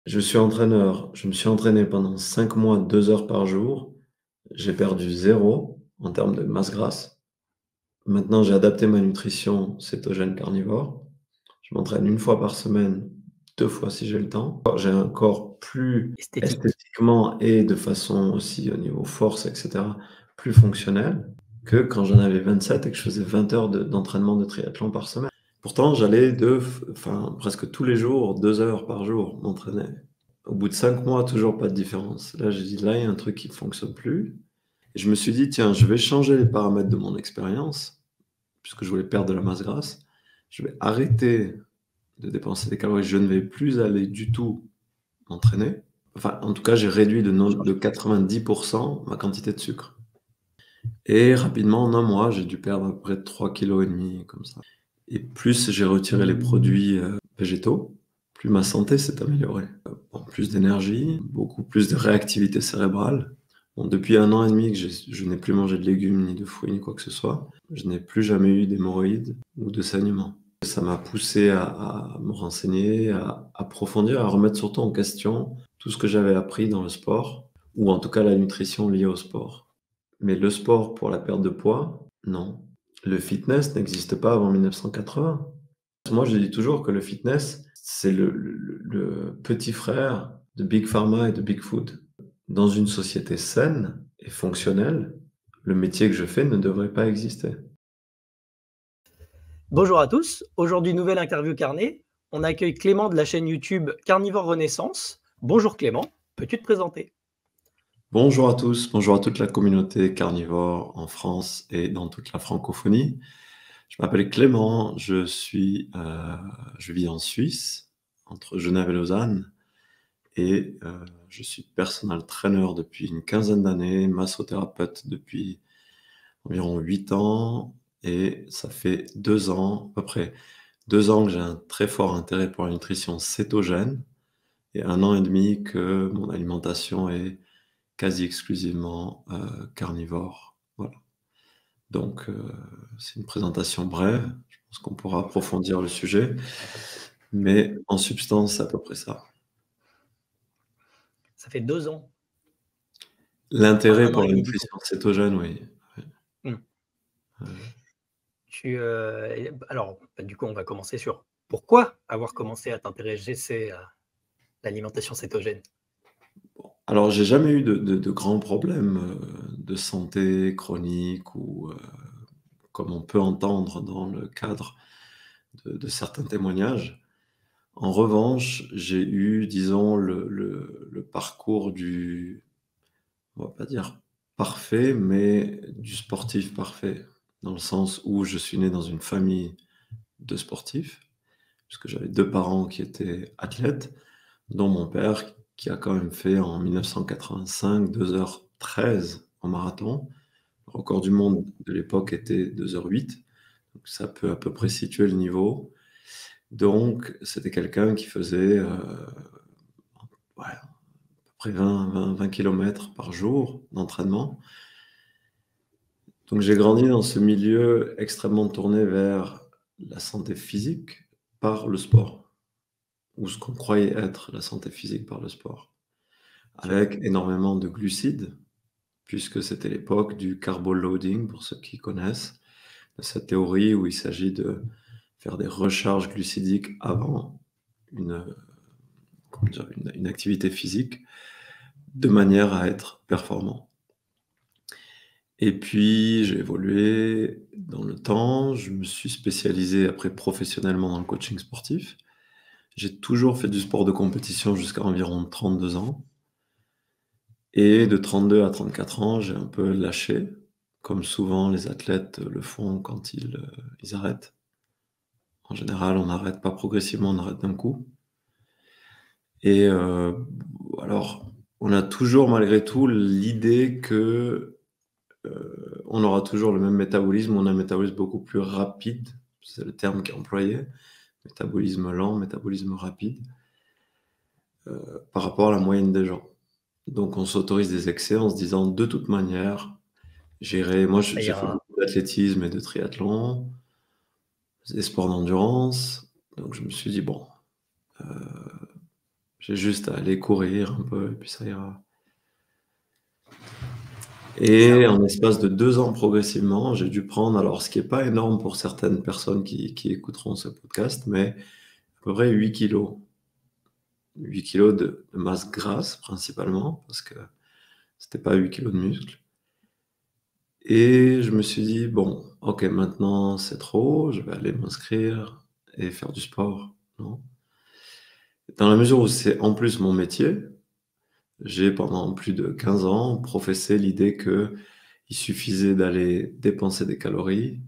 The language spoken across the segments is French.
Je suis entraîneur. Je me suis entraîné pendant 5 mois, 2 heures par jour. J'ai perdu zéro en termes de masse grasse. Maintenant, j'ai adapté ma nutrition cétogène carnivore. Je m'entraîne une fois par semaine, 2 fois si j'ai le temps. J'ai un corps plus Esthétique. esthétiquement et de façon aussi au niveau force et cetera, plus fonctionnel que quand j'en avais 27 et que je faisais 20 heures d'entraînement de triathlon par semaine. Pourtant, j'allais presque tous les jours, 2 heures par jour m'entraîner. Au bout de 5 mois, toujours pas de différence. Là, j'ai dit: «Là, il y a un truc qui ne fonctionne plus» et je me suis dit: «Tiens, je vais changer les paramètres de mon expérience», puisque je voulais perdre de la masse grasse. Je vais arrêter de dépenser des calories. Je ne vais plus aller du tout m'entraîner. Enfin, en tout cas, j'ai réduit de 90 ma quantité de sucre et rapidement, en un mois, j'ai dû perdre à peu près 3,5 kg comme ça et plus j'ai retiré les produits, végétaux, plus ma santé s'est améliorée. Bon, plus d'énergie, beaucoup plus de réactivité cérébrale. Bon, depuis 1 an et demi que je n'ai plus mangé de légumes, ni de fruits, ni quoi que ce soit. Je n'ai plus jamais eu d'hémorroïdes ou de saignements. Ça m'a poussé à me renseigner, à approfondir, à remettre surtout en question tout ce que j'avais appris dans le sport ou en tout cas la nutrition liée au sport. Mais le sport pour la perte de poids, non. Le fitness n'existe pas avant 1980. Moi, je dis toujours que le fitness, c'est le petit frère de Big Pharma et de Big Food. Dans une société saine et fonctionnelle, le métier que je fais ne devrait pas exister. Bonjour à tous. Aujourd'hui, nouvelle interview carnet. On accueille Clément de la chaîne YouTube Carnivore Renaissance. Bonjour Clément, peux-tu te présenter? Bonjour à tous, bonjour à toute la communauté carnivore en France et dans toute la francophonie. Je m'appelle Clément, je vis en Suisse, entre Genève et Lausanne et je suis personal trainer depuis une quinzaine d'années, massothérapeute depuis environ 8 ans et ça fait 2 ans, à peu près 2 ans que j'ai un très fort intérêt pour la nutrition cétogène et 1 an et demi que mon alimentation est quasi exclusivement, carnivore. Voilà. Donc c'est une présentation brève. Je pense qu'on pourra approfondir le sujet, mais en substance, c'est à peu près ça. Ça fait 2 ans, enfin L'intérêt 1 an pour et la demi du coup. nutrition cétogène, oui. Ouais, Mmh. ouais. Alors, bah, du coup, on va commencer sur pourquoi avoir commencé à t'intéresser à l'alimentation cétogène? Bon, alors j'ai jamais eu de grands problèmes, de santé chronique ou, comme on peut entendre dans le cadre de certains témoignages. En revanche, j'ai eu, disons, le parcours du on va pas dire parfait, mais du sportif parfait. Dans le sens où je suis né dans une famille de sportifs, puisque j'avais 2 parents qui étaient athlètes, dont mon père qui a quand même fait en 1985 2h13 en marathon. Le record du monde de l'époque était 2h08, donc ça peut à peu près situer le niveau. Donc c'était quelqu'un qui faisait, ouais, à peu près 20 kilomètres par jour d'entraînement. Donc j'ai grandi dans ce milieu extrêmement tourné vers la santé physique par le sport, ou ce qu'on croyait être la santé physique par le sport, avec énormément de glucides, puisque c'était l'époque du carbo loading, pour ceux qui connaissent, de cette théorie où il s'agit de faire des recharges glucidiques avant une, comment dire, une activité physique, de manière à être performant. Et puis, j'ai évolué dans le temps, je me suis spécialisé après professionnellement dans le coaching sportif. J'ai toujours fait du sport de compétition jusqu'à environ 32 ans et de 32 à 34 ans, j'ai un peu lâché, comme souvent les athlètes le font quand ils arrêtent. En général, on n'arrête pas progressivement, on arrête d'un coup et alors, on a toujours malgré tout l'idée que on aura toujours le même métabolisme, on a un métabolisme beaucoup plus rapide, c'est le terme qui est employé, métabolisme lent, métabolisme rapide, par rapport à la moyenne des gens. Donc on s'autorise des excès en se disant: «De toute manière, j'irai» moi Ça j'ai fait ira. beaucoup d'athlétisme et de triathlon, des sports d'endurance, donc je me suis dit: «Bon, heu, J'ai juste à aller courir un peu et puis ça ira. Et en l'espace de 2 ans progressivement, j'ai dû prendre, alors ce qui est pas énorme pour certaines personnes qui écouteront ce podcast, mais à peu près 8 kilos. 8 kilos de masse grasse principalement, parce que c'était pas 8 kilos de muscle. Et je me suis dit: «Bon, OK, maintenant c'est trop, je vais aller m'inscrire et faire du sport», non? Dans la mesure où c'est en plus mon métier, j'ai pendant plus de 15 ans professé l'idée qu'il suffisait d'aller dépenser des calories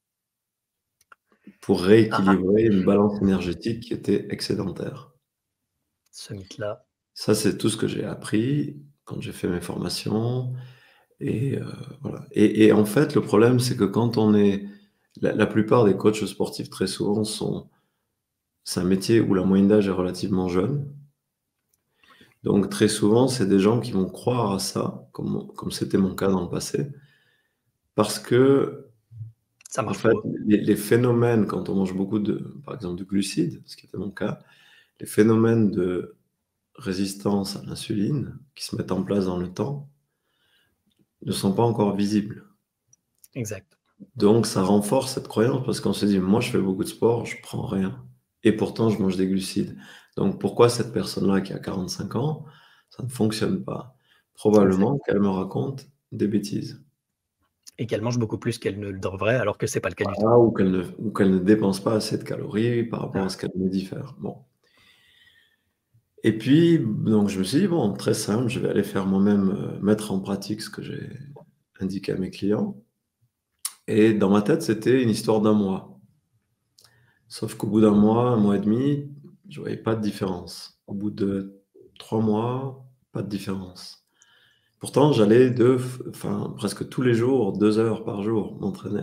pour Ah ah, rééquilibrer une balance énergétique qui était excédentaire. ce mythe-là. Ça, c'est tout ce que j'ai appris quand j'ai fait mes formations et voilà. Et en fait, le problème, c'est que quand on est la plupart des coachs sportifs, très souvent, c'est un métier où la moyenne d'âge est relativement jeune. Donc très souvent, c'est des gens qui vont croire à ça, comme c'était mon cas dans le passé, parce que Ça en marche fait, pour eux. les phénomènes, quand on mange beaucoup par exemple, de glucides, ce qui était mon cas, les phénomènes de résistance à l'insuline qui se mettent en place dans le temps ne sont pas encore visibles. Exact. Donc ça renforce cette croyance parce qu'on se dit: «Moi, je fais beaucoup de sport, je prends rien et pourtant je mange des glucides. Donc pourquoi cette personne-là qui a 45 ans, ça ne fonctionne pas?» Exact. Probablement qu'elle me raconte des bêtises. Et qu'elle mange beaucoup plus qu'elle ne le devrait, alors que c'est pas le cas du tout. Ah, ou qu'elle ne dépense pas assez de calories par rapport à Ah, ce qu'elle me dit faire. Bon. Et puis, donc je me suis dit: «Bon, très simple, je vais aller faire moi-même, mettre en pratique ce que j'ai indiqué à mes clients». Et dans ma tête, c'était une histoire d'un mois. Sauf qu'au bout d'un mois, 1 mois et demi, je voyais pas de différence. Au bout de 3 mois, pas de différence. Pourtant, j'allais enfin, presque tous les jours, 2 heures par jour, m'entraîner.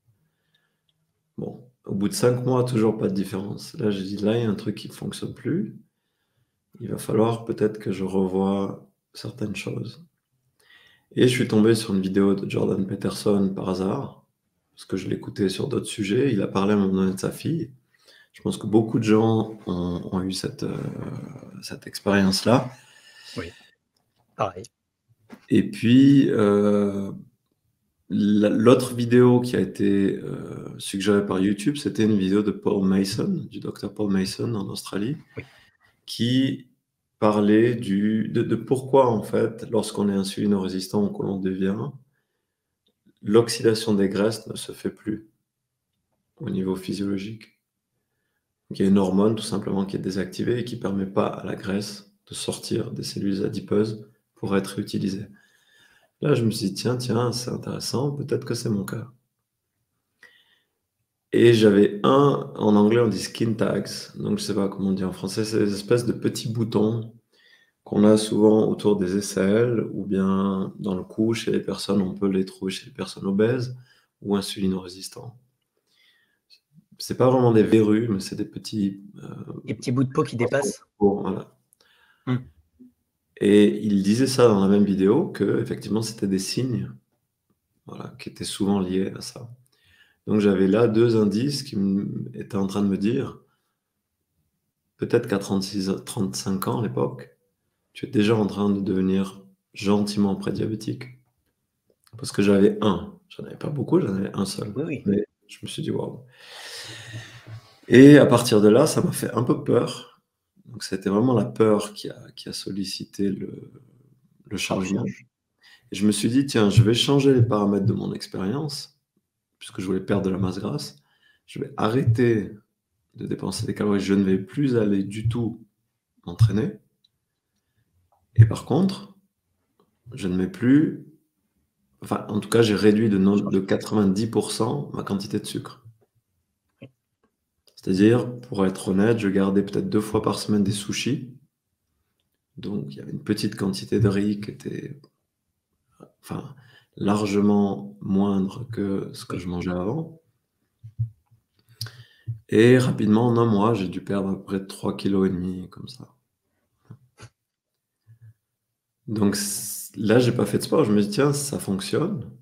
Bon, au bout de 5 mois, toujours pas de différence. Là, j'ai dit: «Là, il y a un truc qui ne fonctionne plus. Il va falloir peut-être que je revoie certaines choses». Et je suis tombé sur une vidéo de Jordan Peterson par hasard, parce que je l'écoutais sur d'autres sujets. Il a parlé à un moment donné de sa fille. Je pense que beaucoup de gens ont eu cette expérience-là. oui, pareil. Et puis, l'autre vidéo qui a été suggérée par YouTube, c'était une vidéo de Paul Mason, du docteur Paul Mason en Australie, Oui, qui parlait de pourquoi, en fait, lorsqu'on est insulino-résistant ou que l'on devient, l'oxydation des graisses ne se fait plus au niveau physiologique. Donc, il y a une hormone, tout simplement, qui est désactivée et qui ne permet pas à la graisse de sortir des cellules adipeuses pour être utilisée. Là, je me suis dit: «Tiens, c'est intéressant, peut-être que c'est mon cas». Et j'avais en anglais, on dit skin tags, donc je sais pas comment on dit en français, c'est des espèces de petits boutons qu'on a souvent autour des aisselles ou bien dans le cou chez les personnes, on peut les trouver chez les personnes obèses ou insulino-résistants. C'est pas vraiment des verrues, mais c'est des petits, les petits bouts de peau qui dépassent. voilà. Mmh. Et il disait ça dans la même vidéo qu'effectivement, c'était des signes, voilà, qui étaient souvent liés à ça. Donc j'avais là 2 indices qui étaient en train de me dire: «Peut-être qu'à 35 ans à l'époque, tu es déjà en train de devenir gentiment prédiabétique». Parce que j'en avais pas beaucoup, j'en avais un seul. Oui, oui. Mais je me suis dit: «Waouh». Et à partir de là, ça m'a fait un peu peur. Donc c'était vraiment la peur qui a sollicité le La changement. recherche. Et je me suis dit: «Tiens, je vais changer les paramètres de mon expérience, puisque je voulais perdre de la masse grasse. Je vais arrêter de dépenser des calories, je ne vais plus aller du tout m'entraîner et par contre, je ne mets plus, enfin, en tout cas, j'ai réduit de 90 ma quantité de sucre». Oui. C'est-à-dire, pour être honnête, je gardais peut-être 2 fois par semaine des sushis. Donc il y avait une petite quantité de riz qui était, enfin, largement moindre que ce que Oui. je mangeais avant. Et rapidement, en un mois, j'ai dû perdre à peu près 3,5 kg comme ça. Donc là, j'ai pas fait de sport. Je me dis: «Tiens, ça fonctionne».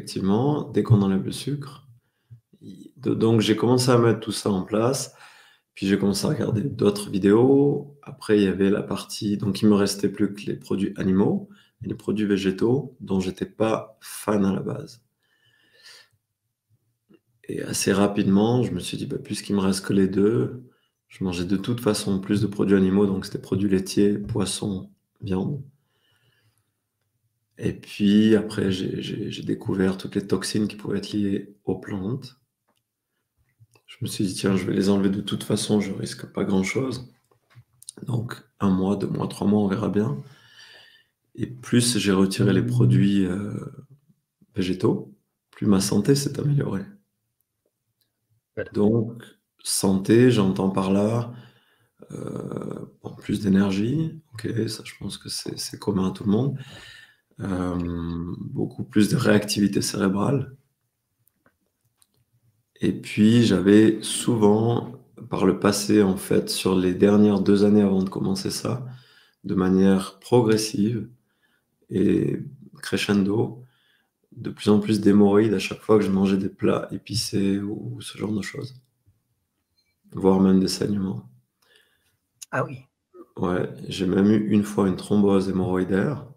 Effectivement, dès qu'on enlève le sucre, donc j'ai commencé à mettre tout ça en place Puis j'ai commencé à regarder d'autres vidéos. Après, il y avait la partie, donc il me restait plus que les produits animaux et les produits végétaux dont j'étais pas fan à la base. Et assez rapidement, je me suis dit, bah, puisqu'il me reste que les deux, je mangeais de toute façon plus de produits animaux, donc c'était produits laitiers, poissons, viande. Et puis après, j'ai découvert toutes les toxines qui pouvaient être liées aux plantes. Je me suis dit, tiens, je vais les enlever de toute façon, je risque pas grand-chose. Donc 1 mois, 2 mois, 3 mois, on verra bien. Et plus j'ai retiré les produits végétaux, plus ma santé s'est améliorée. Voilà. Donc santé, j'entends par là bon, plus d'énergie, ok, ça je pense que c'est commun à tout le monde. Beaucoup plus de réactivité cérébrale. Et puis j'avais souvent, par le passé en fait, sur les dernières 2 années avant de commencer ça, de manière progressive et crescendo, de plus en plus d'hémorroïdes à chaque fois que je mangeais des plats épicés ou ce genre de choses, voire même des saignements. Ah oui. Ouais, j'ai même eu une fois une thrombose hémorroïdaire,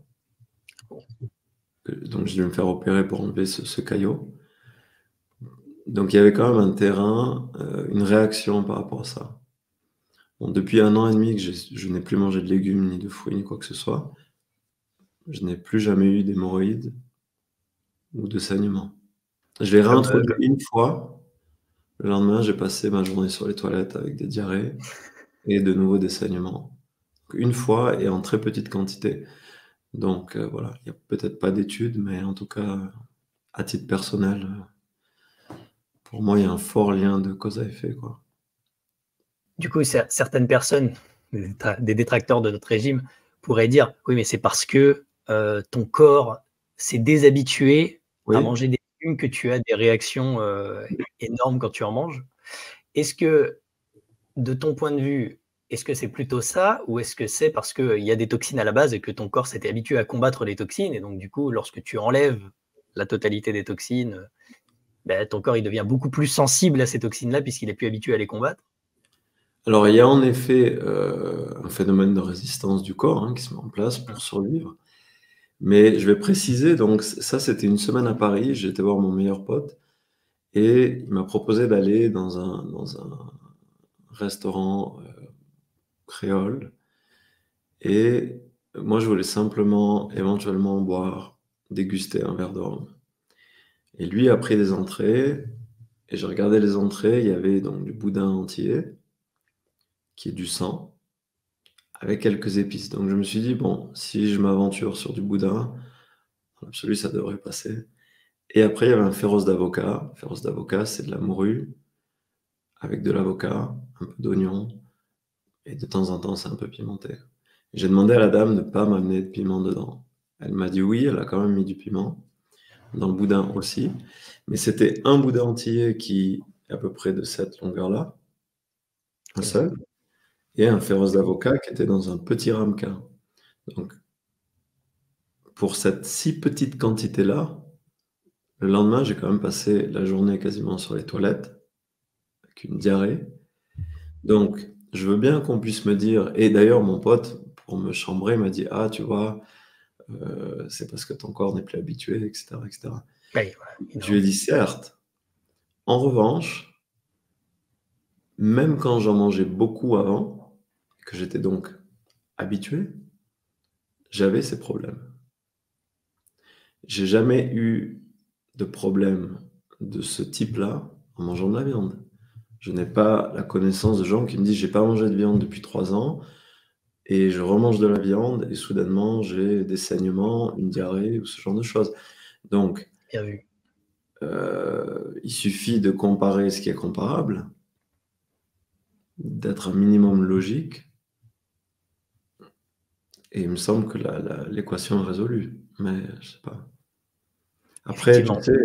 donc j'ai dû me faire opérer pour enlever ce caillot. Donc il y avait quand même un terrain, une réaction par rapport à ça. Bon, depuis 1 an et demi que je n'ai plus mangé de légumes, ni de fruits, ni quoi que ce soit, je n'ai plus jamais eu d'hémorroïdes ou de saignements. Je l'ai réintroduit une fois. Le lendemain, j'ai passé ma journée sur les toilettes avec des diarrhées et de nouveau des saignements. Une fois et en très petite quantité. Donc voilà, il n'y a peut-être pas d'études, mais en tout cas, à titre personnel, pour moi, il y a un fort lien de cause à effet, quoi. Du coup, certaines personnes, des détracteurs de notre régime, pourraient dire: «Oui, mais c'est parce que, ton corps s'est déshabitué à Oui? manger des légumes que tu as des réactions, énormes quand tu en manges». Est-ce que, de ton point de vue, est-ce que c'est plutôt ça? Ou est-ce que c'est parce qu'il y a des toxines à la base et que ton corps s'était habitué à combattre les toxines et donc du coup, lorsque tu enlèves la totalité des toxines, ton corps, il devient beaucoup plus sensible à ces toxines-là puisqu'il est plus habitué à les combattre? Alors, il y a en effet, un phénomène de résistance du corps, hein, qui se met en place Mmh. pour survivre. Mais je vais préciser, donc ça, c'était une semaine à Paris, j'ai été voir mon meilleur pote et il m'a proposé d'aller dans un restaurant, créole et moi, je voulais simplement, éventuellement boire, déguster un verre de rhum et lui a pris des entrées et j'ai regardé les entrées, il y avait donc du boudin entier, qui est du sang, avec quelques épices. Donc je me suis dit: «Bon, si je m'aventure sur du boudin, dans l'absolu, ça devrait passer». Et après, il y avait un féroce d'avocat. Féroce d'avocat, c'est de la morue avec de l'avocat, un peu d'oignon et de temps en temps, c'est un peu pimenté. J'ai demandé à la dame de ne pas m'amener de piment dedans. Elle m'a dit oui, elle a quand même mis du piment, dans le boudin aussi, mais c'était un boudin entier qui est à peu près de cette longueur-là, un Oui. seul, et un féroce d'avocat qui était dans un petit ramequin. Donc pour cette si petite quantité-là, le lendemain, j'ai quand même passé la journée quasiment sur les toilettes, avec une diarrhée. Donc, je veux bien qu'on puisse me dire et d'ailleurs mon pote, pour me chambrer, m'a dit: «Ah tu vois, c'est parce que ton corps n'est plus habitué» et cetera et cetera. Oui, voilà, Je lui ai évidemment. dit: «Certes, en revanche, même quand j'en mangeais beaucoup avant, que j'étais donc habitué, j'avais ces problèmes. J'ai jamais eu de problème de ce type-là en mangeant de la viande. Je n'ai pas la connaissance de gens qui me disent: «J'ai pas mangé de viande depuis 3 ans et je remange de la viande et soudainement j'ai des saignements, une diarrhée» ou ce genre de choses. Donc, Bien vu. il suffit de comparer ce qui est comparable, d'être un minimum logique et il me semble que l'équation est résolue, mais je sais pas. Après, tu Effectivement, sais,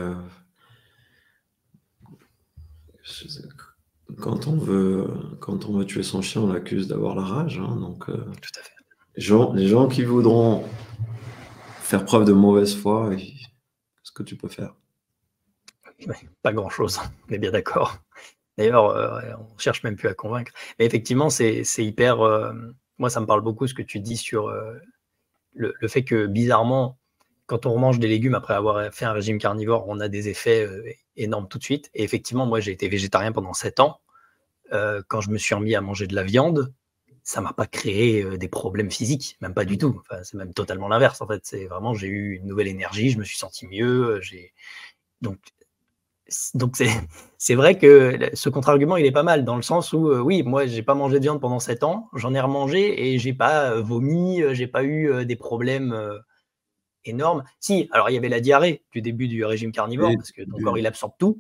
je sais quand on veut tuer son chien, on l'accuse d'avoir la rage, hein, donc tout à fait. les gens qui voudront faire preuve de mauvaise foi, qu'est-ce que tu peux faire? Ouais, pas grand-chose, on est bien d'accord. D'ailleurs, on cherche même plus à convaincre. Mais effectivement, c'est hyper, moi, ça me parle beaucoup ce que tu dis sur, le fait que bizarrement, quand on mange des légumes après avoir fait un régime carnivore, on a des effets, énormes tout de suite et effectivement, moi, j'ai été végétarien pendant 7 ans. Quand je me suis remis à manger de la viande, ça m'a pas créé, des problèmes physiques, même pas du tout. Enfin, c'est même totalement l'inverse, en fait. C'est vraiment j'ai eu une nouvelle énergie, je me suis senti mieux, j'ai donc donc c'est vrai que ce contre-argument, il est pas mal dans le sens où, oui, moi, j'ai pas mangé de viande pendant 7 ans, j'en ai remangé et j'ai pas, vomi, j'ai pas eu, des problèmes, énormes. Si, alors il y avait la diarrhée du début du régime carnivore Et parce que ton corps, il absorbe tout,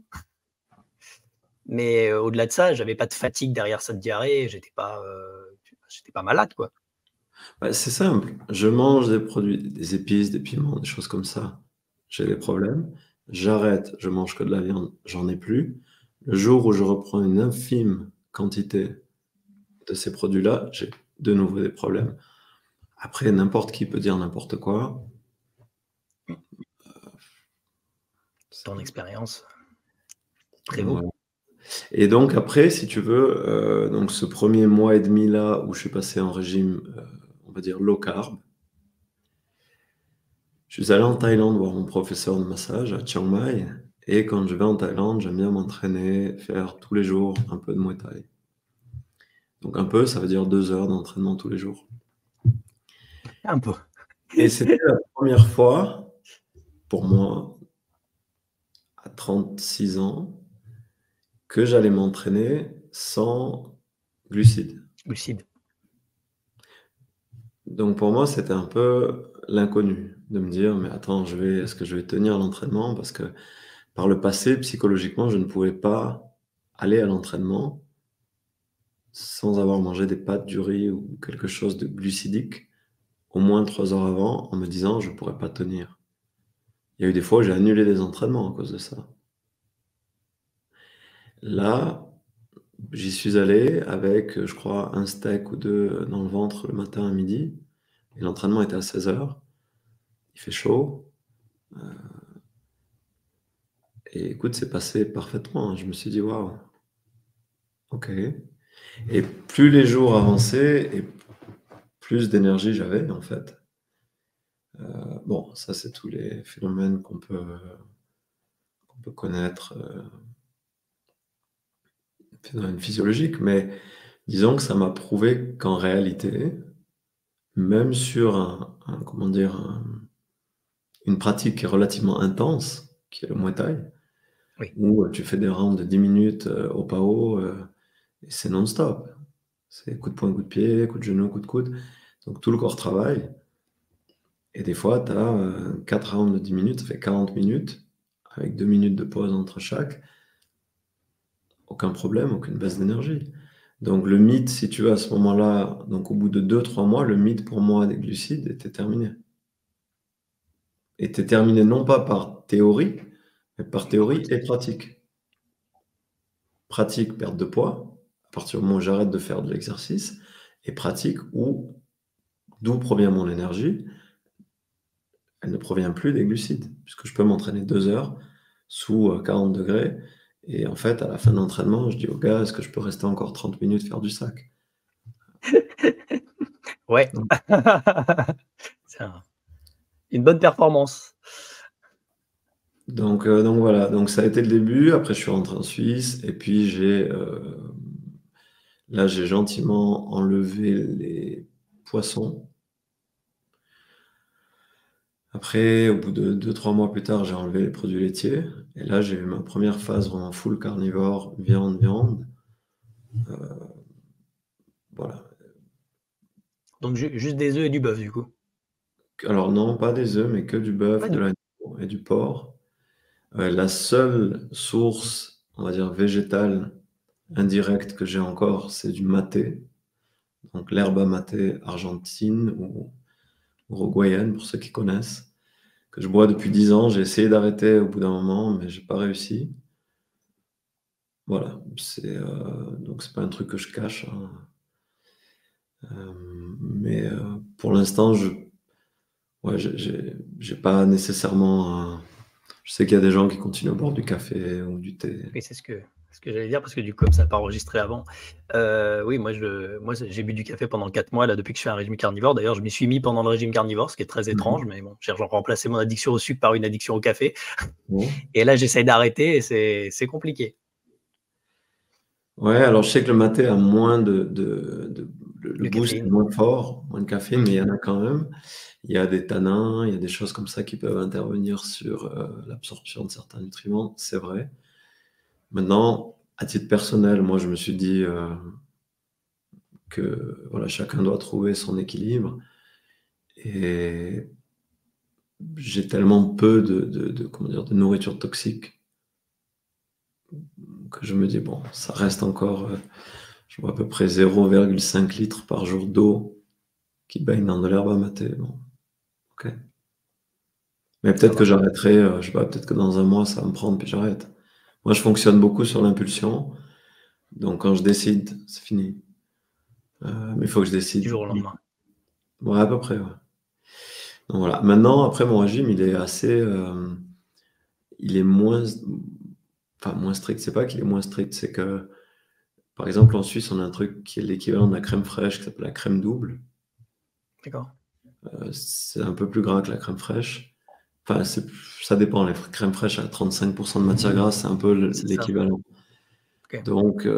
mais au-delà de ça, j'avais pas de fatigue derrière cette diarrhée, j'étais pas malade, quoi. bah, c'est simple, je mange des produits, des épices, des piments, des choses comme ça, j'ai des problèmes. J'arrête, je mange que de la viande, j'en ai plus. Le jour où je reprends une infime quantité de ces produits-là, j'ai de nouveau des problèmes. Après, n'importe qui peut dire n'importe quoi. Ton C'est- expérience prévaut. voilà. Et donc après, si tu veux, donc ce premier mois et demi là où je suis passé en régime, on va dire low carb, je suis allé en Thaïlande voir mon professeur de massage à Chiang Mai. Et quand je vais en Thaïlande, j'aime bien m'entraîner, faire tous les jours un peu de Muay Thai. Donc un peu, ça veut dire 2 heures d'entraînement tous les jours. Un peu. Et c'était la première fois pour moi, à 36 ans, que j'allais m'entraîner sans glucides. Lucide. Donc pour moi, c'était un peu l'inconnu de me dire, mais attends, est-ce que je vais tenir l'entraînement? Parce que par le passé, psychologiquement, je ne pouvais pas aller à l'entraînement sans avoir mangé des pâtes, du riz ou quelque chose de glucidique au moins 3 heures avant, en me disant, je ne pourrais pas tenir. Il y a eu des fois où j'ai annulé des entraînements à cause de ça. Là, j'y suis allé avec, je crois, un steak ou deux dans le ventre le matin à midi. Et l'entraînement était à 16 heures. Il fait chaud. Et écoute, c'est passé parfaitement, hein. Je me suis dit: «Waouh, OK». Et plus les jours avançaient et plus d'énergie j'avais, en fait. Bon, ça, c'est tous les phénomènes qu'on peut connaître, phénomènes physiologiques, mais disons que ça m'a prouvé qu'en réalité, même sur comment dire? Une pratique qui est relativement intense, qui est le Muay Thai, Oui. où, tu fais des rounds de 10 minutes, au PAO, et c'est non-stop. C'est coup de poing, coup de pied, coup de genou, coup de coude, donc tout le corps travaille et des fois tu as, 4 rounds de 10 minutes, ça fait 40 minutes avec 2 minutes de pause entre chaque. Aucun problème, aucune baisse d'énergie. Donc le mythe, si tu veux, à ce moment-là, donc au bout de 2-3 mois, le mythe pour moi des glucides était terminé. Était terminé non pas par théorie, mais par théorie et pratique. Pratique, perte de poids, à partir du moment où j'arrête de faire de l'exercice, et pratique où d'où provient mon énergie? Elle ne provient plus des glucides, puisque je peux m'entraîner 2 heures sous, 40 degrés, et en fait, à la fin de l'entraînement, je dis au gars: «Est-ce que je peux rester encore 30 minutes faire du sac?» Ouais. Donc C'est une bonne performance. donc voilà, donc ça a été le début. Après je suis rentré en Suisse et puis là, j'ai gentiment enlevé les poissons. Après, au bout de 2-3 mois plus tard, j'ai enlevé les produits laitiers et là, j'ai eu ma première phase vraiment full carnivore, viande, voilà. Donc juste des œufs et du bœuf, du coup? Alors non, pas des œufs, mais que du Pas bœuf, de du l'agneau et du porc. La seule source, on va dire végétale, indirecte que j'ai encore, c'est du maté, donc l'herbe à maté argentine ou uruguayenne pour ceux qui connaissent, que je bois depuis 10 ans. J'ai essayé d'arrêter au bout d'un moment, mais j'ai pas réussi. Voilà, donc c'est pas un truc que je cache, hein, mais pour l'instant, ouais, j'ai pas nécessairement, je sais qu'il y a des gens qui continuent à boire du café ou du thé. Oui, c'est ce que j'allais dire, parce que du coup, comme ça n'a pas enregistré avant. Oui, moi, j'ai bu du café pendant 4 mois, là, depuis que je fais un régime carnivore. D'ailleurs, je m'y suis mis pendant le régime carnivore, ce qui est très étrange, mais bon, j'ai remplacé mon addiction au sucre par une addiction au café. Bon. Et là, j'essaye d'arrêter et c'est compliqué. Ouais, alors je sais que le maté a moins le De boost est caféine. moins fort, moins de caféine, mais il y en a quand même. Il y a des tanins, il y a des choses comme ça qui peuvent intervenir sur l'absorption de certains nutriments, c'est vrai. Maintenant, à titre personnel, moi je me suis dit que voilà, chacun doit trouver son équilibre. Et j'ai tellement peu comment dire, de nourriture toxique que je me dis, bon, ça reste encore, je vois à peu près 0,5 litres par jour d'eau qui baigne dans de l'herbe à maté. Bon, ok. Mais Ça peut-être que va. j'arrêterai, je sais pas, peut-être que dans un mois, ça va me prendre, puis j'arrête. Moi, je fonctionne beaucoup sur l'impulsion. Donc, quand je décide, c'est fini. Mais il faut que je C'est du décide. jour au lendemain. Ouais, à peu près, ouais. Donc, voilà. Maintenant, après, mon régime, il est assez... il est moins... Enfin, moins strict. C'est pas qu'il est moins strict, c'est que, par exemple, en Suisse, on a un truc qui est l'équivalent de la crème fraîche, qui s'appelle la crème double. D'accord. C'est un peu plus gras que la crème fraîche. Enfin, ça dépend. Les crèmes fraîches à 35% de matière grasse, c'est un peu C'est ça. l'équivalent. Ok. Donc,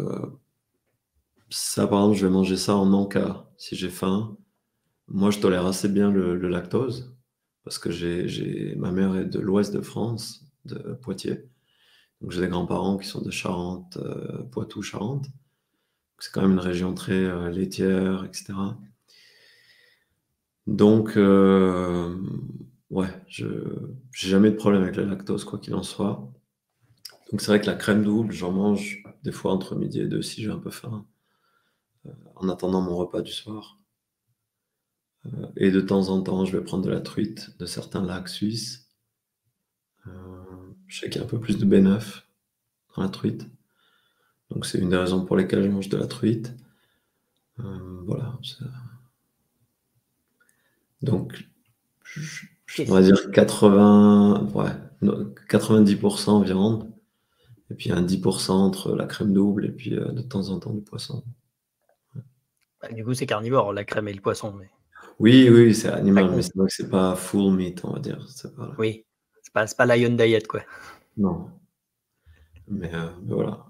ça, par exemple, je vais manger ça en encas si j'ai faim. Moi, je tolère assez bien le lactose parce que ma mère est de l'ouest de France, de Poitiers. Donc, j'ai des grands-parents qui sont de Charente, Poitou-Charentes. C'est quand même une région très laitière, etc. Donc, ouais, j'ai jamais de problème avec le lactose, quoi qu'il en soit. Donc, c'est vrai que la crème double, j'en mange des fois entre midi et deux si j'ai un peu faim, en attendant mon repas du soir. Et de temps en temps, je vais prendre de la truite de certains lacs suisses. Je sais qu'il y a un peu plus de B9 dans la truite. Donc, c'est une des raisons pour lesquelles je mange de la truite. Voilà. Donc, on va dire 80, ouais, 90% viande. Et puis un 10% entre la crème double et puis de temps en temps du poisson. Bah, du coup, c'est carnivore, la crème et le poisson. Mais Oui, oui, c'est ça animal, mais compte. c'est vrai que c'est pas full meat, on va dire. C'est pas, Oui. C'est pas Lion Diet, quoi. non. Mais voilà.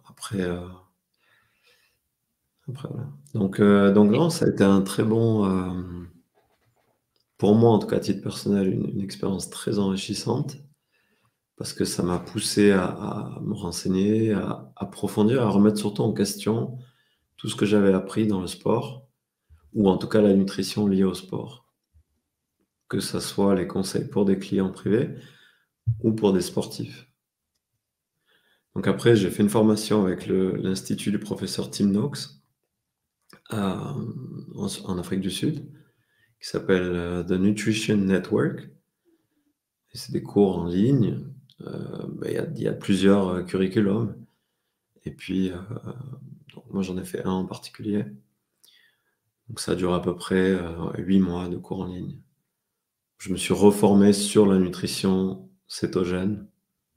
Après, voilà. Donc Et non, ça a été un très bon, pour moi en tout cas à titre personnel, une expérience très enrichissante parce que ça m'a poussé à me renseigner, à approfondir, à remettre surtout en question tout ce que j'avais appris dans le sport ou en tout cas la nutrition liée au sport. Que ça soit les conseils pour des clients privés ou pour des sportifs. Donc après, j'ai fait une formation avec l'institut du professeur Tim Noakes en Afrique du Sud, qui s'appelle The Nutrition Network. Et c'est des cours en ligne. Il y a plusieurs curriculums. Et puis, donc moi, j'en ai fait un en particulier. Donc ça dure à peu près 8 mois de cours en ligne. Je me suis reformé sur la nutrition cétogène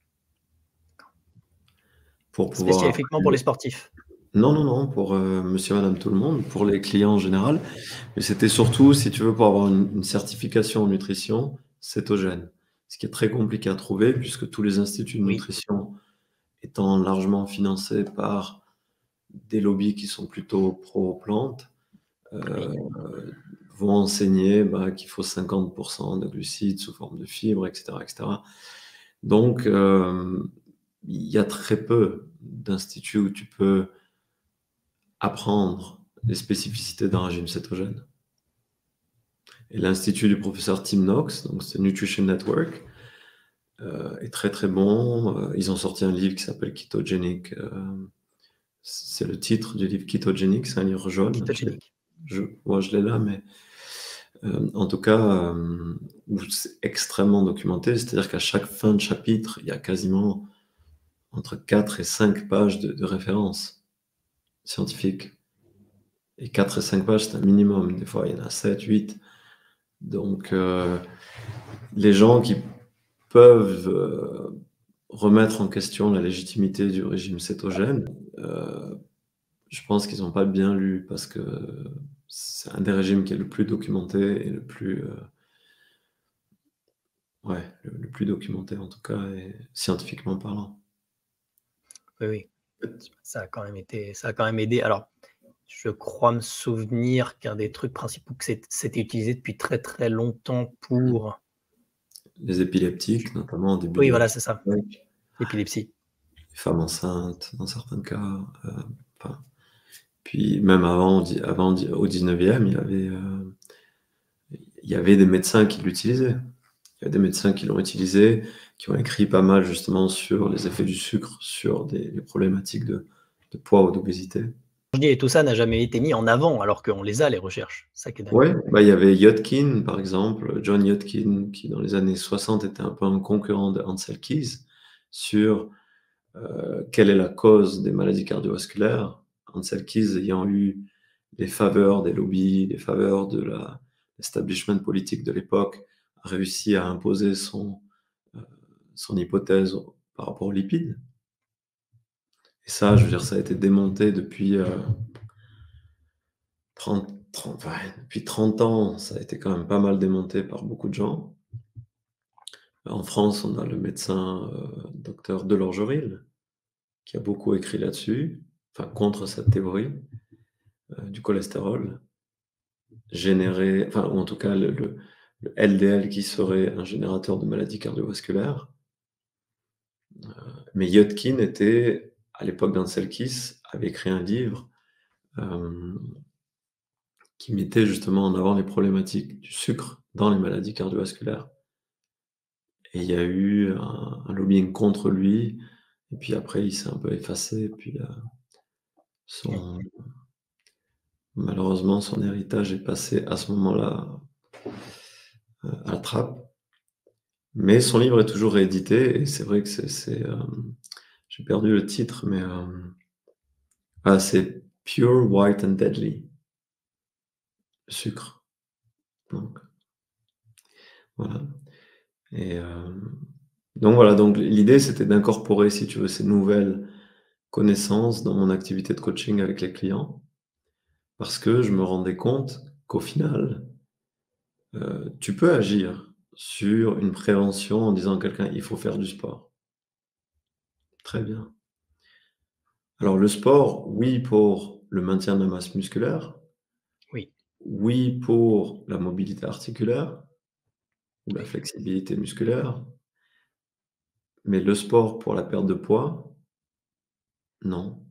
pour pouvoir spécifiquement pour après... les sportifs. Non, non, non, pour monsieur, madame, tout le monde, pour les clients en général. Mais c'était surtout, si tu veux, pour avoir une certification en nutrition cétogène. Ce qui est très compliqué à trouver, puisque tous les instituts de Oui. nutrition étant largement financés par des lobbies qui sont plutôt pro-plantes, Oui. vont enseigner qu'il faut 50% de glucides sous forme de fibres, etc., etc. Donc, il y a très peu d'instituts où tu peux apprendre les spécificités d'un régime cétogène. Et l'institut du professeur Tim Noakes, donc c'est Nutrition Network, est très très bon. Ils ont sorti un livre qui s'appelle Ketogenic. C'est le titre du livre Ketogenic, c'est un livre jaune. Ketogénique. Moi je l'ai là, mais en tout cas, où c'est extrêmement documenté, c'est-à-dire qu'à chaque fin de chapitre, il y a quasiment entre 4 et 5 pages de références scientifiques. Et 4 et 5 pages, c'est un minimum. Des fois, il y en a 7, 8. Donc, les gens qui peuvent remettre en question la légitimité du régime cétogène, je pense qu'ils n'ont pas bien lu parce que c'est un des régimes qui est le plus documenté et le plus, ouais, le plus documenté en tout cas et scientifiquement parlant. Oui, oui. Ça a quand même aidé. Alors, je crois me souvenir qu'un des trucs principaux que c'était utilisé depuis très, très longtemps pour Les épileptiques, notamment au début oui, de voilà, c'est ça, ouais, l'épilepsie. les femmes enceintes dans certains cas, enfin, puis même avant au 19e, il y avait des médecins qui l'utilisaient. Il y a des médecins qui l'ont utilisé, qui ont écrit pas mal justement sur les effets du sucre, sur les problématiques de poids ou d'obésité. Et tout ça n'a jamais été mis en avant alors qu'on les a les recherches. C'est ça qui est dingue. Ouais, bah, il y avait Yodkin, par exemple, John Yodkin, qui dans les années 60 était un peu un concurrent de Ansel Keys sur quelle est la cause des maladies cardiovasculaires. Ansel Keys ayant eu les faveurs des lobbies, les faveurs de l'establishment politique de l'époque, a réussi à imposer euh, son hypothèse par rapport aux lipides. Et ça, je veux dire, ça a été démonté depuis 30 ans, ça a été quand même pas mal démonté par beaucoup de gens. En France, on a le médecin docteur Delorgeril, qui a beaucoup écrit là-dessus, enfin contre cette théorie du cholestérol généré, enfin, ou en tout cas le LDL qui serait un générateur de maladies cardiovasculaires. Mais Yodkin était, à l'époque d'Anselkis, avait écrit un livre qui mettait justement en avant les problématiques du sucre dans les maladies cardiovasculaires. Et il y a eu un lobbying contre lui, et puis après il s'est un peu effacé, puis son, malheureusement son héritage est passé à ce moment-là à la trappe. Mais son livre est toujours réédité, et c'est vrai que j'ai perdu le titre, mais c'est Pure, White and Deadly, le sucre. Donc, voilà. Et donc voilà, donc l'idée c'était d'incorporer, si tu veux, ces nouvelles connaissances dans mon activité de coaching avec les clients, parce que je me rendais compte qu'au final, tu peux agir sur une prévention en disant à quelqu'un il faut faire du sport. Très bien. Alors le sport, oui pour le maintien de la masse musculaire, Oui, oui pour la mobilité articulaire ou la oui. flexibilité musculaire, mais le sport pour la perte de poids, non.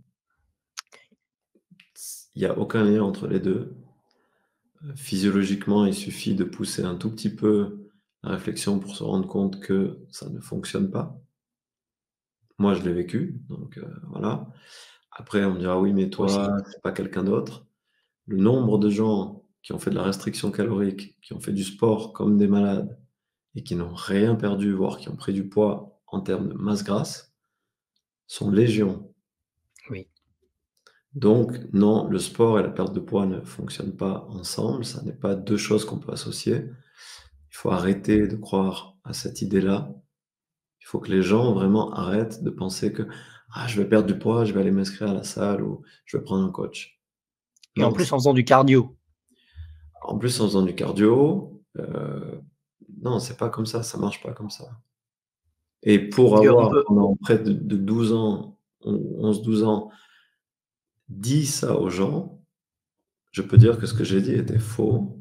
Il n'y a aucun lien entre les deux. Physiologiquement, il suffit de pousser un tout petit peu la réflexion pour se rendre compte que ça ne fonctionne pas. Moi, je l'ai vécu, donc voilà. Après, on me dira: «Oui, mais Moi aussi. toi, c'est pas quelqu'un d'autre». Le nombre de gens qui ont fait de la restriction calorique, qui ont fait du sport comme des malades et qui n'ont rien perdu, voire qui ont pris du poids en termes de masse grasse, sont légion. Oui. Donc non, le sport et la perte de poids ne fonctionnent pas ensemble, ça n'est pas 2 choses qu'on peut associer. Il faut arrêter de croire à cette idée-là. Il faut que les gens vraiment arrêtent de penser que: «Ah, je vais perdre du poids, je vais aller m'inscrire à la salle ou je vais prendre un coach». Et en Non, plus en faisant du cardio. en plus en faisant du cardio, non, c'est pas comme ça marche pas comme ça. Et pour Parce qu'on avoir peut pendant près de 12 ans, 11-12 ans, dit ça aux gens, je peux dire que ce que j'ai dit était faux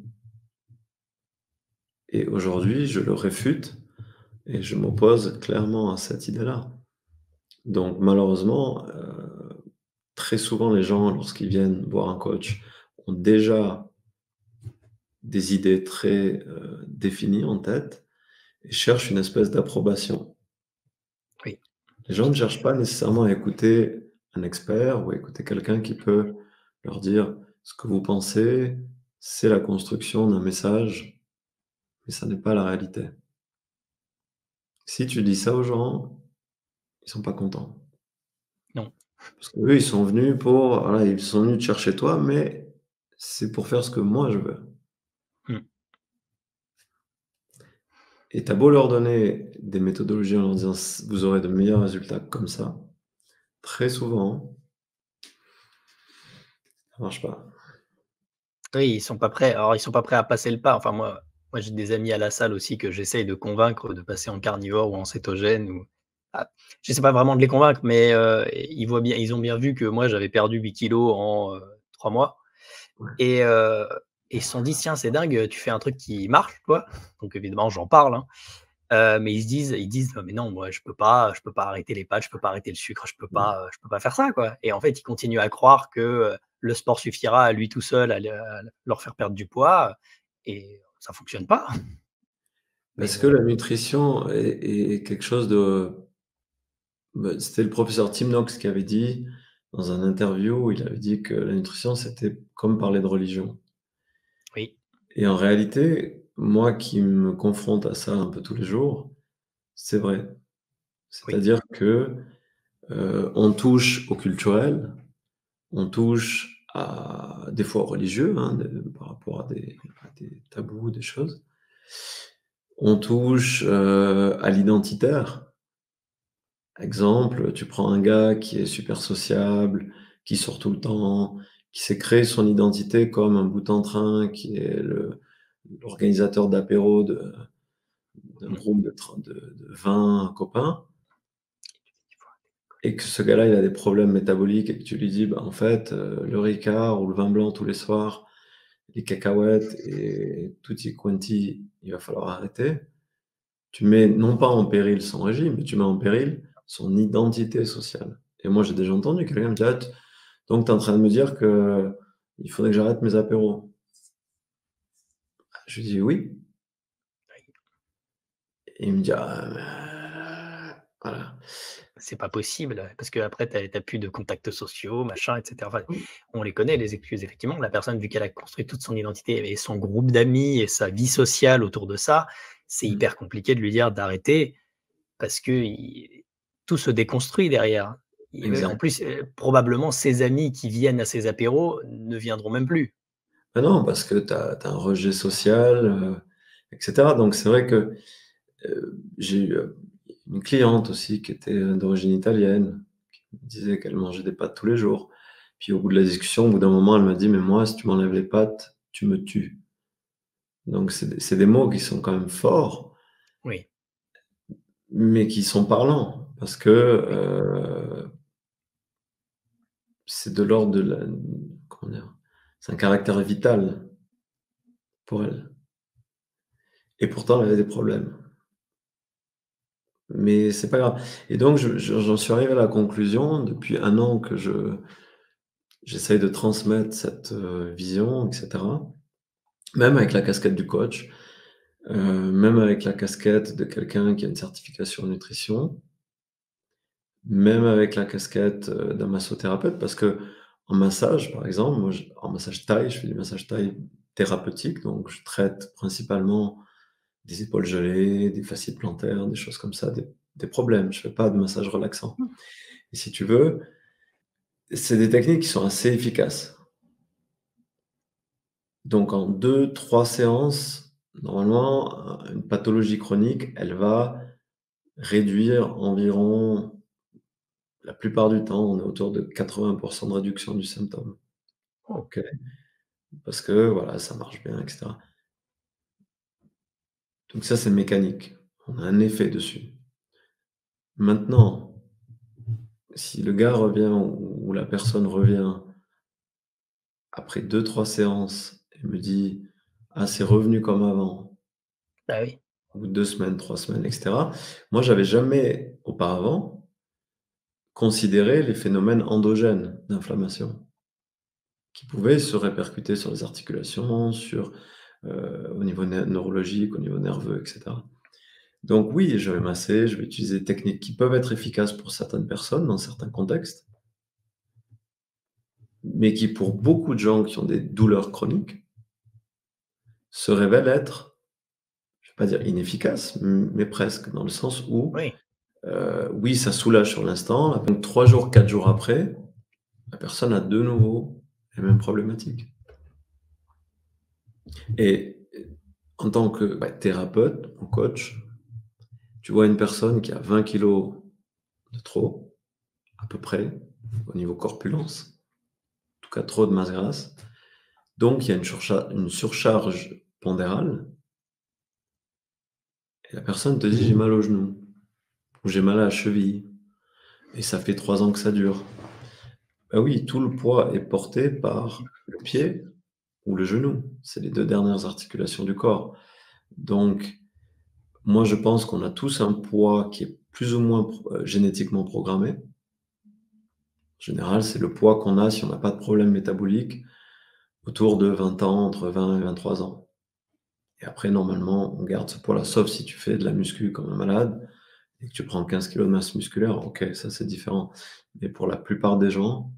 et aujourd'hui je le réfute et je m'oppose clairement à cette idée-là. Donc malheureusement, très souvent les gens lorsqu'ils viennent voir un coach ont déjà des idées très, définies en tête et cherchent une espèce d'approbation. oui. Les gens ne cherchent pas nécessairement à écouter un expert ou à écouter quelqu'un qui peut leur dire: «Ce que vous pensez, c'est la construction d'un message, mais ça n'est pas la réalité». Si tu dis ça aux gens, ils sont pas contents. Non. Parce qu'eux, ils sont venus pour voilà, ils sont venus te chercher toi, mais c'est pour faire ce que moi je veux. Mmh. Et tu as beau leur donner des méthodologies en leur disant: «Vous aurez de meilleurs résultats comme ça», très souvent, ça marche pas. Oui, ils sont pas prêts. Alors, ils sont pas prêts à passer le pas. Enfin, moi, j'ai des amis à la salle aussi que j'essaye de convaincre de passer en carnivore ou en cétogène ou ah, j'essaie pas vraiment de les convaincre, mais ils ont bien vu que moi, j'avais perdu 8 kilogrammes en, 3 mois Ouais. et ils se sont dit: «Tiens, c'est dingue, tu fais un truc qui marche», tu vois? Donc évidemment, j'en parle, hein, mais ils disent: «Mais non, moi, je peux pas arrêter les pâtes, je peux pas arrêter le sucre, je peux pas faire ça, quoi», et en fait, ils continuent à croire que, le sport suffira à lui tout seul à leur faire perdre du poids, et ça fonctionne pas. Mais Parce que bon, la nutrition est quelque chose de bah, c'était le professeur Tim Nox qui avait dit dans un interview, il avait dit que la nutrition, c'était comme parler de religion. oui, Et en réalité, moi qui me confronte à ça un peu tous les jours, c'est vrai. oui, C'est-à-dire que, on touche au culturel, on touche à des fois au religieux, hein, par rapport à des tabous, des choses. On touche, à l'identitaire. Exemple, tu prends un gars qui est super sociable, qui sort tout le temps, qui s'est créé son identité comme un bout en train, qui est l'organisateur d'apéro d'un mmh, groupe de 20 copains, et que ce gars-là, il a des problèmes métaboliques et que tu lui dis, bah, en fait, le Ricard ou le vin blanc tous les soirs, les cacahuètes et tutti quanti, il va falloir arrêter. Tu mets non pas en péril son régime, mais tu mets en péril son identité sociale. Et moi, j'ai déjà entendu quelqu'un me dire: «Ah, donc tu es en train de me dire que il faudrait que j'arrête mes apéros?» Je lui dis: «Oui». Et il me dit: «Ah, voilà». c'est pas possible, parce qu'après tu as plus de contacts sociaux, machin et cetera. Enfin, on les connaît les excuses, effectivement. La personne, vu qu'elle a construit toute son identité et son groupe d'amis et sa vie sociale autour de ça, c'est Mmh, hyper compliqué de lui dire d'arrêter. Parce que tout se déconstruit derrière. En exact. plus, probablement ses amis qui viennent à ces apéros ne viendront même plus. Ah non, parce que tu as un rejet social, et cetera. Donc c'est vrai que, j'ai eu, une cliente aussi qui était, d'origine italienne, qui me disait qu'elle mangeait des pâtes tous les jours. Puis au bout de la discussion, au bout d'un moment, elle m'a dit: «Mais moi, si tu m'enlèves les pâtes, tu me tues». Donc c'est des mots qui sont quand même forts, Oui, mais qui sont parlants parce que, oui. c'est de l'ordre de la comment dire? C'est un caractère vital pour elle, et pourtant elle avait des problèmes. Mais c'est pas grave, et donc j'en suis arrivé à la conclusion depuis 1 an que j'essaye de transmettre cette, vision et cetera, même avec la casquette du coach, même avec la casquette de quelqu'un qui a une certification en nutrition, même avec la casquette, d'un massothérapeute, parce qu'en massage, par exemple, moi en massage thaï, je fais du massage thaï thérapeutique, donc je traite principalement des épaules gelées, des fascites plantaires, des choses comme ça, des problèmes. Je fais pas de massage relaxant, Mmh. et si tu veux, c'est des techniques qui sont assez efficaces. Donc en 2, 3 séances, normalement, une pathologie chronique, elle va réduire environ, la plupart du temps, on est autour de 80 de réduction du symptôme. Oh, OK? Parce que voilà, ça marche bien et cetera. Donc ça, c'est mécanique. On a un effet dessus. Maintenant, si le gars revient ou la personne revient après 2, 3 séances et me dit: «Ah, c'est revenu comme avant», bah, oui. au bout de 2 semaines, 3 semaines et cetera. Moi, j'avais jamais auparavant considéré les phénomènes endogènes d'inflammation qui pouvaient se répercuter sur les articulations, au niveau neurologique, au niveau nerveux et cetera. Donc oui, je vais masser, je vais utiliser des techniques qui peuvent être efficaces pour certaines personnes dans certains contextes, mais qui pour beaucoup de gens qui ont des douleurs chroniques se révèlent être, je ne vais pas dire inefficaces, mais presque, dans le sens où, Oui. oui, ça soulage sur l'instant, donc 3 jours, 4 jours après, la personne a de nouveau les mêmes problématiques. Et en tant que thérapeute ou coach, tu vois une personne qui a 20 kilos de trop, à peu près, au niveau corpulence, en tout cas trop de masse grasse. Donc, il y a une surcharge pondérale et la personne te dit: «J'ai mal au genou» ou «J'ai mal à la cheville» et ça fait 3 ans que ça dure. Bah oui, tout le poids est porté par le pied ou le genou. C'est les 2 dernières articulations du corps. Donc, moi, je pense qu'on a tous un poids qui est plus ou moins génétiquement programmé. En général, c'est le poids qu'on a si on n'a pas de problème métabolique autour de 20 ans, entre 20 et 23 ans. Et après, normalement, on garde ce poids-là, sauf si tu fais de la muscu comme un malade et que tu prends 15 kilos de masse musculaire, OK, ça c'est différent. Mais pour la plupart des gens,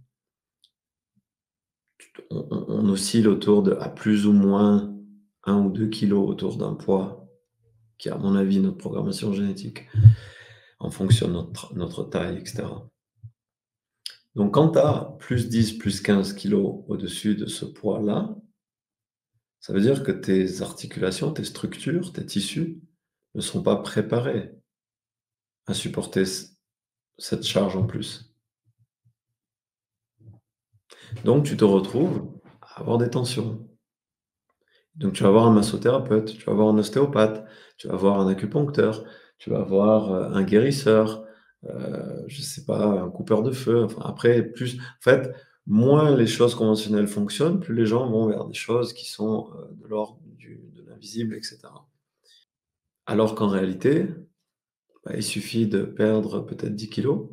on oscille autour de à plus ou moins 1 ou 2 kilos autour d'un poids qui est, à mon avis, notre programmation génétique, en fonction de notre taille, etc. Donc, quand tu as plus 10, plus 15 kilos au-dessus de ce poids-là, ça veut dire que tes articulations, tes structures, tes tissus ne sont pas préparés à supporter cette charge en plus. Donc, tu te retrouves à avoir des tensions. Donc, tu vas voir un massothérapeute, tu vas voir un ostéopathe, tu vas voir un acupuncteur, tu vas voir un guérisseur, je sais pas, un coupeur de feu. Enfin, après, en fait, moins les choses conventionnelles fonctionnent, plus les gens vont vers des choses qui sont de l'ordre de l'invisible, etc. Alors qu'en réalité, il suffit de perdre peut-être 10 kilos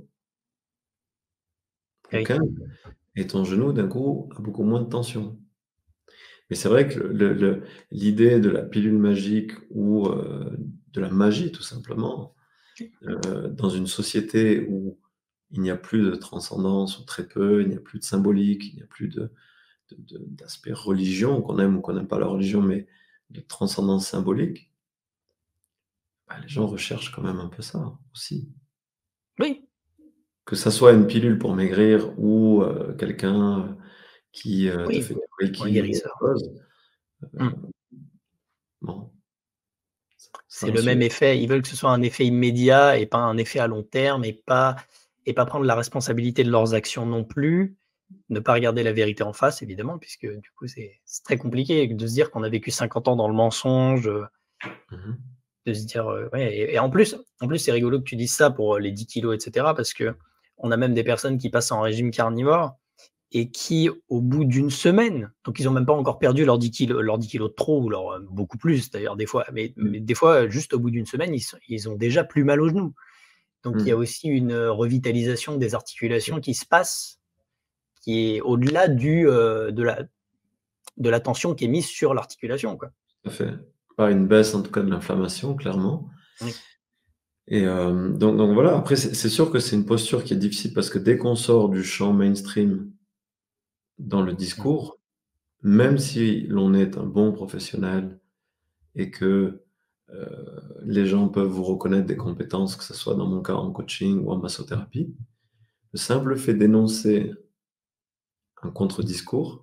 ou Oui, 15 et ton genou, d'un coup, a beaucoup moins de tension. Mais c'est vrai que l'idée de la pilule magique ou de la magie, tout simplement, dans une société où il n'y a plus de transcendance, ou très peu, il n'y a plus de symbolique, il n'y a plus d'aspect religion, qu'on aime ou qu'on n'aime pas la religion, mais de transcendance symbolique, les gens recherchent quand même un peu ça aussi. oui, Que ça soit une pilule pour maigrir ou quelqu'un qui te oui, fait du pour un reiki ou autre guérisseur. chose, Mmh. bon, ça C'est en le même suit. effet. Ils veulent que ce soit un effet immédiat et pas un effet à long terme et pas prendre la responsabilité de leurs actions non plus. Ne pas regarder la vérité en face évidemment, puisque du coup c'est très compliqué de se dire qu'on a vécu 50 ans dans le mensonge, Mmh. de se dire, ouais et en plus c'est rigolo que tu dises ça pour, les 10 kilos et cetera parce qu'on a même des personnes qui passent en régime carnivore et qui, au bout d'une semaine, donc ils ont même pas encore perdu leurs 10 kilos de trop ou beaucoup plus d'ailleurs des fois, mais Mmh. mais des fois, juste au bout d'une semaine, ils ont déjà plus mal aux genoux. Donc il y a Mmh. aussi une, revitalisation des articulations qui se passe, qui est au-delà de la tension qui est mise sur l'articulation, quoi. Tout à fait. Pas une baisse en tout cas de l'inflammation, clairement. Oui. Et donc voilà, après c'est sûr que c'est une posture qui est difficile parce que dès qu'on sort du champ mainstream dans le Mmh. discours, même si l'on est un bon professionnel et que, les gens peuvent vous reconnaître des compétences, que ce soit dans mon cas en coaching ou en massothérapie, le simple fait d'énoncer un contre-discours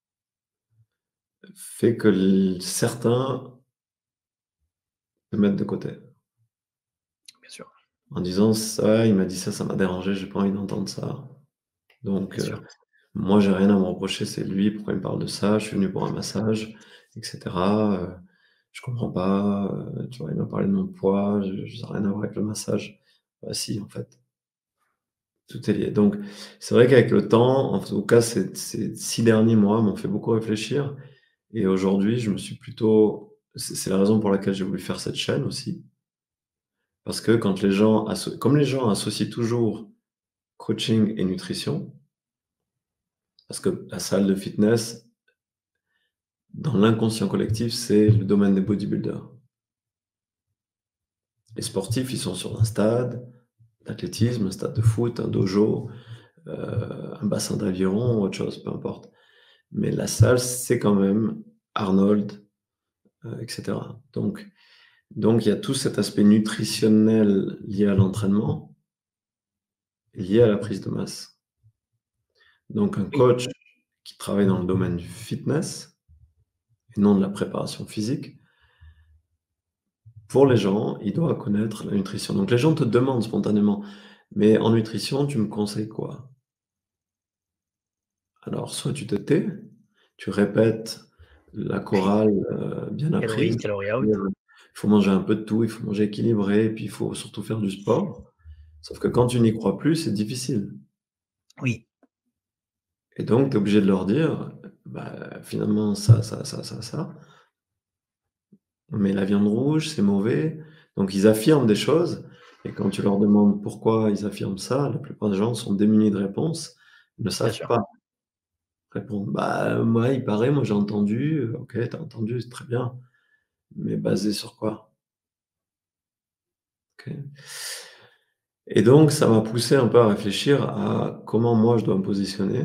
fait que certains te mettent de côté Bien sûr, en disant: «Ça, il m'a dit ça, ça m'a dérangé, j'ai pas envie d'entendre ça». Donc bien sûr. moi, j'ai rien à me reprocher, c'est lui, pourquoi il me parle de ça? Je suis venu pour un massage et cetera, je comprends pas, tu vois? Il m'a parlé de mon poids, je ça a rien à voir avec le massage. Bah si, en fait, tout est lié. Donc c'est vrai qu'avec le temps, en tout cas, ces 6 derniers mois m'ont fait beaucoup réfléchir et aujourd'hui, je me suis plutôt c'est la raison pour laquelle j'ai voulu faire cette chaîne aussi, parce que quand comme les gens associent toujours coaching et nutrition, parce que la salle de fitness, dans l'inconscient collectif, c'est le domaine des bodybuilders. Les sportifs, ils sont sur un stade d'athlétisme, un stade de foot, un dojo, un bassin d'aviron ou autre chose, peu importe. Mais la salle, c'est quand même Arnold, et cetera. Donc il y a tout cet aspect nutritionnel lié à l'entraînement, lié à la prise de masse. Donc un Oui, coach qui travaille dans le domaine du fitness et non de la préparation physique, pour les gens, ils doivent connaître la nutrition. Donc les gens te demandent spontanément: «Mais en nutrition, tu me conseilles quoi?» Alors soit tu te tais, tu répètes la chorale, bien Calories in, apprise, calories c'est-à-dire, out. il faut manger un peu de tout, il faut manger équilibré et puis il faut surtout faire du sport. Sauf que quand tu n'y crois plus, c'est difficile Oui, et donc tu es obligé de leur dire: «Bah, finalement ça, mais la viande rouge, c'est mauvais». Donc ils affirment des choses et quand tu leur demandes pourquoi ils affirment ça, la plupart des gens sont démunis de réponses, ils ne bien savent sûr. pas répondre. «Bah, moi, il paraît, moi j'ai entendu», OK, tu as entendu, c'est très bien, mais basé sur quoi? OK, et donc ça m'a poussé un peu à réfléchir à comment moi je dois me positionner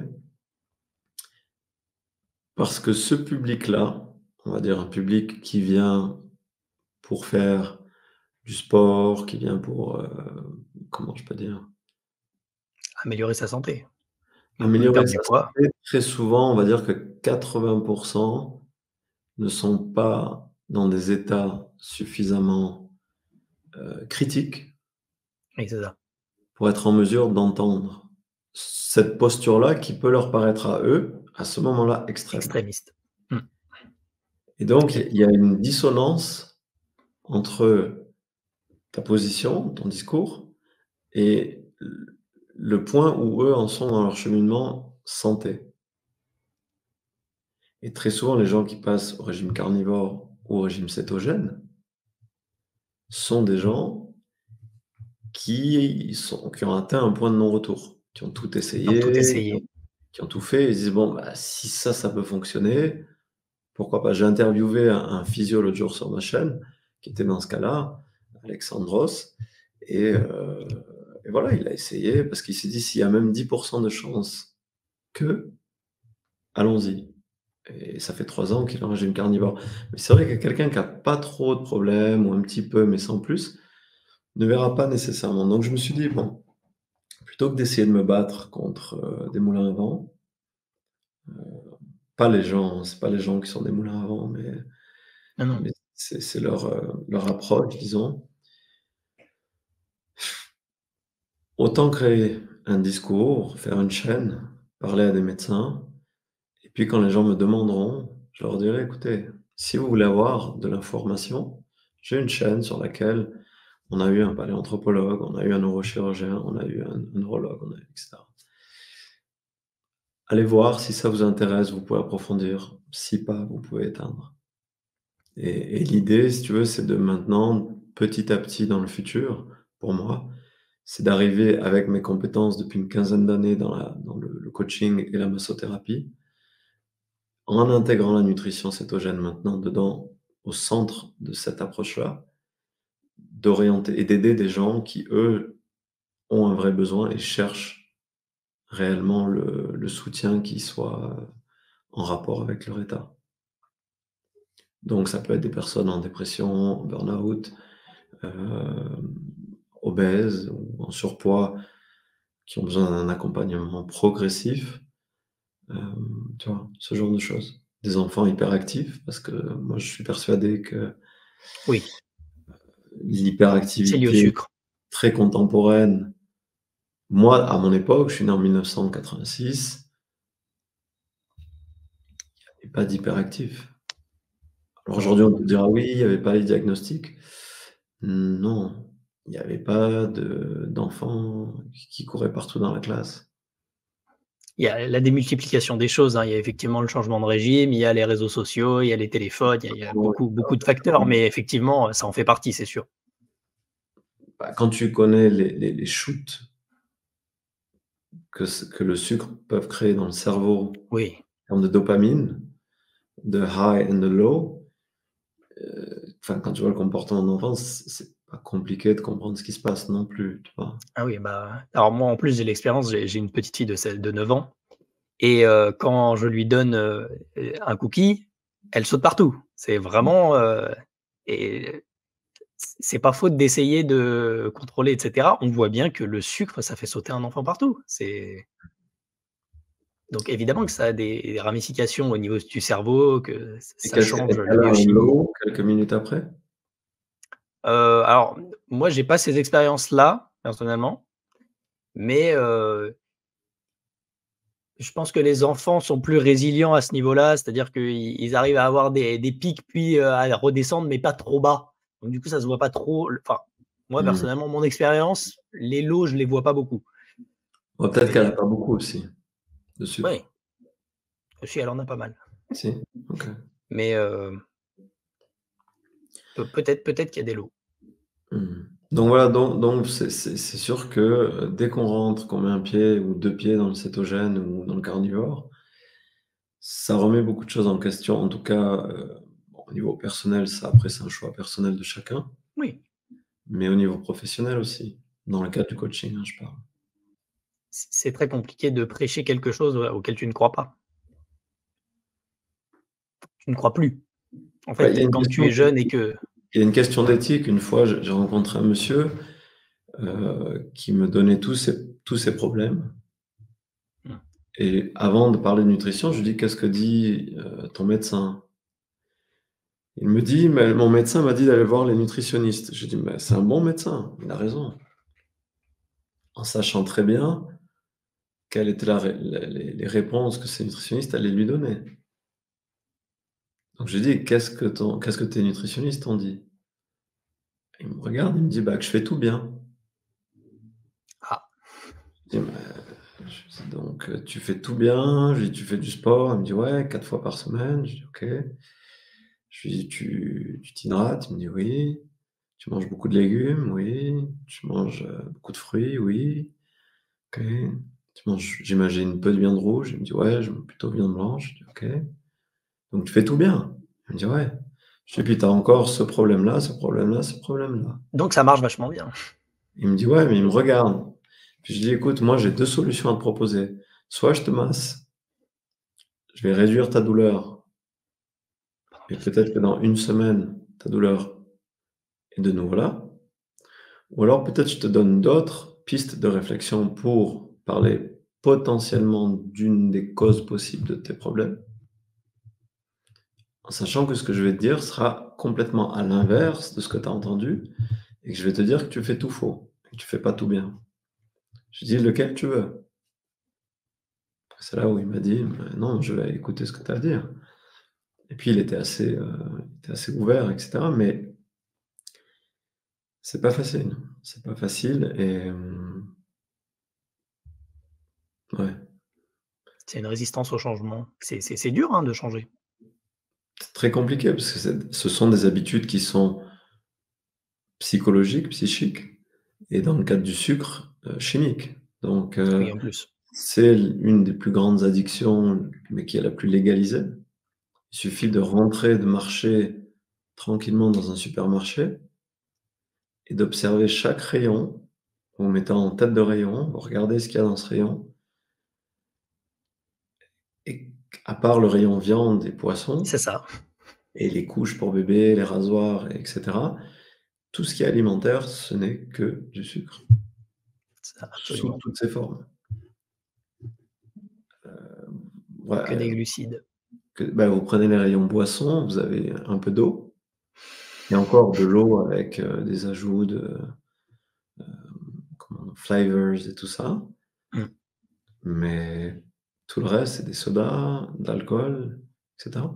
parce que ce public-là, on va dire un public qui vient pour faire du sport, qui vient pour, comment je peux dire? Améliorer sa santé, Améliorer perdre du sa poids. santé, très souvent, on va dire que 80 ne sont pas dans des états suffisamment, critiques Oui, c'est ça. pour être en mesure d'entendre cette posture-là qui peut leur paraître à eux, à ce moment-là, extrême. Extrémiste. Mmh. Et donc Et il y a une dissonance entre ta position, ton discours et le point où eux en sont dans leur cheminement santé. Et très souvent, les gens qui passent au régime carnivore ou au régime cétogène sont des gens qui ont atteint un point de non-retour, qui ont tout ils ont tout essayé, essayé. qui ont tout fait. Ils se disent: «Bon, bah, si ça peut fonctionner, pourquoi pas?» J'ai interviewé un physio l'autre jour sur ma chaîne qui était dans ce cas-là, Alexandros, et et voilà, il a essayé parce qu'il s'est dit: «S'il y a même 10 de chances que, allons-y». Et ça fait 3 ans qu'il est en régime carnivore. Mais c'est vrai que quelqu'un qui a pas trop de problèmes ou un petit peu, mais sans plus, ne verra pas nécessairement. Donc je me suis dit: «Bon, plutôt que d'essayer de me battre contre, des moulins à vent», pas les gens, c'est pas les gens qui sont des moulins à vent, Non, non. mais c'est leur approche, disons. Autant créer un discours, faire une chaîne, parler à des médecins et puis quand les gens me demanderont, je leur dirai: «Écoutez, si vous voulez avoir de l'information, j'ai une chaîne sur laquelle on a eu un paléanthropologue, on a eu un neurochirurgien, on a eu un neurologue, on a eu et cetera. Allez voir si ça vous intéresse, vous pouvez approfondir, si pas, vous pouvez éteindre». Et l'idée, si tu veux, c'est de maintenant, petit à petit dans le futur, pour moi, c'est d'arriver avec mes compétences depuis une quinzaine d'années dans le coaching et la massothérapie, en intégrant la nutrition cétogène maintenant dedans, au centre de cette approche-là, d'orienter et d'aider des gens qui, eux, ont un vrai besoin et cherchent réellement le soutien qui soit, en rapport avec leur état. Donc ça peut être des personnes en dépression, en burn-out, obèses ou en surpoids qui ont besoin d'un accompagnement progressif, tu vois? Ce genre de choses. Des enfants hyperactifs parce que moi je suis persuadé que Oui, c'est lié au l'hyperactivité sucre. très contemporaine, moi à mon époque, je suis né en 1986, il y avait pas d'hyperactifs. Alors Non, aujourd'hui, on peut dire: «Ah oui, il y avait pas les diagnostics». Non, il y avait pas d'enfants qui couraient partout dans la classe. il y a la démultiplication des choses, hein. Il y a effectivement le changement de régime, il y a les réseaux sociaux, il y a les téléphones, il y a beaucoup, beaucoup de facteurs, mais effectivement, ça en fait partie, c'est sûr. Bah, quand tu connais les shoots que le sucre peuvent créer dans le cerveau Oui. en termes de dopamine, de high and de low, enfin, quand tu vois le comportement d'un enfant, c'est pas compliqué de comprendre ce qui se passe non plus, tu vois? Ah oui, bah, alors moi, en plus, j'ai l'expérience, j'ai une petite fille de 9 ans et quand je lui donne, un cookie, elle saute partout. C'est vraiment, et c'est pas faute d'essayer de contrôler et cetera. On voit bien que le sucre, ça fait sauter un enfant partout. C'est donc évidemment que ça a des ramifications au niveau du cerveau, que Et ça qu'est-ce change qu'elle la a un biochimie. low quelques minutes après? Alors moi, j'ai pas ces expériences-là, personnellement, mais je pense que les enfants sont plus résilients à ce niveau-là, c'est-à-dire qu'ils arrivent à avoir des pics, puis, à redescendre, mais pas trop bas. Donc du coup, ça se voit pas trop enfin, moi Mmh. personnellement, mon expérience, les lots, je les vois pas beaucoup. Ouais, peut-être qu'elle Mais a pas beaucoup aussi de sucre. ouais, si elle en a pas mal. Si? OK. Mais peut-être qu'il y a des lots. Mmh. Donc voilà, donc c'est sûr que, dès qu'on rentre, qu'on met un pied ou 2 pieds dans le cétogène ou dans le carnivore, ça remet beaucoup de choses en question. En tout cas, bon, au niveau personnel, ça après c'est un choix personnel de chacun, Oui, mais au niveau professionnel aussi, dans le cadre du coaching, hein, je parle. c'est très compliqué de prêcher quelque chose, auquel tu ne crois pas. Tu ne crois plus. En Bah, il y a fait, une quand tu question es jeune et que il y a une question ouais. d'éthique. Une fois, j'ai rencontré un monsieur, qui me donnait tous ses problèmes Mmh. et avant de parler de nutrition, je lui dis: «Qu'est-ce que dit, ton médecin?» Il me dit: «Mais mon médecin m'a dit d'aller voir les nutritionnistes». Je lui dis: «Mais c'est un bon médecin, il a raison». En sachant très bien quelles étaient les réponses que ces nutritionnistes allaient lui donner. Donc je lui dis: «Qu'est-ce que tes nutritionnistes t'ont dit?» Il me regarde, il me dit: «Bah, que je fais tout bien». Ah, Je dis: «Mais» je lui dis: «Donc, tu fais tout bien?» Je lui dis: «Tu fais du sport?» Il me dit: «Ouais, 4 fois par semaine». Je dis: «OK». Je lui dis: «Tu t'hydrates?» Il me dit: «Oui». «Tu manges beaucoup de légumes?» «Oui». «Tu manges, beaucoup de fruits?» «Oui». «OK». «Tu manges, j'imagine, peu de viande rouge?» Il me dit: «Ouais, je mange plutôt viande blanche». Je dis: «OK». «Donc tu fais tout bien?» Il me dit: «Ouais». Je dis: «Puis tu as encore ce problème-là, ce problème-là, ce problème-là». donc ça marche vachement bien. Il me dit: «Ouais», mais il me regarde. Puis je dis: «Écoute, moi j'ai 2 solutions à te proposer. Soit je te masse, je vais réduire ta douleur Pendant et 2 peut-être semaines. que dans une semaine, ta douleur est de nouveau là. Ou alors peut-être je te donne d'autres pistes de réflexion pour parler potentiellement d'une des causes possibles de tes problèmes, en sachant que ce que je vais te dire sera complètement à l'inverse de ce que tu as entendu et que je vais te dire que tu fais tout faux et que tu fais pas tout bien». Je lui dis: «Lequel tu veux?» C'est là où il m'a dit: «Bah, non, je vais écouter ce que tu as à dire». Et puis il était assez ouvert et cetera, mais c'est pas facile. C'est pas facile et ouais, C'est une résistance au changement. C'est dur, hein, de changer. c'est très compliqué parce que ce sont des habitudes qui sont psychologiques, psychiques et dans le cadre du sucre, chimiques. Donc Oui, en plus. c'est une des plus grandes addictions, mais qui est la plus légalisée. Il suffit de rentrer, de marcher tranquillement dans un supermarché et d'observer chaque rayon. Vous vous mettez en tête de rayon, vous regardez ce qu'il y a dans ce rayon et à part le rayon viande et C'est poisson ça. et les couches pour bébé, les rasoirs et cetera, tout ce qui est alimentaire, ce n'est que du sucre, C'est ça, sous absolument. toutes ses formes. Que des Ouais, glucides. bah, vous prenez les rayons boissons, vous avez un peu d'eau et encore de l'eau avec, des ajouts de, flavors et tout ça, Mmh. mais tout le reste, c'est des sodas, de l'alcool et cetera.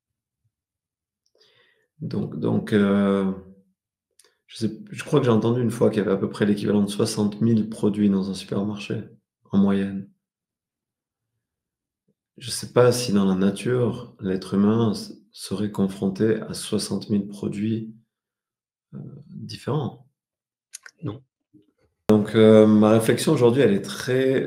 Donc je crois que j'ai entendu une fois qu'il y avait à peu près l'équivalent de 60 000 produits dans un supermarché, en moyenne. Je ne sais pas si dans la nature, l'être humain serait confronté à 60 000 produits différents. Non. Donc ma réflexion aujourd'hui, elle est très,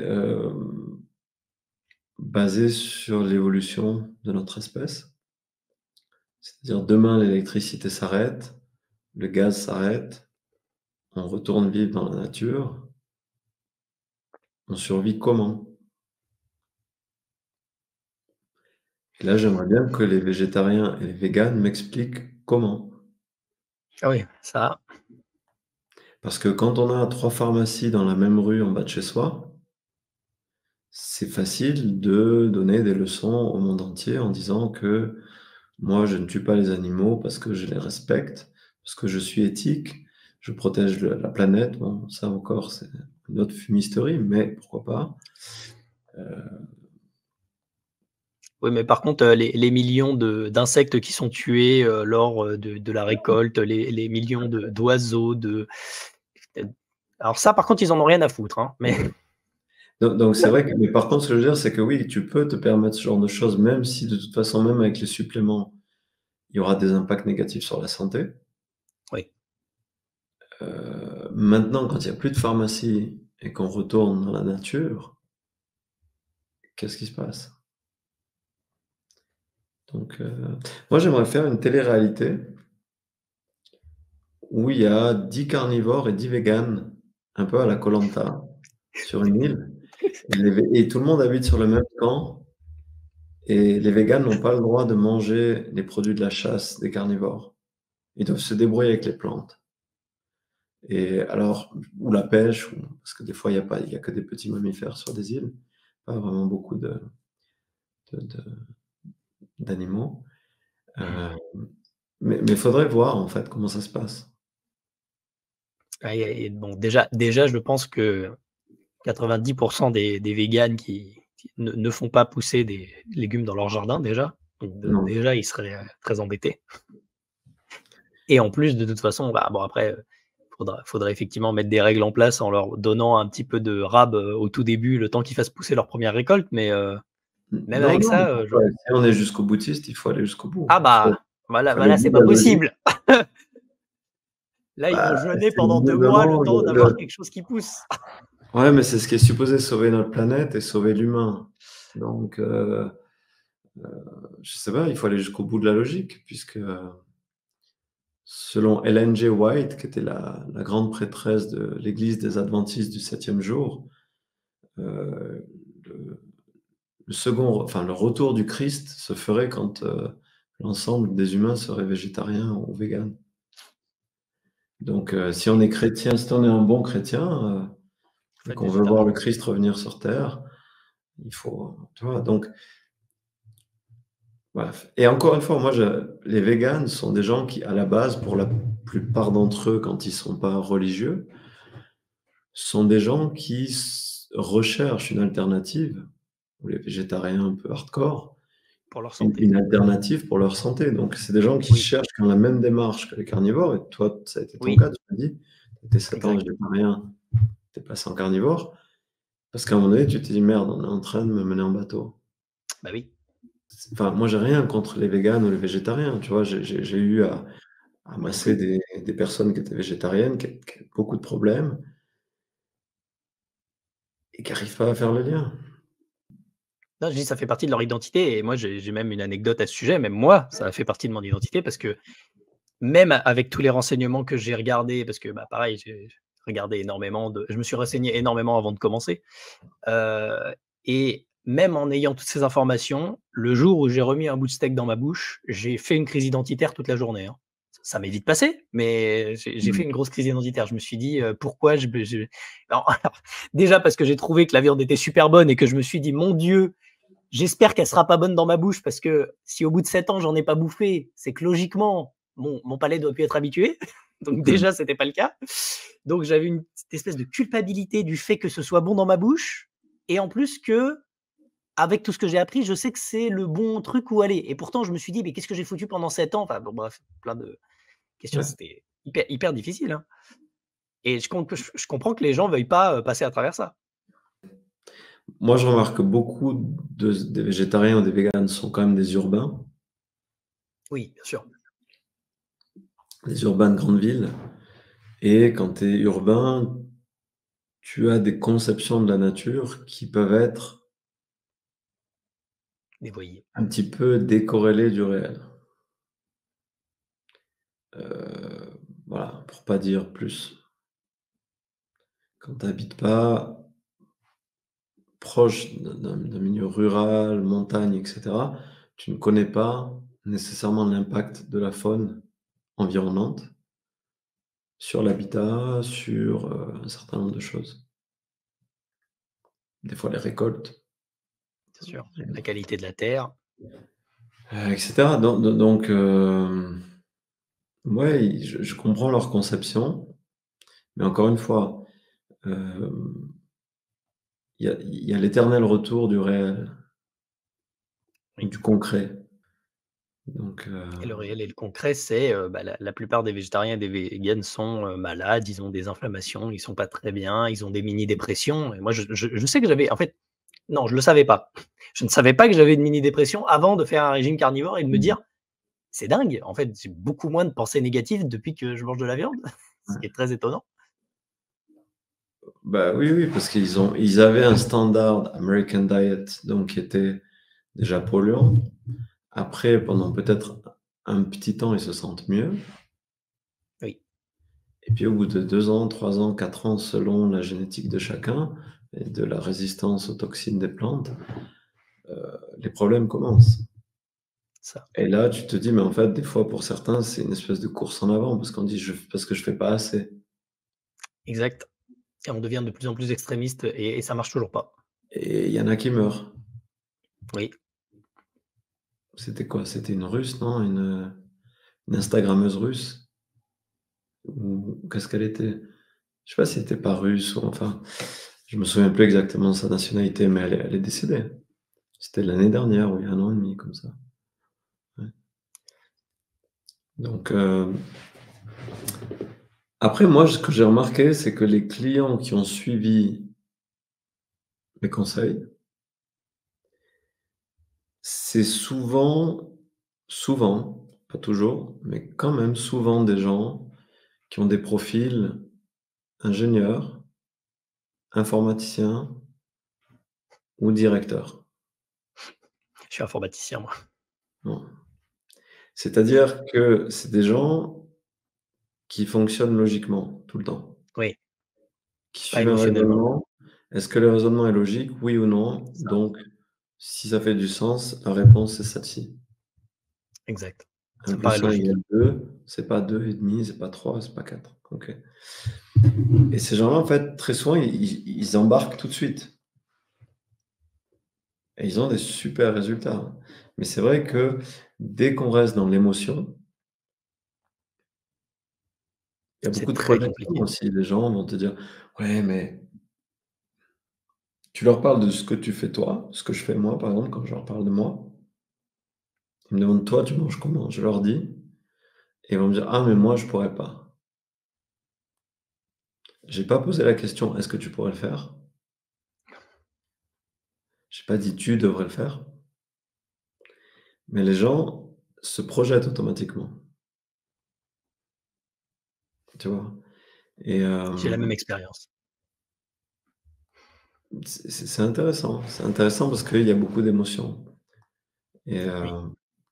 basée sur l'évolution de notre espèce. C'est-à-dire demain l'électricité s'arrête, le gaz s'arrête, on retourne vivre dans la nature, on survit comment? Et là, j'aimerais bien que les végétariens et les véganes m'expliquent comment. Ah oui, ça Parce que quand on a 3 pharmacies dans la même rue en bas de chez soi, c'est facile de donner des leçons au monde entier en disant que moi, je ne tue pas les animaux parce que je les respecte, parce que je suis éthique, je protège la planète. Bon, ça encore, c'est une autre fumisterie, mais pourquoi pas. Oui, mais par contre, les millions d'insectes qui sont tués, lors, de la récolte, les millions d'oiseaux, alors ça, par contre, ils en ont rien à foutre, hein, mais Donc c'est vrai que, mais par contre, ce que je veux dire, c'est que oui, tu peux te permettre ce genre de choses, même si de toute façon, même avec les suppléments, il y aura des impacts négatifs sur la santé. oui. Maintenant, quand il y a plus de pharmacie et qu'on retourne dans la nature, qu'est-ce qui se passe? Donc, moi, j'aimerais faire une télé-réalité où il y a 10 carnivores et 10 véganes, un peu à la koh sur une île, et tout le monde habite sur le même camp, et les véganes n'ont pas le droit de manger les produits de la chasse des carnivores. Ils doivent se débrouiller avec les plantes. Et alors, ou la pêche, parce que des fois, il y a que des petits mammifères sur des îles, pas vraiment beaucoup de- de- d'animaux. Mmh. Euh, mais il faudrait voir en fait comment ça se passe. Ah et bon, déjà, je pense que 90 des véganes qui ne font pas pousser des légumes dans leur jardin déjà, donc Non. déjà, ils seraient, très embêtés et en plus, de toute façon, bah, bon après, faudrait effectivement mettre des règles en place en leur donnant un petit peu de rab, au tout début, le temps qu'ils fassent pousser leur première récolte, mais même Non, avec non, mais ça, je pourquoi? Si on est jusqu'au boutiste, il faut aller jusqu'au bout. ah bah, Il faut aller au voilà, bout c'est de la pas logique. possible. Là, ils vont Bah, jeûner c'est pendant 2 mois le justement temps d'avoir quelque chose qui pousse. ouais, mais c'est ce qui est supposé sauver notre planète et sauver l'humain. Donc, je sais pas, il faut aller jusqu'au bout de la logique, puisque selon Ellen G. White, qui était la grande prêtresse de l'Église des Adventistes du septième jour, le, enfin, le retour du Christ se ferait quand l'ensemble des humains seraient végétariens ou véganes. Donc, si on est chrétien, si on est un bon chrétien, Faut et être qu'on veut voir végétarien. le Christ revenir sur Terre, il faut, tu vois, donc, bref. Et encore une fois, les véganes sont des gens qui, à la base, pour la plupart d'entre eux, quand ils sont pas religieux, sont des gens qui recherchent une alternative, ou les végétariens un peu hardcore, Pour leur une, santé. une alternative pour leur santé. Donc, c'est des gens qui Oui, cherchent qui ont la même démarche que les carnivores. Et toi, ça a été ton oui, cas, tu m'as dit, tu étais 7 ans exact. végétarien, tu es passé en carnivore, parce qu'à un moment donné, tu t'es dit, merde, on est en train de me mener en bateau. Bah oui. Enfin, moi, j'ai rien contre les véganes ou les végétariens, tu vois, j'ai eu à masser des personnes qui étaient végétariennes, qui avaient beaucoup de problèmes, et qui n'arrivent pas à faire le lien. Non, je dis ça fait partie de leur identité et moi j'ai même une anecdote à ce sujet. Même moi, ça a fait partie de mon identité parce que même avec tous les renseignements que j'ai regardés, parce que, bah, pareil, j'ai regardé énormément je me suis renseigné énormément avant de commencer, heu et même en ayant toutes ces informations, le jour où j'ai remis un bout de steak dans ma bouche, j'ai fait une crise identitaire toute la journée, hein. Ça m'est vite passé, mais j'ai fait Mmh. une grosse crise identitaire. Je me suis dit, pourquoi alors déjà parce que j'ai trouvé que la viande était super bonne et que je me suis dit: «Mon Dieu, j'espère qu'elle sera pas bonne dans ma bouche parce que si au bout de 7 ans, j'en ai pas bouffé, c'est que logiquement, mon palais doit plus être habitué». Donc Mmh. déjà, c'était pas le cas. Donc j'avais une petite espèce de culpabilité du fait que ce soit bon dans ma bouche et en plus que, avec tout ce que j'ai appris, je sais que c'est le bon truc où aller et pourtant je me suis dit: «Mais qu'est-ce que j'ai foutu pendant 7 ans?» Enfin bon bref, plein de questions, Ouais. c'était hyper difficile, hein, et je comprends que les gens veuillent pas, passer à travers ça. Moi, je remarque que beaucoup des végétariens ou des véganes sont quand même des urbains, Oui, bien sûr. des urbains de grandes villes. Et quand tu es urbain, tu as des conceptions de la nature qui peuvent être Dévoyés. un petit peu décorrélées du réel. Voilà, pour pas dire plus. Quand tu habites pas proche d'un milieu rural, montagne, et cetera, tu ne connais pas nécessairement l'impact de la faune environnante sur l'habitat, sur, un certain nombre de choses. Des fois les récoltes, Bien sûr. La qualité de la terre. et cetera. Donc, ouais, je comprends leur conception, mais encore une fois, il y a l'éternel retour du réel, Oui. du concret. Donc, Et le réel et le concret, c'est, bah, la plupart des végétariens et des véganes sont, malades, ils ont des inflammations, ils sont pas très bien, ils ont des mini dépressions et moi je sais que j'avais en fait, non, je le savais pas. Je ne savais pas que j'avais une mini dépression avant de faire un régime carnivore et de me mmh, dire: «C'est dingue, en fait, j'ai beaucoup moins de pensées négatives depuis que je mange de la viande», ce qui ouais. est très étonnant. Bah, oui, oui, parce ils avaient un standard American Diet, donc qui était déjà polluant. Après, pendant peut-être un petit temps, ils se sentent mieux Oui, et puis au bout de 2 ans, 3 ans, 4 ans, selon la génétique de chacun et de la résistance aux toxines des plantes, les problèmes commencent. ça, Et là, tu te dis: «Mais en fait, des fois, pour certains, c'est une espèce de course en avant» parce qu'on dit: «Parce que je fais pas assez» exact et on devient de plus en plus extrémiste et ça marche toujours pas. et il y en a qui meurent. Oui, C'était quoi? C'était une Russe, non? Une Instagrammeuse russe? Ou qu'est-ce qu'elle était? Je sais pas si elle était pas russe ou enfin, je me souviens plus exactement de sa nationalité, mais elle est décédée. C'était l'année dernière ou il y a 1 an et demi, comme ça. Ouais. Donc, après moi, ce que j'ai remarqué, c'est que les clients qui ont suivi mes conseils, c'est souvent, pas toujours, mais quand même souvent des gens qui ont des profils ingénieurs, informaticiens ou directeurs. je suis informaticien moi. Bon. C'est-à-dire que c'est des gens qui fonctionnent logiquement tout le temps, Oui, qui pas suivent un émotionnellement. raisonnement. Est-ce que le raisonnement est logique? Oui ou non? Ça, Donc, si ça fait du sens, la réponse est celle-ci. exact. 1 Ça me paraît plus 1 logique. égale 2, c'est pas 2,5, c'est pas 3, c'est pas 4. OK. Et ces gens-là, en fait, très souvent, ils embarquent tout de suite et ils ont des super résultats. Mais c'est vrai que dès qu'on reste dans l'émotion, il y a beaucoup C'est de très projections compliqué. aussi. Les gens vont te dire: «Ouais, mais» tu leur parles de ce que tu fais toi, ce que je fais moi, par exemple, quand je leur parle de moi. Ils me demandent: «Toi, tu manges comment?» Je leur dis et ils vont me dire: «Ah mais moi, je pourrais pas». J'ai pas posé la question: «Est-ce que tu pourrais le faire?» J'ai pas dit: «Tu devrais le faire», mais les gens se projettent automatiquement, tu vois? Et J'ai la même expérience. c'est intéressant. C'est intéressant parce qu'il y a beaucoup d'émotions et Oui.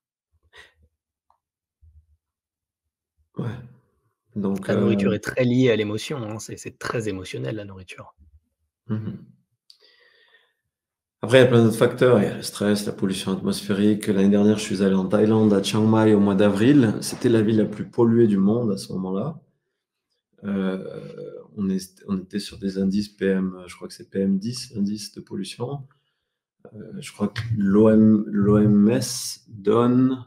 ouais, donc La nourriture est très liée à l'émotion, hein, c'est très émotionnel la nourriture. mmh mh. Après, il y a plein d'autres facteurs. Il y a le stress, la pollution atmosphérique. L'année dernière, je suis allé en Thaïlande, à Chiang Mai, au mois d'avril. C'était la ville la plus polluée du monde à ce moment-là. On était sur des indices PM, je crois que c'est PM10, indice de pollution. Je crois que l'OMS donne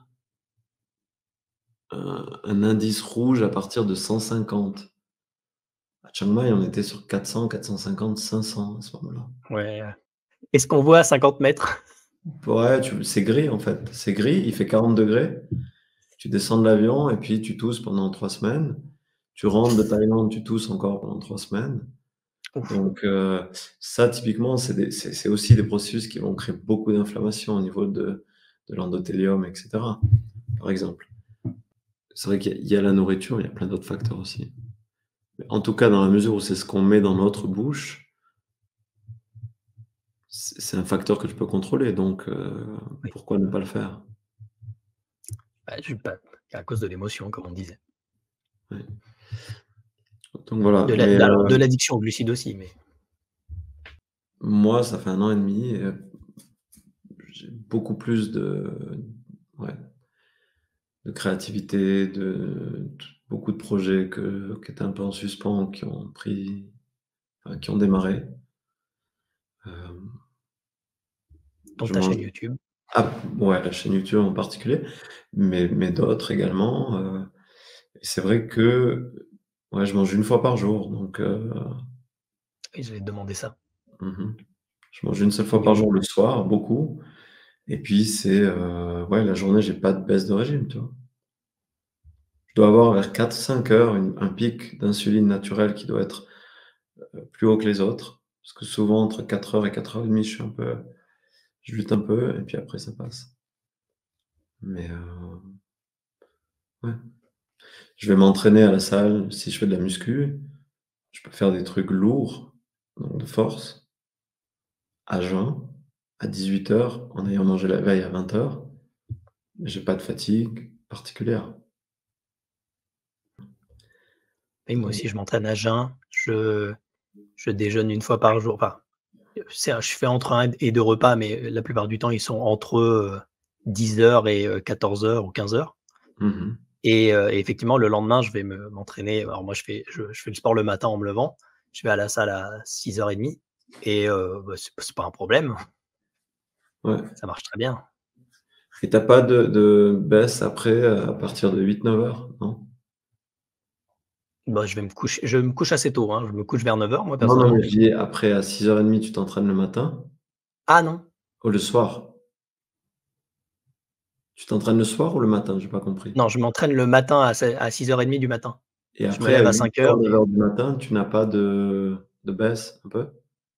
un indice rouge à partir de 150. À Chiang Mai, on était sur 400, 450, 500 à ce moment-là. Ouais, est-ce qu'on voit à 50 mètres? Ouais, c'est gris en fait. C'est gris, il fait 40 degrés. Tu descends de l'avion et puis tu tousses pendant 3 semaines. Tu rentres de Thaïlande, tu tousses encore pendant 3 semaines. Ouf, Donc, ça typiquement, c'est aussi des processus qui vont créer beaucoup d'inflammation au niveau de l'endothélium et cetera, par exemple. C'est vrai qu'il y a la nourriture, il y a plein d'autres facteurs aussi. Mais en tout cas, dans la mesure où c'est ce qu'on met dans notre bouche, c'est un facteur que tu peux contrôler, donc oui. pourquoi ne pas le faire? Bah, je pas à cause de l'émotion comme on disait. Ouais. Donc voilà, De la mais alors de l'addiction aux glucides aussi, mais moi, ça fait 1 an et demi et j'ai beaucoup plus ouais, de créativité, beaucoup de projets qui étaient un peu en suspens, qui ont démarré. Hem, donc je ta mange chaîne YouTube, ouais, la chaîne YouTube en particulier, mais d'autres également, Et c'est vrai que ouais, je mange une fois par jour, donc Oui, j'allais te demander ça. mmh je mange une seule Au fois par niveau jour le soir, beaucoup, et puis c'est, ouais, la journée, j'ai pas de baisse de régime, tu vois? Je dois avoir vers 4-5 heures un pic d'insuline naturelle qui doit être, plus haut que les autres, parce que souvent entre 4 heures et 4 heures et demie, je lutte un peu et puis après ça passe. Mais ouais. Je vais m'entraîner à la salle, si je fais de la muscu, je peux faire des trucs lourds, donc de force, à jeun, à 18 heures, en ayant mangé la veille à 20 heures. J'ai pas de fatigue particulière. Oui, moi aussi, je m'entraîne à jeun. Je déjeune une fois par jour. Enfin, je fais entre un et 2 repas, mais la plupart du temps, ils sont entre, 10 heures et 14 heures ou 15 heures. Mmh. Et effectivement, le lendemain, je vais m'entraîner. Alors moi, je fais le sport le matin en me levant. Je vais à la salle à 6h30 et bah, c'est pas un problème, Ouais, ça marche très bien. et tu as pas de baisse après, à partir de 8-9 heures, non? Bah, je me couche assez tôt, hein. Je me couche vers 9 heures moi, Non, non, mais personnellement. je dis après à 6h30 tu t'entraînes le matin Ah non, ou le soir? Tu t'entraînes le soir ou le matin? J'ai pas compris. non, je m'entraîne le matin à 6h30 du matin. Et Je me après à lève à 8 heures, 5 heures neuf et heures du matin, tu n'as pas de baisse un peu?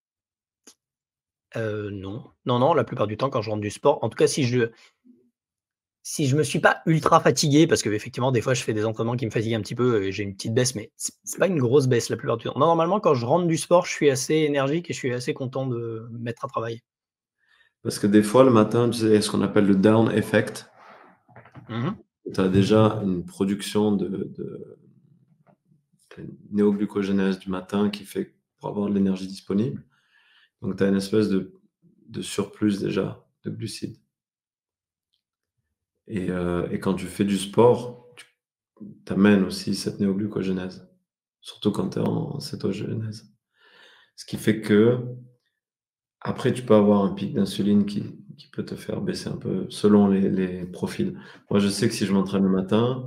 non. Non, non, la plupart du temps, quand je rentre du sport, en tout cas, si je me suis pas ultra fatigué, parce qu'effectivement, des fois, je fais des entraînements qui me fatiguent un petit peu et j'ai une petite baisse, mais c'est pas une grosse baisse la plupart du temps. Non, normalement, quand je rentre du sport, je suis assez énergique et je suis assez content de me mettre à travailler. Parce que des fois le matin, tu sais, il y a ce qu'on appelle le down effect. Mmh mh. Tu as déjà une production de néoglucogénèse du matin qui fait pour avoir de l'énergie disponible. Donc tu as une espèce de surplus déjà de glucides, et quand tu fais du sport, tu amènes aussi cette néoglucogénèse, surtout quand tu es en cétogénèse. Ce qui fait qu'après tu peux avoir un pic d'insuline qui peut te faire baisser un peu selon les profils. Moi, je sais que si je m'entraîne le matin,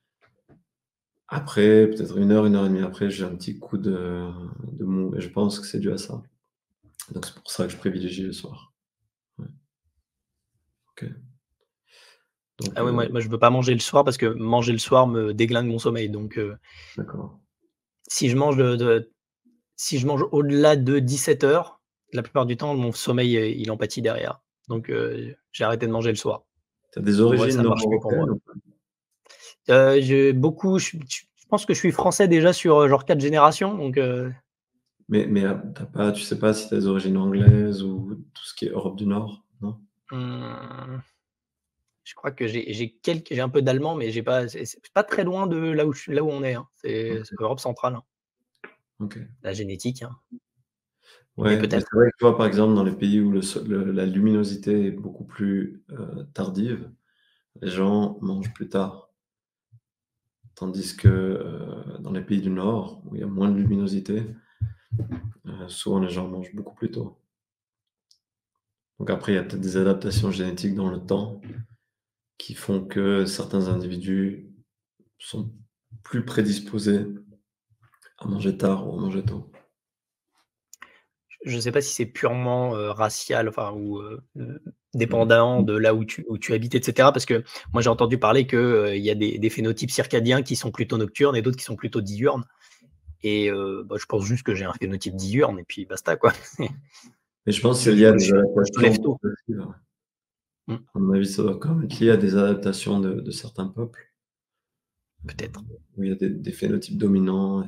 après peut-être 1 heure et demie après, j'ai un petit coup de mou et je pense que c'est dû à ça. Donc c'est pour ça que je privilégie le soir. Ouais, OK. Donc Ah oui, moi, je veux pas manger le soir parce que manger le soir me déglingue mon sommeil, donc d'accord. si je mange si je mange au-delà de 17 heures, la plupart du temps, mon sommeil, il en pâtit derrière. Donc j'ai arrêté de manger le soir. Tu as des Ouais, origines ça marche plus pour nord-européennes moi. ou pas? J'ai beaucoup je pense que je suis français déjà sur, genre 4 générations, donc Mais tu pas, tu sais pas si tu as des origines anglaises ou tout ce qui est Europe du Nord, non? mmh, je crois que j'ai un peu d'allemand, mais j'ai pas c'est pas très loin de là où on est, hein. C'est OK, Europe centrale, hein, OK. la génétique, hein, mais Ouais, mais peut-être. c'est vrai que tu vois, par exemple, dans les pays où la luminosité est beaucoup plus, tardive, les gens mangent plus tard. Tandis que, dans les pays du Nord, où il y a moins de luminosité, souvent les gens mangent beaucoup plus tôt. Donc après, il y a peut-être des adaptations génétiques dans le temps qui font que certains individus sont plus prédisposés à manger tard ou à manger tôt. Je ne sais pas si c'est purement, racial, enfin ou, Mmh. dépendant de là où tu habites et cetera. Parce que moi j'ai entendu parler que, il y a des phénotypes circadiens qui sont plutôt nocturnes et d'autres qui sont plutôt diurnes et bah, je pense juste que j'ai un phénotype diurne et puis basta quoi. Et je pense que Je c'est du lié à coup, des je me lève adaptations tôt. progressives, ouais. Mmh, À mon avis, ça doit quand même être lié à des adaptations de certains peuples, peut-être. où il y a des phénotypes dominants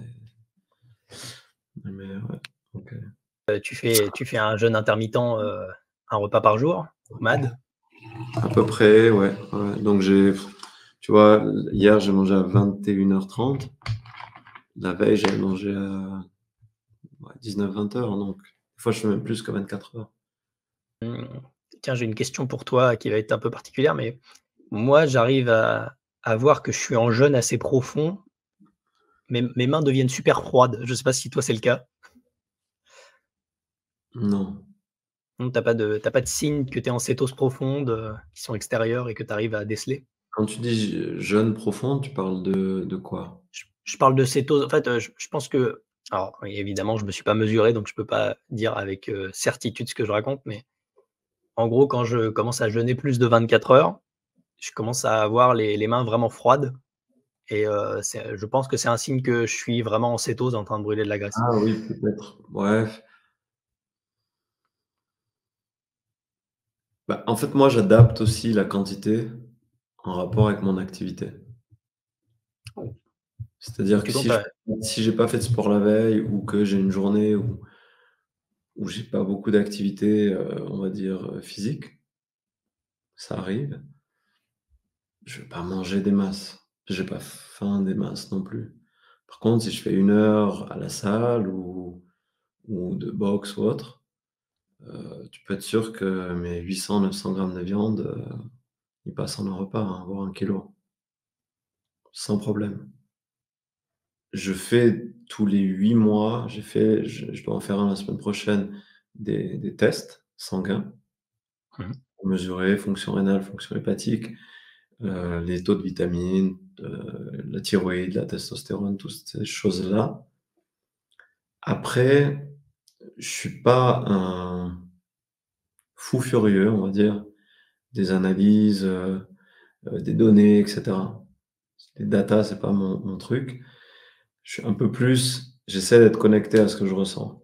mais ouais, OK. Tu fais un jeûne intermittent, 1 repas par jour, OMAD? À peu près, ouais, ouais, donc tu vois, hier, j'ai mangé à 21h30. La veille, j'avais mangé à, ouais, 19-20 heures, donc des fois, je fais même plus que 24 heures. Mmh, tiens, j'ai une question pour toi qui va être un peu particulière, mais moi j'arrive à voir que je suis en jeûne assez profond. Mes mains deviennent super froides. Je sais pas si toi c'est le cas? Non, Non, tu as pas de signes que tu es en cétose profonde, qui sont extérieurs et que tu arrives à déceler? Quand tu dis jeûne profond, tu parles de quoi? Je parle de cétose. En fait, je pense que alors oui, évidemment, je me suis pas mesuré, donc je peux pas dire avec, certitude ce que je raconte, mais en gros, quand je commence à jeûner plus de 24 heures, je commence à avoir les mains vraiment froides et je pense que c'est un signe que je suis vraiment en cétose en train de brûler de la graisse. Ah oui, peut-être. Ouais. Bah, en fait, moi, j'adapte aussi la quantité en rapport avec mon activité. Oh. C'est-à-dire Donc que tu comptes, si j'ai pas fait de sport la veille ou que j'ai une journée où j'ai pas beaucoup d'activité, on va dire, physique, ça arrive, je vais pas manger des masses. J'ai pas faim des masses non plus. Par contre, si je fais 1 heure à la salle ou de boxe ou autre, tu peux être sûr que mes 800-900 grammes de viande, ils passent en un repas, hein, voire 1 kilo, sans problème. Je fais tous les 8 mois, je dois en faire un la semaine prochaine, des tests sanguins mmh. pour mesurer fonction rénale, fonction hépatique, les taux de vitamines, la thyroïde, la testostérone, toutes ces choses-là. Après, je suis pas un fou furieux, on va dire, des analyses, des données et cetera. Les data, c'est pas mon truc. Je suis un peu plus J'essaie d'être connecté à ce que je ressens.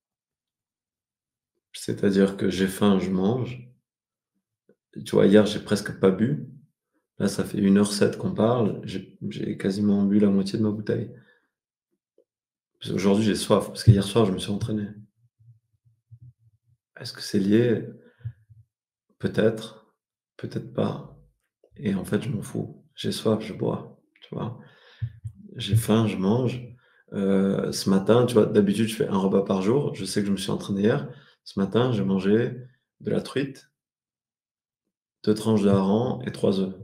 C'est-à-dire que j'ai faim, je mange. Tu vois, hier, j'ai presque pas bu. Là, ça fait 1h07 qu'on parle, j'ai quasiment bu la moitié de ma bouteille. Parce qu'aujourd'hui, j'ai soif, parce qu'hier soir, je me suis entraîné. Est-ce que c'est lié? Peut-être, peut-être pas. Et en fait, je m'en fous. J'ai soif, je bois, tu vois? J'ai faim, je mange. Ce matin, tu vois, d'habitude, je fais un repas par jour. Je sais que je me suis entraîné hier. Ce matin, j'ai mangé de la truite, 2 tranches de hareng et 3 œufs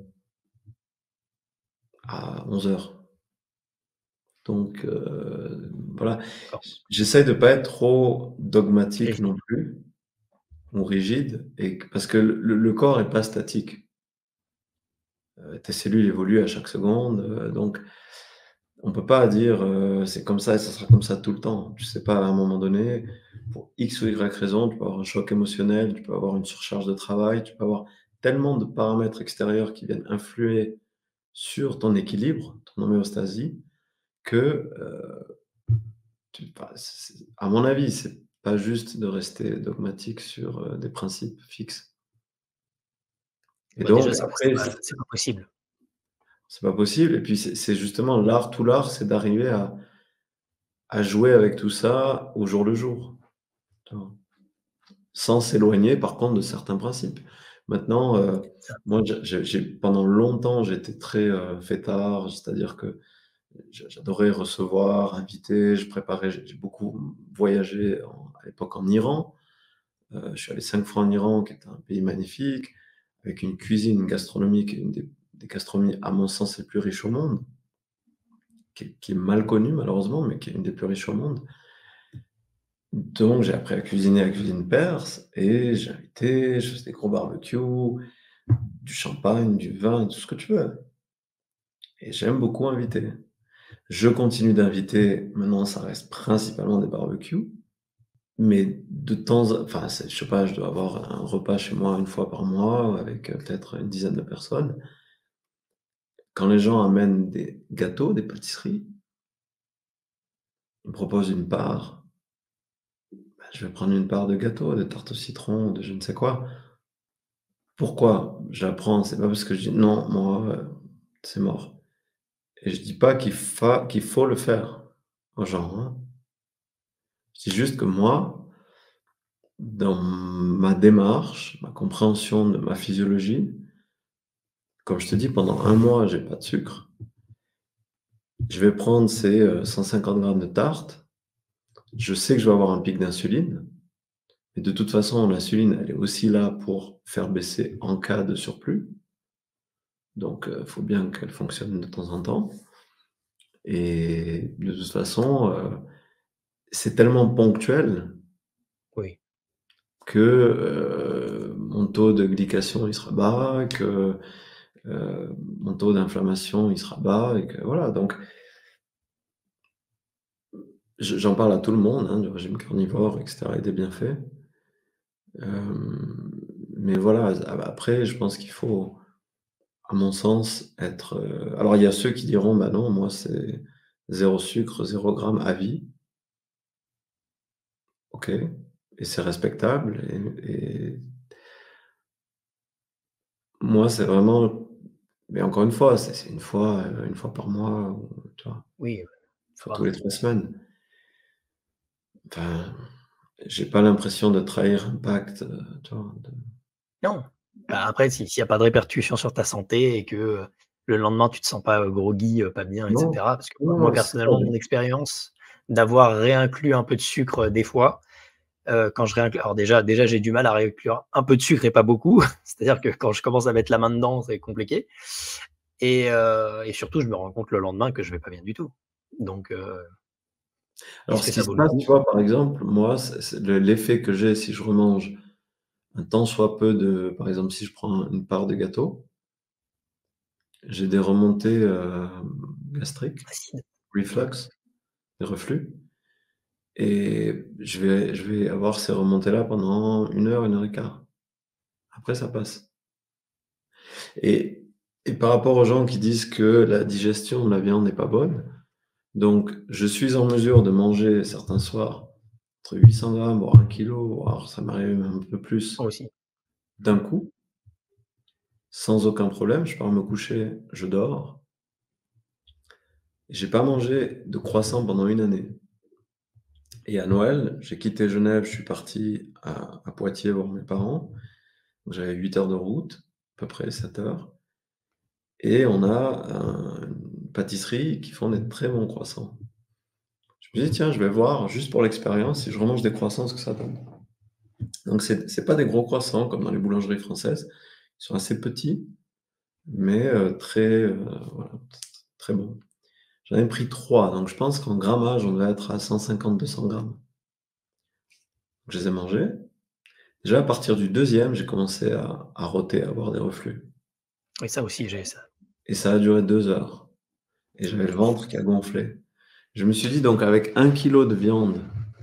à 11 heures. Donc voilà. D'accord. J'essaie de pas être trop dogmatique Rigide. non plus ou rigide parce que le corps est pas statique. Tes cellules évoluent à chaque seconde, donc on peut pas dire, «C'est comme ça et ça sera comme ça tout le temps». Tu sais pas, à un moment donné, pour X ou Y raison, tu peux avoir un choc émotionnel, tu peux avoir une surcharge de travail, tu peux avoir tellement de paramètres extérieurs qui viennent influer sur ton équilibre, ton homéostasie que, à mon avis, c'est pas juste de rester dogmatique sur, des principes fixes et Bah, déjà, donc c'est pas c'est après pas c'est pas possible. c'est pas possible et puis c'est justement tout l'art, c'est d'arriver à jouer avec tout ça au jour le jour, tu vois? Sans s'éloigner par contre de certains principes. Maintenant, Ça. moi j'ai pendant longtemps, j'étais très, fêtard, c'est-à-dire que j'adorais recevoir, inviter, je préparais j'ai beaucoup voyagé à l'époque en Iran. Je suis allé 5 fois en Iran, qui est un pays magnifique, avec une cuisine gastronomique, une des gastronomies, à mon sens, les plus riches au monde, qui est mal connue malheureusement, mais qui est une des plus riches au monde. Donc j'ai appris à cuisiner la cuisine perse et j'ai invité, je faisais des gros barbecues, du champagne, du vin, tout ce que tu veux et j'aime beaucoup inviter. Je continue d'inviter, maintenant ça reste principalement des barbecues, mais de temps enfin, je sais pas, je dois avoir un repas chez moi 1 fois par mois avec, peut-être une dizaine de personnes. Quand les gens amènent des gâteaux, des pâtisseries, ils me proposent une part, bah, je vais prendre une part de gâteau, de tarte au citron, de je ne sais quoi. Pourquoi? J'apprends, c'est pas parce que je dis: «Non, moi, c'est mort» et je dis pas qu'il faut le faire aux gens, hein. Je dis juste que moi, dans ma démarche, ma compréhension de ma physiologie, comme je te dis, pendant 1 mois, j'ai pas de sucre. Je vais prendre ces, 150 grammes de tarte. Je sais que je vais avoir un pic d'insuline et de toute façon, l'insuline, elle est aussi là pour faire baisser en cas de surplus. Donc, faut bien qu'elle fonctionne de temps en temps et de toute façon, c'est tellement ponctuel Oui. que, mon taux de glycation, il sera bas, que, mon taux d'inflammation, il sera bas et que voilà, donc j'en parle à tout le monde, hein, du régime carnivore et cetera et des bienfaits. Mais voilà, après, je pense qu'il faut, à mon sens, être, alors il y a ceux qui diront: «Bah non, moi c'est zéro sucre, 0 gramme à vie». OK, et c'est respectable et moi, c'est vraiment, mais encore une fois, c'est une fois par mois ou tu vois? Oui, Une ça fois tous va. les 3 semaines. Enfin, j'ai pas l'impression de trahir un pacte, tu vois? Non. Bah, après s'il y a pas de répercussions sur ta santé et que, le lendemain tu te sens pas, groggy, pas bien et Non, cetera. Parce que non, moi non, c'est ça. personnellement, mon expérience d'avoir réinclus un peu de sucre, des fois, quand je réinclus alors déjà j'ai du mal à réinclure un peu de sucre et pas beaucoup. C'est-à-dire que quand je commence à mettre la main dedans, c'est compliqué et surtout je me rends compte le lendemain que je vais pas bien du tout. Donc est-ce Alors que ce qui ça se vaut le passe, tu coup? vois, par exemple, moi, c'est l'effet que j'ai si je remange un tant soit peu de, par exemple, si je prends une part de gâteau, j'ai des remontées, gastriques, Acide. Mmh. reflux, des reflux, et je vais avoir ces remontées-là pendant 1 heure et quart. Après ça passe, et par rapport aux gens qui disent que la digestion de la viande n'est pas bonne, donc je suis en mesure de manger certains soirs entre 800 grammes, voire 1 kilo, voire ça m'arrive même un peu Moi plus aussi. d'un coup, sans aucun problème. Je pars me coucher, je dors. J'ai pas mangé de croissant pendant 1 année, et à Noël, j'ai quitté Genève, je suis parti à Poitiers voir mes parents. Donc j'avais 8 heures de route, à peu près 7 heures, et on a une pâtisserie qui font des très bons croissants. Je me dis: «Tiens, je vais voir juste pour l'expérience si je remange des croissants, ce que ça donne». Donc c'est pas des gros croissants comme dans les boulangeries françaises. Ils sont assez petits, mais très, voilà, très bons. J'en ai pris 3, donc je pense qu'en grammage, on devait être à 150-200 grammes. Je les ai mangés. Déjà à partir du deuxième, j'ai commencé à rôter, à avoir des reflux, Oui, ça aussi, j'ai ça. et ça a duré 2 heures et j'avais le ventre qui a gonflé. Je me suis dit: «Donc avec 1 kilo de viande,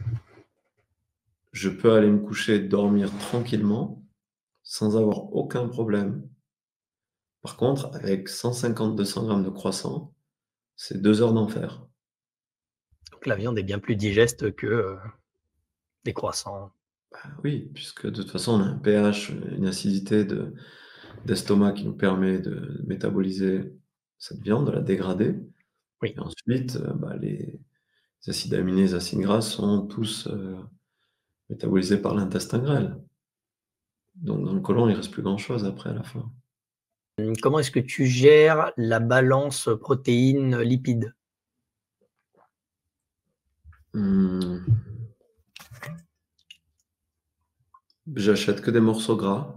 je peux aller me coucher, dormir tranquillement, sans avoir aucun problème. Par contre, avec 150-200 grammes de croissant, c'est 2 heures d'enfer». Donc la viande est bien plus digeste que, des croissants. Bah oui, puisque de toute façon, on a un pH, une acidité d'estomac qui nous permet de métaboliser cette viande, de la dégrader, Oui, et ensuite, bah, les acides aminés, les acides gras sont tous, métabolisés par l'intestin grêle. Donc dans le côlon, il reste plus grand chose après à la fin. comment est-ce que tu gères la balance, protéines-lipides? Mmh, j'achète que des morceaux gras,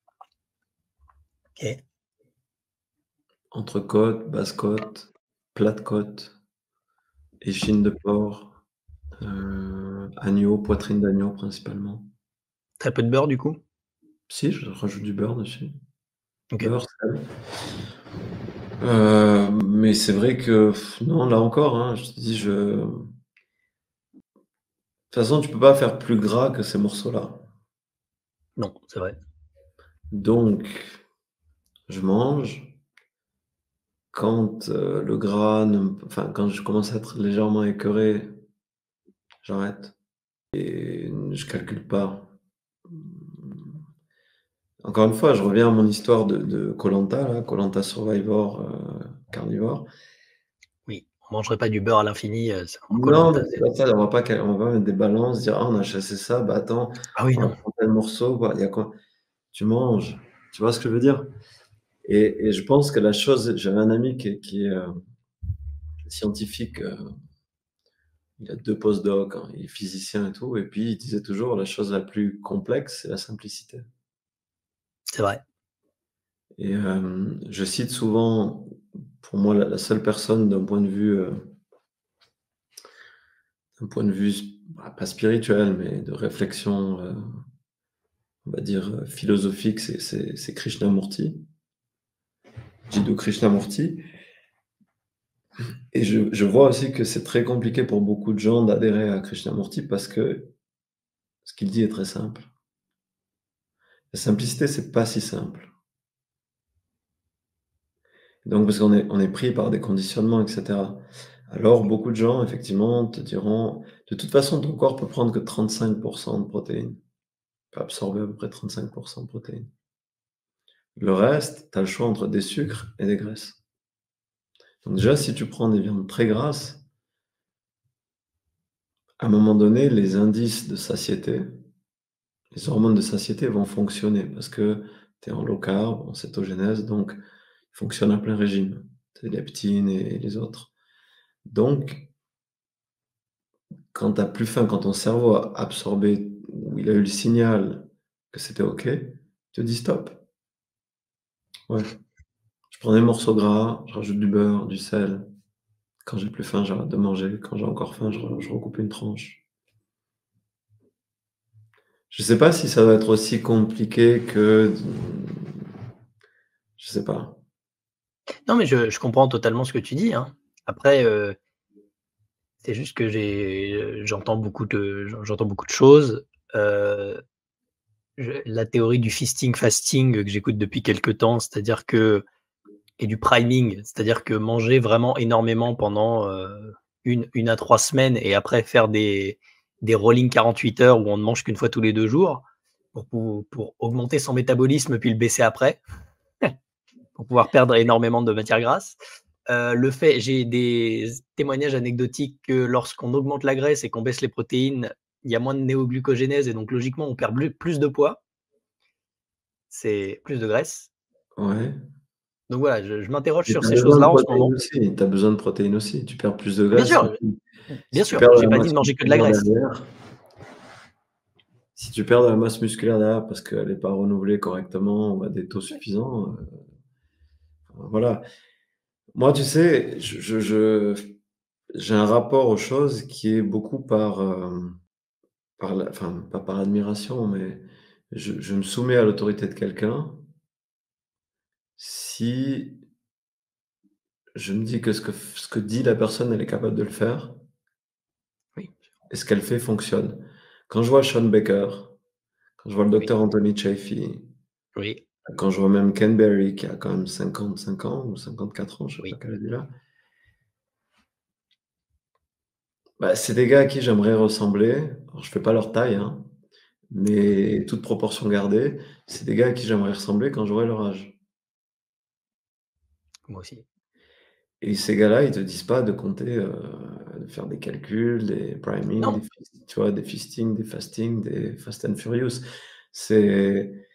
OK. entrecôte, basse-côte, plate-côte, échine de porc, agneau, poitrine d'agneau principalement. Très peu de beurre du coup? Si, je rajoute du beurre dessus. OK. Beurre, sel. Mais c'est vrai que non, là encore, hein, je te dis, de toute façon, tu peux pas faire plus gras que ces morceaux-là. Non, c'est vrai. Donc je mange. Quand, le gras ne m enfin, quand je commence à être légèrement écœuré, j'arrête, et je calcule pas. Mmh, encore une fois, je reviens à mon histoire de koh-lanta là, koh-lanta Survivor, carnivore. Oui, on mangerait pas du beurre à l'infini, c'est en Non, mais koh-lanta, c'est c'est pas ça, on va pas mettre des balances, dire: «Ah, on a chassé ça, bah, attends, ah oui, on va non. prendre tel morceau, bah, il y a quoi?» Tu manges, tu vois ce que je veux dire? Et je pense que la chose, j'avais un ami qui est, scientifique, il a 2 post-doc, hein, il est physicien et tout, et puis il disait toujours: «La chose la plus complexe, c'est la simplicité», C'est vrai. et je cite souvent, pour moi, la seule personne d'un point de vue bah, pas spirituel, mais de réflexion, on va dire, philosophique, c'est Krishnamurti. Jiddu Krishnamurti. Et je vois aussi que c'est très compliqué pour beaucoup de gens d'adhérer à Krishnamurti parce que ce qu'il dit est très simple. La simplicité, c'est pas si simple. Donc, parce on est pris par des conditionnements, etc. Alors, beaucoup de gens, effectivement, te diront, de toute façon, ton corps peut prendre que 35% de protéines, peut absorber à peu près 35% de protéines. Le reste, tu as le choix entre des sucres et des graisses. Donc déjà, si tu prends des viandes très grasses, à un moment donné, les indices de satiété, les hormones de satiété vont fonctionner parce que tu es en low carb, en cétogénèse, donc ils fonctionnent à plein régime, les leptines et les autres. Donc, quand tu n'as plus faim, quand ton cerveau a absorbé, ou il a eu le signal que c'était OK, il te dit stop. Ouais. Je prends des morceaux gras, je rajoute du beurre, du sel. Quand j'ai plus faim, j'arrête de manger. Quand j'ai encore faim, je recoupe une tranche. Je sais pas si ça va être aussi compliqué que... Je sais pas. Non, mais je comprends totalement ce que tu dis, hein. Après, c'est juste que j'entends beaucoup de choses. La théorie du feasting fasting que j'écoute depuis quelque temps, c'est-à-dire que et du priming, c'est-à-dire que manger vraiment énormément pendant, 1 à 3 semaines et après faire des rolling 48 heures où on ne mange qu'une fois tous les 2 jours pour augmenter son métabolisme puis le baisser après, pour pouvoir perdre énormément de matière grasse. J'ai des témoignages anecdotiques que lorsqu'on augmente la graisse et qu'on baisse les protéines, il y a moins de néoglucogénèse et donc logiquement on perd plus de poids. C'est plus de graisse. Ouais. Donc voilà, je m'interroge Mais sur tu as ces besoin de choses-là en ce protéines moment. aussi. Tu as besoin de protéines aussi. Tu perds plus de Bien graisse. sûr, Si bien tu sûr, perds de j'ai la pas dit masse de manger que de la musculaire graisse. derrière, si tu perds de la masse musculaire derrière parce qu'elle n'est pas renouvelée correctement ou à des taux suffisants, voilà. Moi, tu sais, j'ai un rapport aux choses qui est beaucoup enfin, pas par admiration, mais je me soumets à l'autorité de quelqu'un si je me dis que ce que dit la personne, elle est capable de le faire Oui, et ce qu'elle fait fonctionne. Quand je vois Sean Baker, quand je vois le oui, docteur Anthony Chaffee, oui, quand je vois même Ken Berry qui a quand même 55 ans ou 54 ans, je sais pas oui. quel âge il a, bah, c'est des gars à qui j'aimerais ressembler. Alors, je fais pas leur taille, hein, mais toute proportion gardée, c'est des gars à qui j'aimerais ressembler quand j'aurai leur âge. Moi aussi. Et ces gars-là, ils te disent pas de compter, de faire des calculs, des priming, Non, tu vois, des feasting, des fasting, des fast and furious. C'est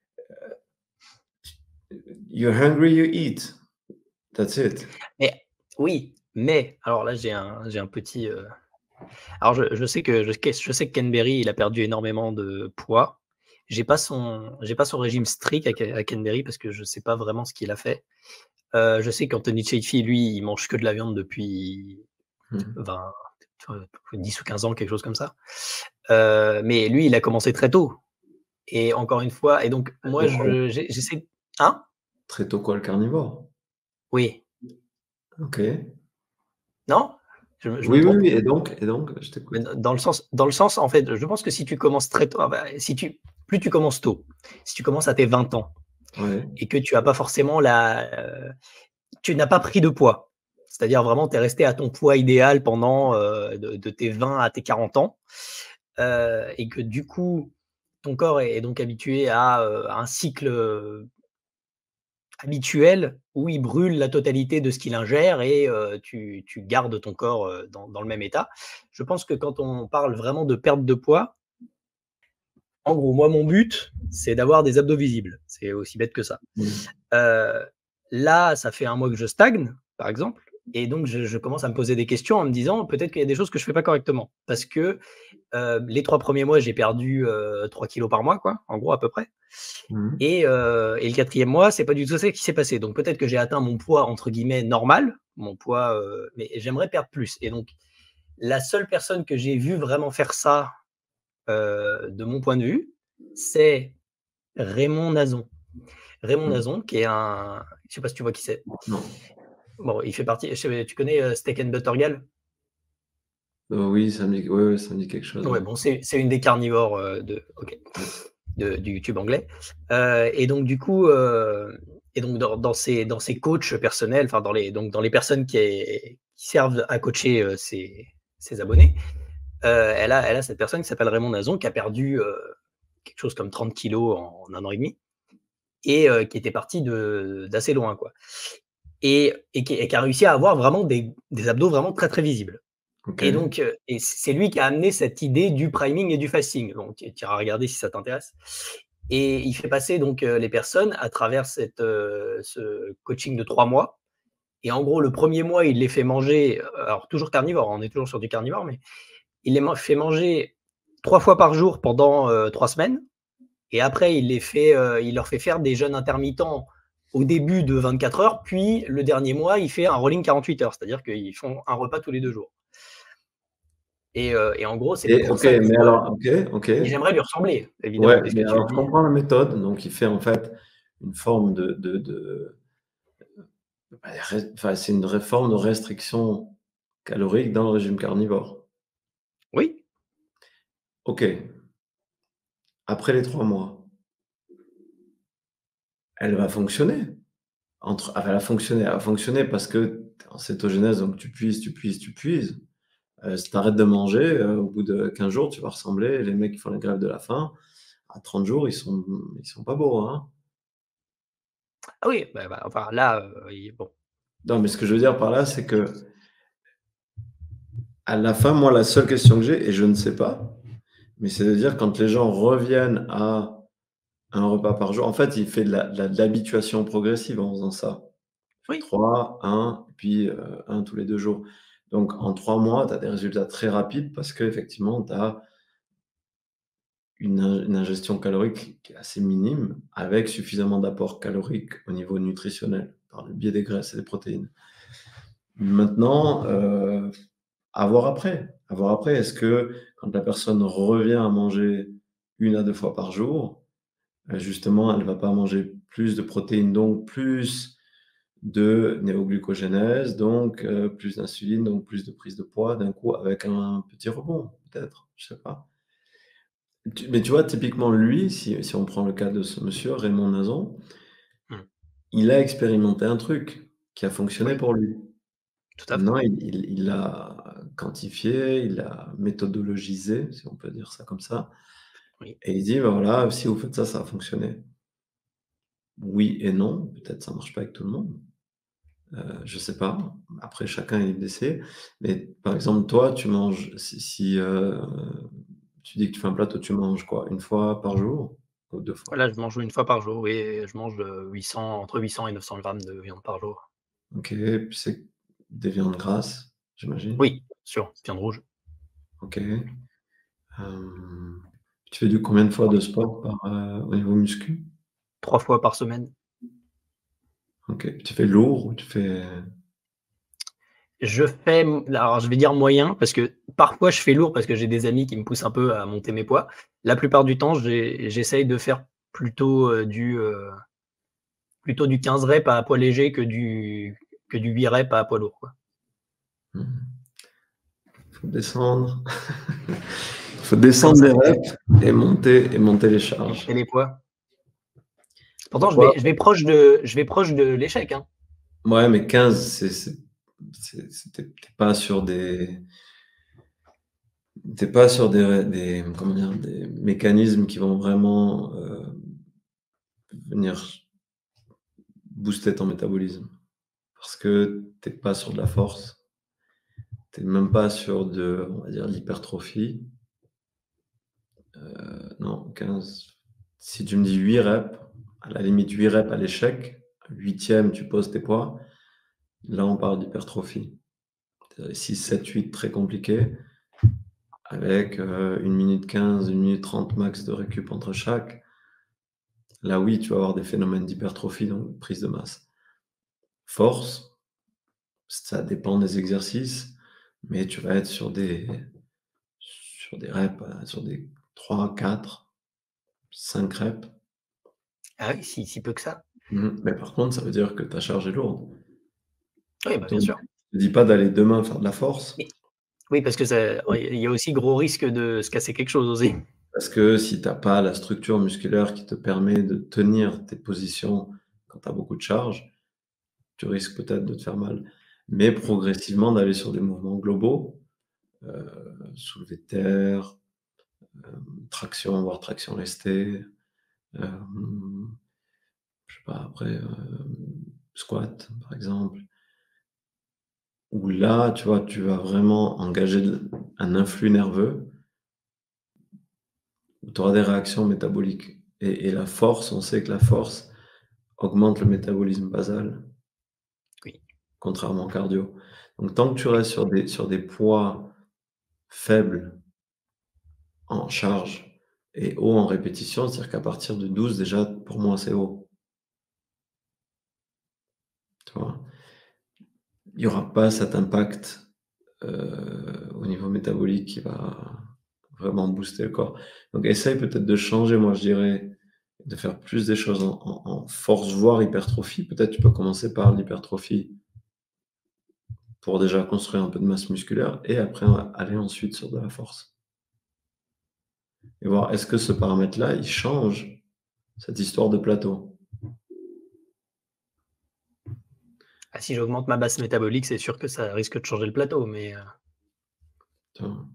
you're hungry, you eat. That's it. mais oui, mais alors là, j'ai un petit, alors je sais que Ken Berry, il a perdu énormément de poids. J'ai pas son régime strict à Ken Berry parce que je sais pas vraiment ce qu'il a fait. Je sais qu'Anthony Chaffee, lui, il mange que de la viande depuis Mmh. 20, 10 ou 15 ans, quelque chose comme ça. Mais lui, il a commencé très tôt et encore une fois et donc Très moi tôt quoi? j'essaie hein? Très tôt quoi, le carnivore? Oui. OK. Non? Je me Oui, oui, trompe? oui et donc? Je Mais t'écoute. dans le sens, en fait, je pense que si tu commences très tôt, ah bah, plus tu commences tôt, si tu commences à tes 20 ans Ouais. et que tu as pas forcément tu n'as pas pris de poids, c'est-à-dire vraiment tu es resté à ton poids idéal pendant, de tes 20 à tes 40 ans, et que du coup, ton corps est donc habitué à un cycle, habituel où il brûle la totalité de ce qu'il ingère et tu gardes ton corps, dans le même état. Je pense que quand on parle vraiment de perte de poids, en gros, moi, mon but, c'est d'avoir des abdos visibles. C'est aussi bête que ça. Mmh. Heu, Là, ça fait 1 mois que je stagne, par exemple et donc je commence à me poser des questions en me disant: «Peut-être qu'il y a des choses que je fais pas correctement». Parce que, les 3 premiers mois, j'ai perdu, 3 kilogrammes par mois, quoi, en gros, à peu près Mmh. et le 4e mois, c'est pas du tout ça qui s'est passé. Donc peut-être que j'ai atteint mon poids, entre guillemets, «normal», mon poids, mais j'aimerais perdre plus et donc la seule personne que j'ai vue vraiment faire ça, de mon point de vue, c'est Raymond Nazon. Raymond Mmh. Nazon, qui est un, je sais pas si tu vois qui c'est. Non. Bon, il fait partie, tu connais Steak and Butter Gal? Oui, ça me dit ouais, ouais, ça me dit quelque chose, Ouais, ouais. bon, c'est une des carnivores ok, Ouais. du YouTube anglais. Et donc, du coup, et donc dans ses coachs personnels, enfin, dans les personnes qui servent à coacher ses abonnés, elle a cette personne qui s'appelle Raymond Nazon, qui a perdu quelque chose comme 30 kilos en un an et demi, et qui était parti d'assez loin, quoi. Et qui a réussi à avoir vraiment des abdos vraiment très, très visibles. Et OK. donc, c'est lui qui a amené cette idée du priming et du fasting. Donc, tu iras regarder si ça t'intéresse. Et il fait passer donc les personnes à travers ce coaching de 3 mois. Et en gros, le premier mois, il les fait manger, alors toujours carnivore, on est toujours sur du carnivore, mais il les fait manger 3 fois par jour pendant 3 semaines. Et après, il leur fait faire des jeûnes intermittents au début de 24 heures, puis le dernier mois, il fait un rolling 48 heures, c'est-à-dire qu'ils font un repas tous les 2 jours. Et en gros, c'est Et pour OK, ça que mais alors OK, OK. et j'aimerais lui ressembler, évidemment, Ouais, puisque mais tu le alors je dis. comprends la méthode. Donc il fait en fait une forme bah, enfin, c'est une réforme de restriction calorique dans le régime carnivore. Oui, OK, après les 3 mois, elle va fonctionner. Elle va fonctionner parce que tu es en cétogénèse, donc tu puises, tu puises, tu puises. Si tu arrêtes de manger, au bout de 15 jours, tu vas ressembler les mecs qui font la grève de la faim, à 30 jours, ils sont pas beaux, hein. ah oui, enfin là, il bon, Non, mais ce que je veux dire par là, c'est qu'à la fin, moi, la seule question que j'ai et je ne sais pas, mais c'est de dire quand les gens reviennent à un repas par jour, en fait, il fait de l'habituation progressive en faisant ça. Il fait oui. 3, 1, puis, 1 tous les 2 jours. Donc en 3 mois, tu as des résultats très rapides parce qu'effectivement, tu as une ingestion calorique qui est assez minime, avec suffisamment d'apport calorique au niveau nutritionnel, par le biais des graisses et des protéines. Maintenant, à voir après. À voir après. Est-ce que quand la personne revient à manger 1 à 2 fois par jour, justement, elle ne va pas manger plus de protéines, donc plus de néoglucogénèse, donc plus d'insuline, donc plus de prise de poids d'un coup avec un petit rebond, peut-être, je sais pas. Mais tu vois, typiquement lui, si on prend le cas de ce monsieur, Raymond Nazon, Mmh. il a expérimenté un truc qui a fonctionné Oui, pour lui. tout à fait. Maintenant, il l'a quantifié, il l'a méthodologisé, si on peut dire ça comme ça, Oui. et il dit: «Bah, voilà, si vous faites ça, ça va fonctionner». Oui et non, peut-être ça marche pas avec tout le monde, je sais pas. Après chacun est libre d'essayer, mais par exemple, toi, tu manges si, tu dis que tu fais un plateau, tu manges quoi? 1 fois par jour ou 2 fois? Voilà, je mange une fois par jour, oui, et je mange, 800 entre 800 et 900 grammes de viande par jour. OK, puis c'est des viandes grasses, j'imagine? Oui, sûr, viande rouge. OK. Tu fais du combien de fois de sport au niveau muscu? 3 fois par semaine. OK. Tu fais lourd ou tu fais Je fais, alors je vais dire moyen, parce que parfois je fais lourd parce que j'ai des amis qui me poussent un peu à monter mes poids. La plupart du temps, j'essaye de faire plutôt, plutôt du 15 reps à poids léger que du 8 reps à poids lourd, quoi. mmh, faut descendre faut Comment descendre ça? des reps et monter les charges. Et les poids? Pourtant Pourquoi? je vais proche de l'échec, hein. Ouais, mais 15, tu pas sur des comment dire? Des mécanismes qui vont vraiment, venir booster ton métabolisme. Parce que tu es pas sur de la force, tu es même pas sur de, on va dire, l'hypertrophie. Non, 15. Si tu me dis 8 reps, à la limite 8 reps à l'échec, 8e tu poses tes poids, là on parle d'hypertrophie. 6, 7, 8 très compliqué, avec 1 minute 15, 1 minute 30 max de récup entre chaque. Là oui, tu vas avoir des phénomènes d'hypertrophie, donc prise de masse. Force, ça dépend des exercices, mais tu vas être sur des reps, sur des 3, 4, 5 reps. Ah oui, si peu que ça. Mais par contre, ça veut dire que ta charge est lourde. Oui, bah, bien Donc, sûr. je te dis pas d'aller demain faire de la force, Mais oui, parce que il y a aussi gros risque de se casser quelque chose aussi. parce que si tu as pas la structure musculaire qui te permet de tenir tes positions quand tu as beaucoup de charge, tu risques peut-être de te faire mal. Mais Mmh. progressivement d'aller sur des mouvements globaux, heu, soulevé de terre, traction, voire traction lestée, hem, je sais pas après, squat par exemple, où là, tu vois, tu vas vraiment engager un influx nerveux, où tu auras des réactions métaboliques et la force, on sait que la force augmente le métabolisme basal, Oui, contrairement au cardio. Donc tant que tu restes sur des poids faibles en charge et haut en répétition, c'est-à-dire qu'à partir de 12 déjà, pour moi, c'est haut, tu vois? Il y aura pas cet impact, au niveau métabolique qui va vraiment booster le corps. Donc essaye peut-être de changer, moi je dirais, de faire plus des choses en force, voire hypertrophie. Peut-être tu peux commencer par l'hypertrophie pour déjà construire un peu de masse musculaire et après aller ensuite sur de la force. Et voir est-ce que ce paramètre-là, il change cette histoire de plateau? ah, si j'augmente ma masse métabolique, c'est sûr que ça risque de changer le plateau, mais Tu vois?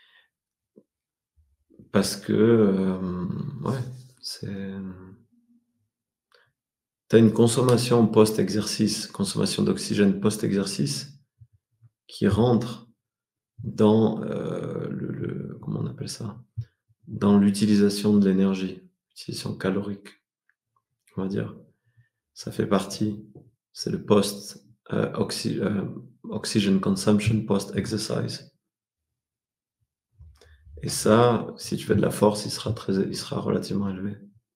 Parce que, ouais, c'est, tu as une consommation post-exercice, consommation d'oxygène post-exercice qui rentre dans, comment on appelle ça? Dans l'utilisation de l'énergie, utilisation calorique, on va dire. Ça fait partie, c'est le post, oxygen consumption post-exercise et ça, si tu fais de la force, il sera relativement élevé.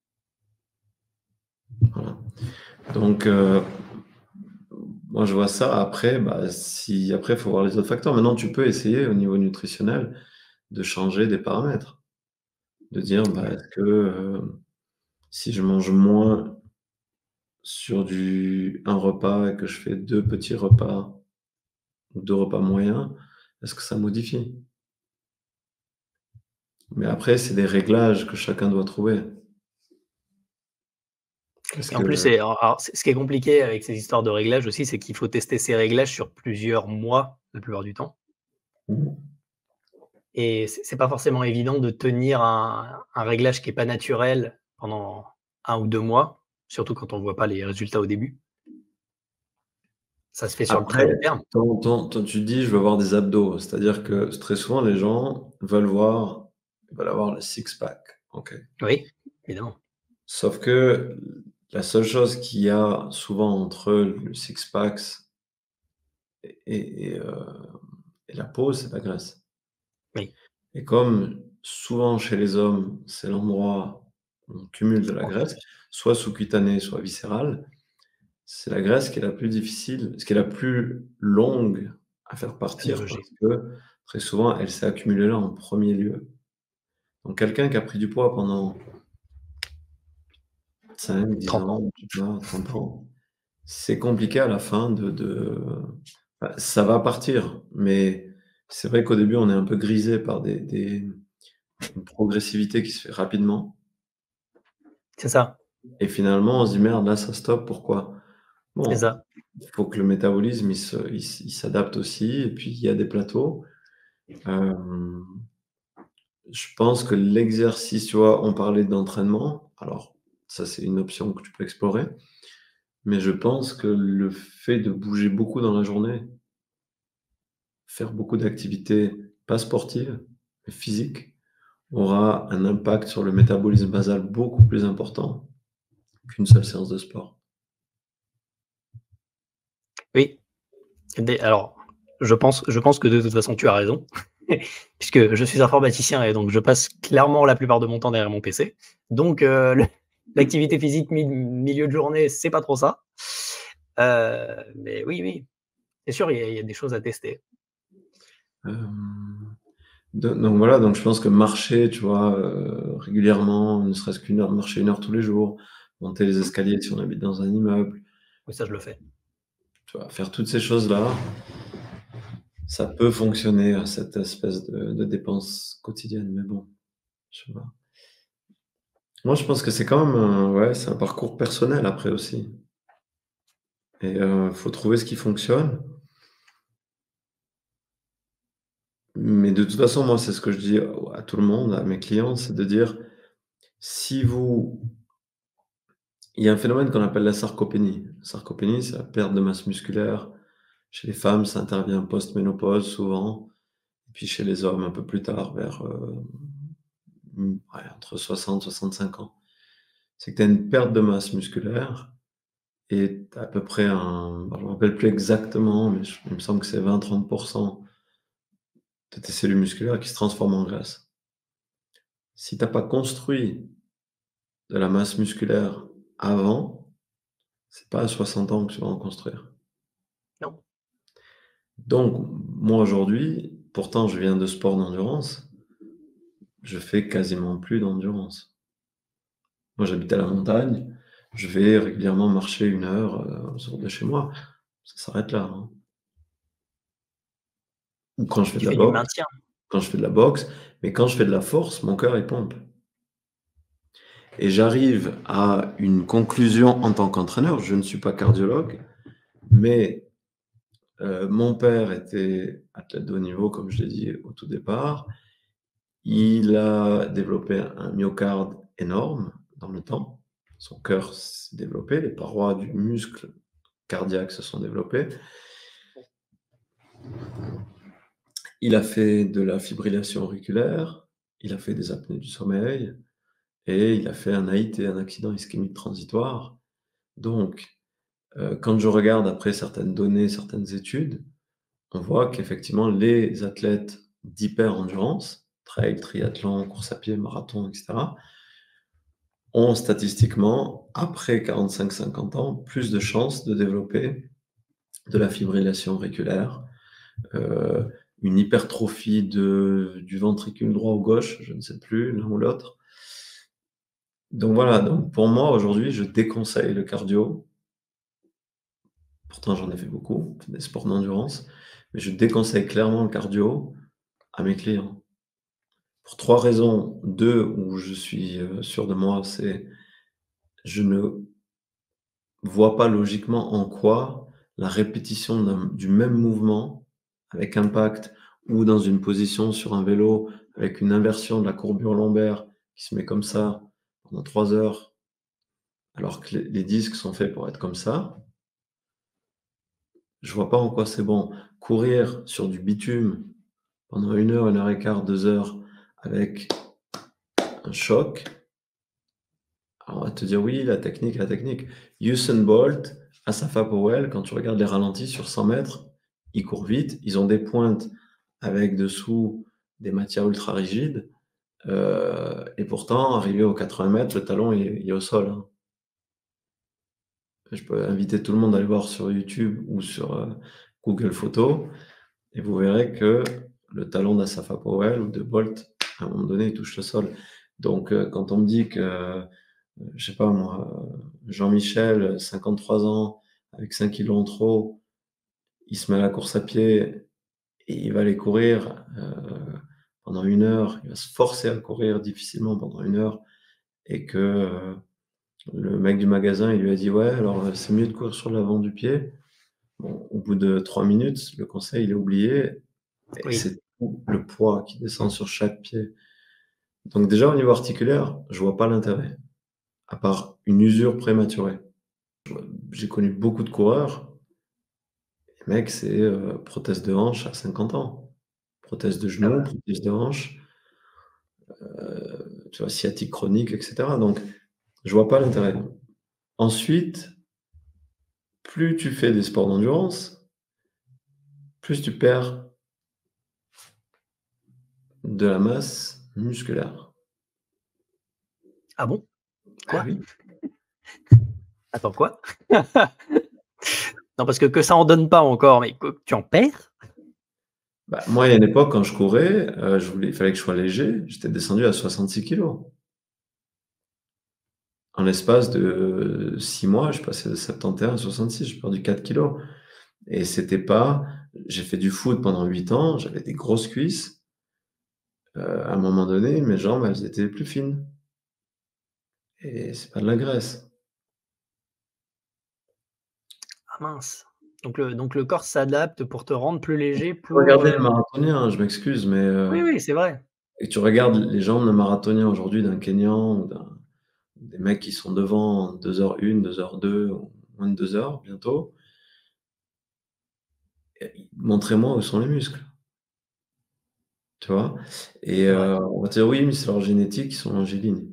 Voilà. Donc, moi je vois ça. Après, bah, si après, il faut voir les autres facteurs. Maintenant, tu peux essayer au niveau nutritionnel de changer des paramètres. De dire, bah, ouais, est-ce que, si je mange moins sur un repas et que je fais 2 petits repas ou 2 repas moyens, est-ce que ça modifie? Mais après, c'est des réglages que chacun doit trouver. Est-ce et en plus, que alors ce qui est compliqué avec ces histoires de réglages aussi, c'est qu'il faut tester ces réglages sur plusieurs mois, la plupart du temps, mmh, et c'est pas forcément évident de tenir un réglage qui est pas naturel pendant 1 ou 2 mois, surtout quand on voit pas les résultats au début. Ça se fait sur le très long après, terme. tu dis: «Je veux avoir des abdos», c'est-à-dire que très souvent les gens veulent avoir le six pack, OK. Oui, évidemment. Sauf que la seule chose qu'il y a souvent entre le six packs et et et heu et la peau, c'est la graisse. Oui, Et comme souvent chez les hommes, c'est l'endroit où on cumule de la en graisse, plus, soit sous-cutanée, soit viscérale, c'est la graisse qui est la plus difficile, ce qui est la plus longue à faire à partir déloger. parce que très souvent, elle s'est accumulée là en premier lieu. Donc quelqu'un qui a pris du poids pendant 5, 10 30 ans. ans, je sais pas, 30 ans, c'est compliqué à la fin bah, ça va partir, mais c'est vrai qu'au début, on est un peu grisé par une progressivité qui se fait rapidement C'est ça, et finalement, on se dit: «Merde, là, ça stoppe, pourquoi?» c'est Bon, ça. il faut que le métabolisme, il s'adapte aussi et puis il y a des plateaux. Hem, je pense que l'exercice, tu vois, on parlait d'entraînement, alors ça, c'est une option que tu peux explorer, mais je pense que le fait de bouger beaucoup dans la journée, faire beaucoup d'activités, pas sportives, mais physiques, aura un impact sur le métabolisme basal beaucoup plus important qu'une seule séance de sport. Oui, alors, je pense que de toute façon, tu as raison, puisque je suis informaticien et donc je passe clairement la plupart de mon temps derrière mon PC. Donc, le l'activité physique milieu de journée, c'est pas trop ça. Mais oui, oui, c'est sûr, il y a des choses à tester. Hem donc voilà, donc je pense que marcher, tu vois, régulièrement, ne serait-ce qu'1 heure, marcher 1 heure tous les jours, monter les escaliers si on habite dans un immeuble, Oui, ça, je le fais. tu vois, faire toutes ces choses-là, ça peut fonctionner à cette espèce de dépense quotidienne, mais bon, je sais pas. Moi, je pense que c'est quand même ouais, c'est un parcours personnel après aussi et faut trouver ce qui fonctionne. Mais de toute façon, moi, c'est ce que je dis à tout le monde, à mes clients, c'est de dire: «Si vous» il y a un phénomène qu'on appelle la sarcopénie. La sarcopénie, c'est la perte de masse musculaire. Chez les femmes, ça intervient post-ménopause souvent, et puis chez les hommes un peu plus tard, vers, ouais, entre 60-65 ans. C'est que tu as une perte de masse musculaire et tu as à peu près je me rappelle plus exactement, mais il me semble que c'est 20-30 de tes cellules musculaires qui se transforment en graisse. Si tu as pas construit de la masse musculaire avant, c'est pas à 60 ans que tu vas en construire. Non. Donc moi aujourd'hui, pourtant je viens de sport d'endurance, je fais quasiment plus d'endurance. Moi j'habite à la montagne, je vais régulièrement marcher 1 heure, autour de chez moi. Ça s'arrête là, hein. Ou quand je fais de Tu la fais du boxe maintien. quand je fais de la boxe, mais quand je fais de la force, mon cœur il pompe et j'arrive à une conclusion en tant qu'entraîneur, je ne suis pas cardiologue, mais mon père était athlète de haut niveau, comme je l'ai dit au tout départ. Il a développé un myocarde énorme dans le temps. Son cœur s'est développé, les parois du muscle cardiaque se sont développées. Il a fait de la fibrillation auriculaire, il a fait des apnées du sommeil et il a fait un AIT, un accident ischémique transitoire. Donc, quand je regarde après certaines données, certaines études, on voit qu'effectivement les athlètes d'hyper-endurance, trail, triathlon, course à pied, marathon, etc., ont statistiquement, après 45-50 ans, plus de chances de développer de la fibrillation auriculaire, heu, une hypertrophie du ventricule droit ou gauche, je ne sais plus, l'un ou l'autre. Donc voilà, donc pour moi aujourd'hui, je déconseille le cardio. Pourtant j'en ai fait beaucoup, des sports d'endurance, mais je déconseille clairement le cardio à mes clients. Pour 3 raisons. 2 où je suis, sûr de moi, c'est je ne vois pas logiquement en quoi la répétition du même mouvement avec impact ou dans une position sur un vélo avec une inversion de la courbure lombaire qui se met comme ça pendant 3 heures, alors que les disques sont faits pour être comme ça, je vois pas en quoi c'est bon. Courir sur du bitume pendant 1 heure et quart, 2 heures avec un choc, alors on va te dire: «Oui, la technique, la technique». Usain Bolt, Asafa Powell, quand tu regardes les ralentis sur 100 mètres, ils courent vite, ils ont des pointes avec dessous des matières ultra rigides, et pourtant arrivé aux 80 mètres, le talon il est au sol, hein. Je peux inviter tout le monde à aller voir sur YouTube ou sur, Google Photos et vous verrez que le talon d'Asafa Powell ou de Bolt, à un moment donné, il touche le sol. Donc, quand on me dit que je sais pas moi, Jean-Michel, 53 ans, avec 5 kilos en trop, il se met à la course à pied et il va aller courir, pendant 1 heure. Il va se forcer à courir difficilement pendant 1 heure et que, le mec du magasin, il lui a dit: «Ouais, alors, c'est mieux de courir sur l'avant du pied». Bon, au bout de 3 minutes, le conseil, il est oublié et Oui. c'est tout le poids qui descend sur chaque pied. Donc déjà, au niveau articulaire, je vois pas l'intérêt, à part une usure prématurée. J'ai connu beaucoup de coureurs, les mecs, c'est, prothèse de hanche à 50 ans. Prothèse de Ah genou, bah, prothèse de hanche, tu vois, sciatique chronique et cetera. Donc je vois pas l'intérêt. Ensuite, plus tu fais des sports d'endurance, plus tu perds de la masse musculaire. ah bon? Ah Quoi? oui. Attends, quoi? Non, parce que ça en donne pas encore, mais que tu en perds? Bah, moi, il y a une époque, quand je courais, il fallait que je sois léger, j'étais descendu à 66 kilos. En l'espace de 6 mois, je suis passé de 71 à 66, j'ai perdu 4 kilos. Et c'était pas j'ai fait du foot pendant 8 ans, j'avais des grosses cuisses. À un moment donné, mes jambes, elles étaient plus fines et c'est pas de la graisse. Ah mince. Donc le corps s'adapte pour te rendre plus léger, pour, Regardez le marathonien, hein, je m'excuse, mais oui, oui, c'est vrai. et tu regardes les jambes d'un marathonien aujourd'hui, d'un Kényan ou des mecs qui sont devant en 2h01, 2h02 ou moins de 2 heures bientôt, et montrez-moi où sont les muscles, tu vois? Et Ouais, on va dire: «Oui, mais c'est leur génétique, ils sont longiligne».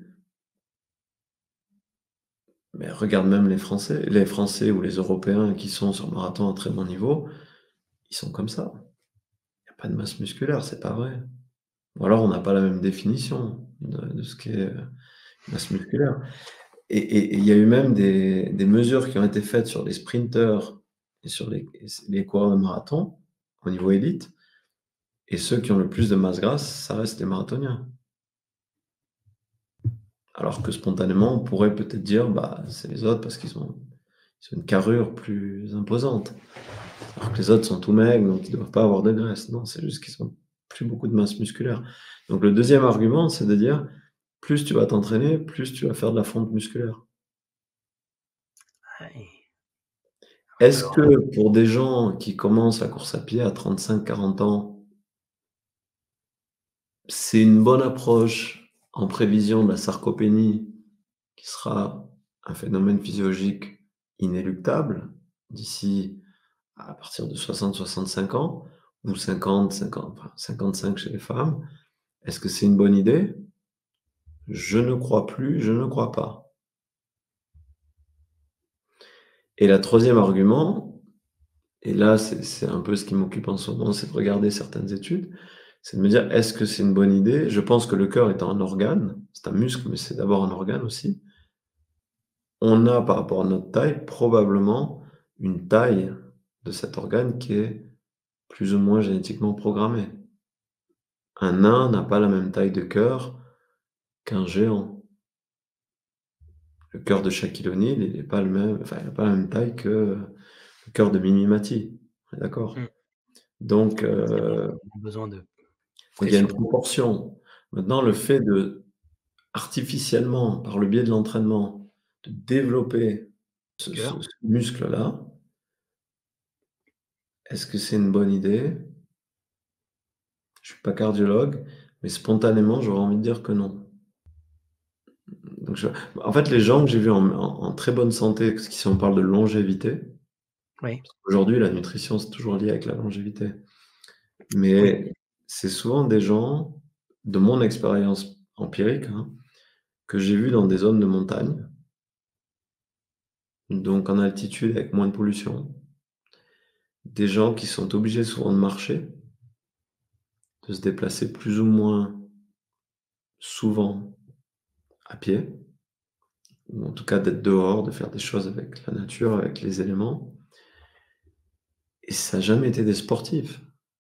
Mais regarde même les Français ou les Européens qui sont sur marathon à très bon niveau, ils sont comme ça. Il y a pas de masse musculaire, c'est pas vrai. Ou alors on n'a pas la même définition de ce qu'est, masse musculaire. Et il y a eu même des mesures qui ont été faites sur les sprinteurs et sur les coureurs de marathon, au niveau élite, et ceux qui ont le plus de masse grasse, ça reste les marathoniens. Alors que spontanément, on pourrait peut-être dire: «Bah, c'est les autres parce qu'ils ont une carrure plus imposante». Alors que les autres sont tout maigres, donc ils doivent pas avoir de graisse. Non, c'est juste qu'ils ont plus beaucoup de masse musculaire. Donc le deuxième argument, c'est de dire: plus tu vas t'entraîner, plus tu vas faire de la fonte musculaire. ouais. Est-ce Alors, que pour des gens qui commencent la course à pied à 35-40 ans, c'est une bonne approche en prévision de la sarcopénie qui sera un phénomène physiologique inéluctable d'ici à partir de 60-65 ans ou 50-50, enfin 55 chez les femmes? Est-ce que c'est une bonne idée? Je ne crois plus, je ne crois pas. Et la troisième argument, et là c'est un peu ce qui m'occupe en ce moment, c'est de regarder certaines études, c'est de me dire: «Est-ce que c'est une bonne idée?» Je pense que le cœur est un organe, c'est un muscle, mais c'est d'abord un organe aussi. On a, par rapport à notre taille, probablement une taille de cet organe qui est plus ou moins génétiquement programmée. Un nain n'a pas la même taille de cœur qu'un géant. Le cœur de Shaquille O'Neal, il est pas le même, enfin, il a pas la même taille que le cœur de Mimi Mati. On est d'accord? mmh, Donc, forcément, ils ont besoin de il y a une pression. proportion. Maintenant, le fait de artificiellement, par le biais de l'entraînement, de développer ce Cœur, muscle-là, est-ce que c'est une bonne idée? Je suis pas cardiologue, mais spontanément, j'aurais envie de dire que non. Donc en fait, les gens que j'ai vus en très bonne santé, parce qu'ici on parle de longévité, oui, aujourd'hui la nutrition, c'est toujours lié avec la longévité. oui, Mais c'est souvent des gens, de mon expérience empirique, hein, que j'ai vus dans des zones de montagne, donc en altitude avec moins de pollution, des gens qui sont obligés souvent de marcher, de se déplacer plus ou moins souvent à pied, ou en tout cas d'être dehors, de faire des choses avec la nature, avec les éléments, et ça n'a jamais été des sportifs.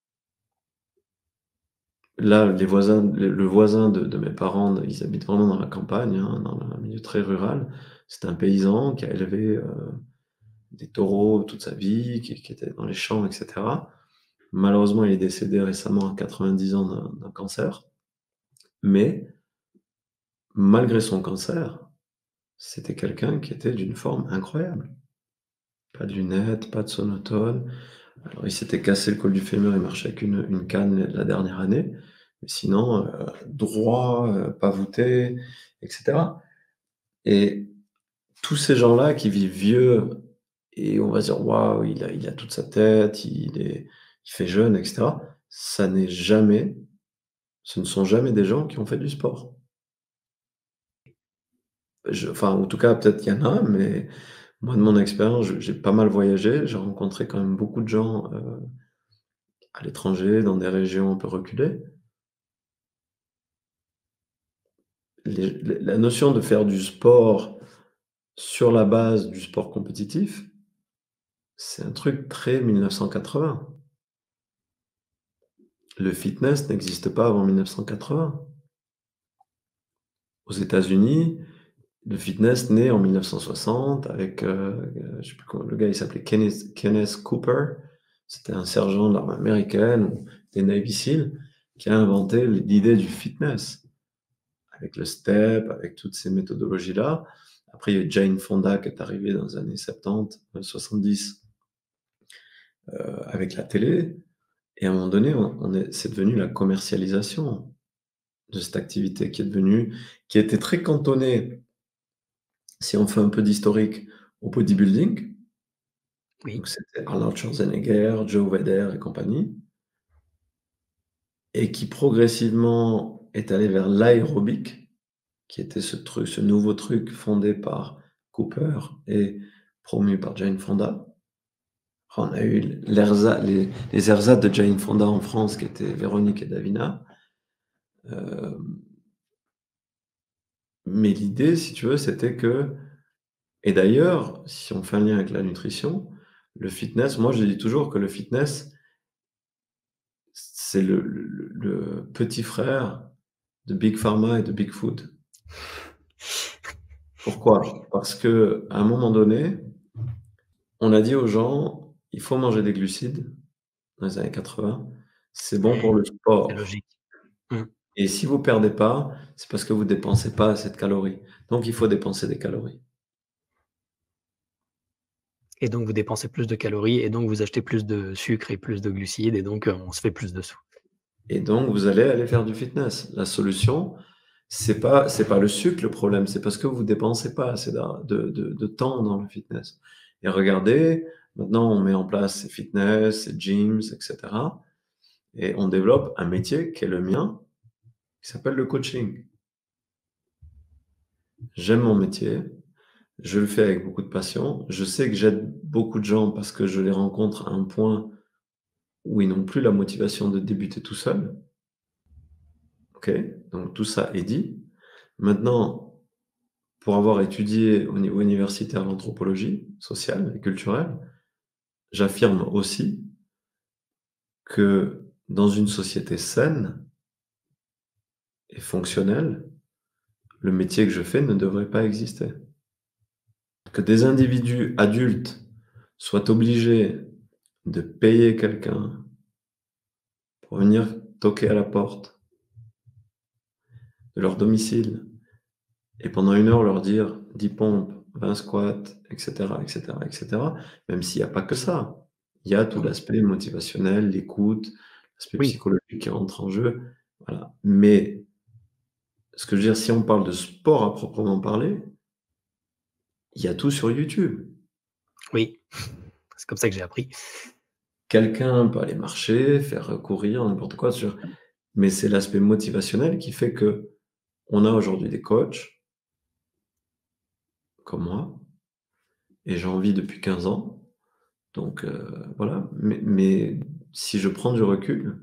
Là, le voisin de mes parents, ils habitent vraiment dans la campagne, hein, dans un milieu très rural. C'est un paysan qui a élevé, des taureaux toute sa vie, qui était dans les champs, et cetera. Malheureusement, il est décédé récemment à 90 ans d'un cancer, mais malgré son cancer, c'était quelqu'un qui était d'une forme incroyable. Pas de lunettes, pas de sonotone. Alors il s'était cassé le col du fémur, il marchait avec une canne la dernière année, mais sinon, droit, pas voûté, et cetera. Et tous ces gens-là qui vivent vieux et on va se dire: «Waouh, il a toute sa tête, il fait jeune», et cetera. Ce ne sont jamais des gens qui ont fait du sport. Enfin, en tout cas, peut-être qu'il y en a, mais moi, de mon expérience, j'ai pas mal voyagé, j'ai rencontré quand même beaucoup de gens, à l'étranger, dans des régions un peu reculées. La notion de faire du sport sur la base du sport compétitif, c'est un truc très 1980. Le fitness n'existe pas avant 1980. Aux États-Unis, Le fitness naît en 1960 avec, je sais plus comment, le gars il s'appelait Kenneth Cooper. C'était un sergent de l'armée américaine ou des Navy Seals qui a inventé l'idée du fitness avec le step, avec toutes ces méthodologies-là. Après, il y a eu Jane Fonda qui est arrivée dans les années 70, 70 avec la télé. Et à un moment donné, c'est devenu la commercialisation de cette activité qui était très cantonnée, si on fait un peu d'historique, au bodybuilding. Oui. Donc c'était Arnold Schwarzenegger, Joe Weider et compagnie, et qui progressivement est allé vers l'aérobic, qui était ce nouveau truc fondé par Cooper et promu par Jane Fonda. On a eu les ersatz de Jane Fonda en France, qui étaient Véronique et Davina. Mais l'idée, si tu veux, c'était que, et d'ailleurs, si on fait un lien avec la nutrition, le fitness, moi je dis toujours que le fitness, c'est le petit frère de Big Pharma et de Big Food. Pourquoi? Parce qu'à un moment donné, on a dit aux gens, il faut manger des glucides, dans les années 80, c'est bon pour le C'est sport. logique. Mmh. Et si vous perdez pas, c'est parce que vous dépensez pas assez de calories. Donc il faut dépenser des calories. Et donc vous dépensez plus de calories et donc vous achetez plus de sucre et plus de glucides et donc, on se fait plus de sous. Et donc vous allez aller faire du fitness. La solution, c'est pas le sucre le problème, c'est parce que vous dépensez pas assez de temps dans le fitness. Et regardez, maintenant on met en place ces fitness, ces gyms, etc. Et on développe un métier qui est le mien, qui s'appelle le coaching. J'aime mon métier, je le fais avec beaucoup de passion. Je sais que j'aide beaucoup de gens parce que je les rencontre à un point où ils n'ont plus la motivation de débuter tout seuls. OK? Donc tout ça est dit. Maintenant, pour avoir étudié au niveau universitaire l'anthropologie sociale et culturelle, j'affirme aussi que dans une société saine et fonctionnelle, le métier que je fais ne devrait pas exister. Que des individus adultes soient obligés de payer quelqu'un pour venir toquer à la porte de leur domicile et pendant 1 heure leur dire 10 pompes, 20 squats, etc., etc., etc., même s'il n'y a pas que ça. Il y a tout Mmh. l'aspect motivationnel, l'écoute, l'aspect Oui, psychologique qui rentre en jeu. Voilà. Mais ce que je veux dire, si on parle de sport à proprement parler, il y a tout sur YouTube. oui, c'est comme ça que j'ai appris. Quelqu'un peut aller marcher, faire courir, n'importe quoi sur. Mais c'est l'aspect motivationnel qui fait que on a aujourd'hui des coachs comme moi, et j'en vis depuis 15 ans. Donc voilà. Mais si je prends du recul,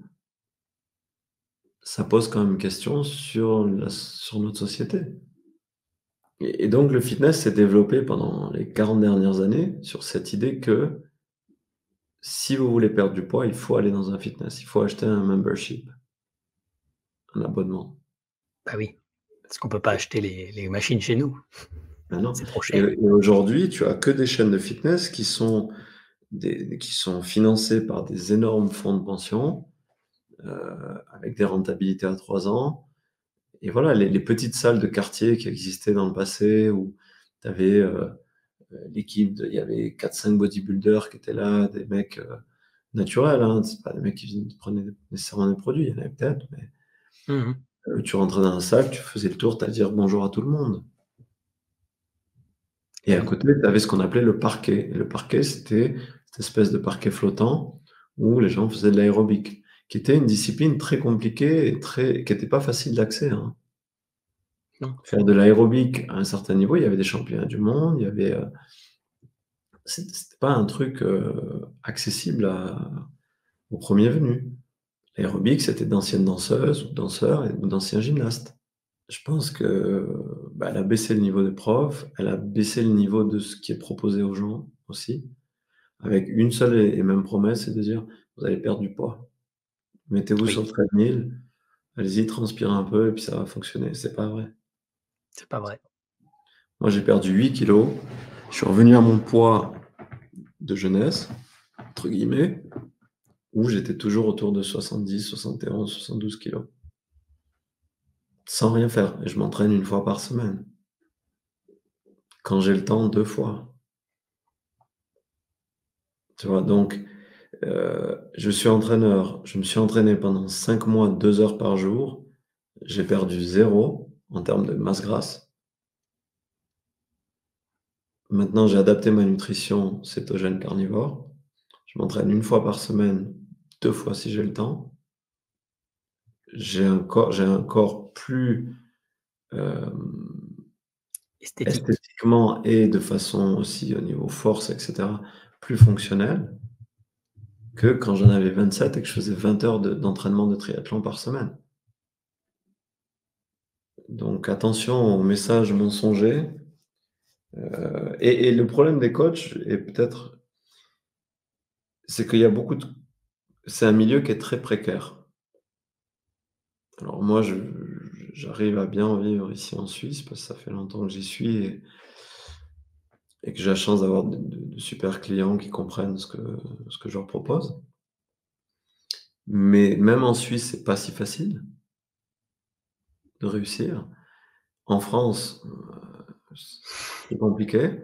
ça pose quand même question sur notre société. Et donc le fitness s'est développé pendant les 40 dernières années sur cette idée que si vous voulez perdre du poids, il faut aller dans un fitness, il faut acheter un membership, un abonnement. Bah oui, parce qu'on peut pas acheter les machines chez nous, Maintenant, c'est trop et cher. et aujourd'hui, tu as que des chaînes de fitness qui sont financées par des énormes fonds de pension, avec des rentabilités à 3 ans. Et voilà, les petites salles de quartier qui existaient dans le passé où tu avais, il y avait 4-5 bodybuilders qui étaient là, des mecs, naturels, hein, c'est pas des mecs qui prenaient nécessairement des produits, il y en avait peut-être, mais Mmh mh. tu rentrais dans la salle, tu faisais le tour, tu allais dire bonjour à tout le monde. Et Bah à oui, côté, tu avais ce qu'on appelait le parquet. Et le parquet, c'était cette espèce de parquet flottant où les gens faisaient de l'aérobic, qui était une discipline très compliquée et qui était pas facile d'accès, hein. non, Faire de l'aérobic à un certain niveau, il y avait des championnats du monde, il y avait, c'était pas un truc, accessible aux premiers venus. L'aérobic, c'était d'anciennes danseuses ou danseurs ou d'anciens gymnastes. Je pense que, bah, elle a baissé le niveau des profs, elle a baissé le niveau de ce qui est proposé aux gens aussi, avec une seule et même promesse, c'est de dire: «Vous allez perdre du poids. Mettez-vous sur oui, le treadmill, allez-y, transpirez un peu et puis ça va fonctionner». C'est pas vrai. c'est pas vrai. Moi, j'ai perdu 8 kilos. Je suis revenu à mon poids de jeunesse, entre guillemets, où j'étais toujours autour de 70, 71, 72 kilos. Sans rien faire. Et je m'entraîne 1 fois par semaine. Quand j'ai le temps, 2 fois. Tu vois? Donc, je suis entraîneur. Je me suis entraîné pendant 5 mois, 2 heures par jour. J'ai perdu 0 en termes de masse grasse. Maintenant, j'ai adapté ma nutrition cétogène carnivore. Je m'entraîne 1 fois par semaine, 2 fois si j'ai le temps. J'ai un corps plus, Esthétique. esthétiquement et de façon aussi au niveau force et cetera, plus fonctionnel que quand j'en avais 27 et que je faisais 20 heures d'entraînement de triathlon par semaine. Donc attention aux messages mensongers, et le problème des coachs est peut-être c'est qu'il y a beaucoup de c'est un milieu qui est très précaire. Alors moi, j'arrive à bien vivre ici en Suisse parce que ça fait longtemps que j'y suis et que j'ai la chance d'avoir de super clients qui comprennent ce que je leur propose. Mais même en Suisse, c'est pas si facile de réussir. En France, c'est compliqué.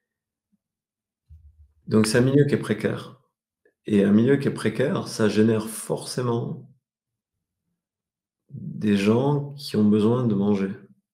Donc c'est un milieu qui est précaire et un milieu qui est précaire, ça génère forcément des gens qui ont besoin de manger.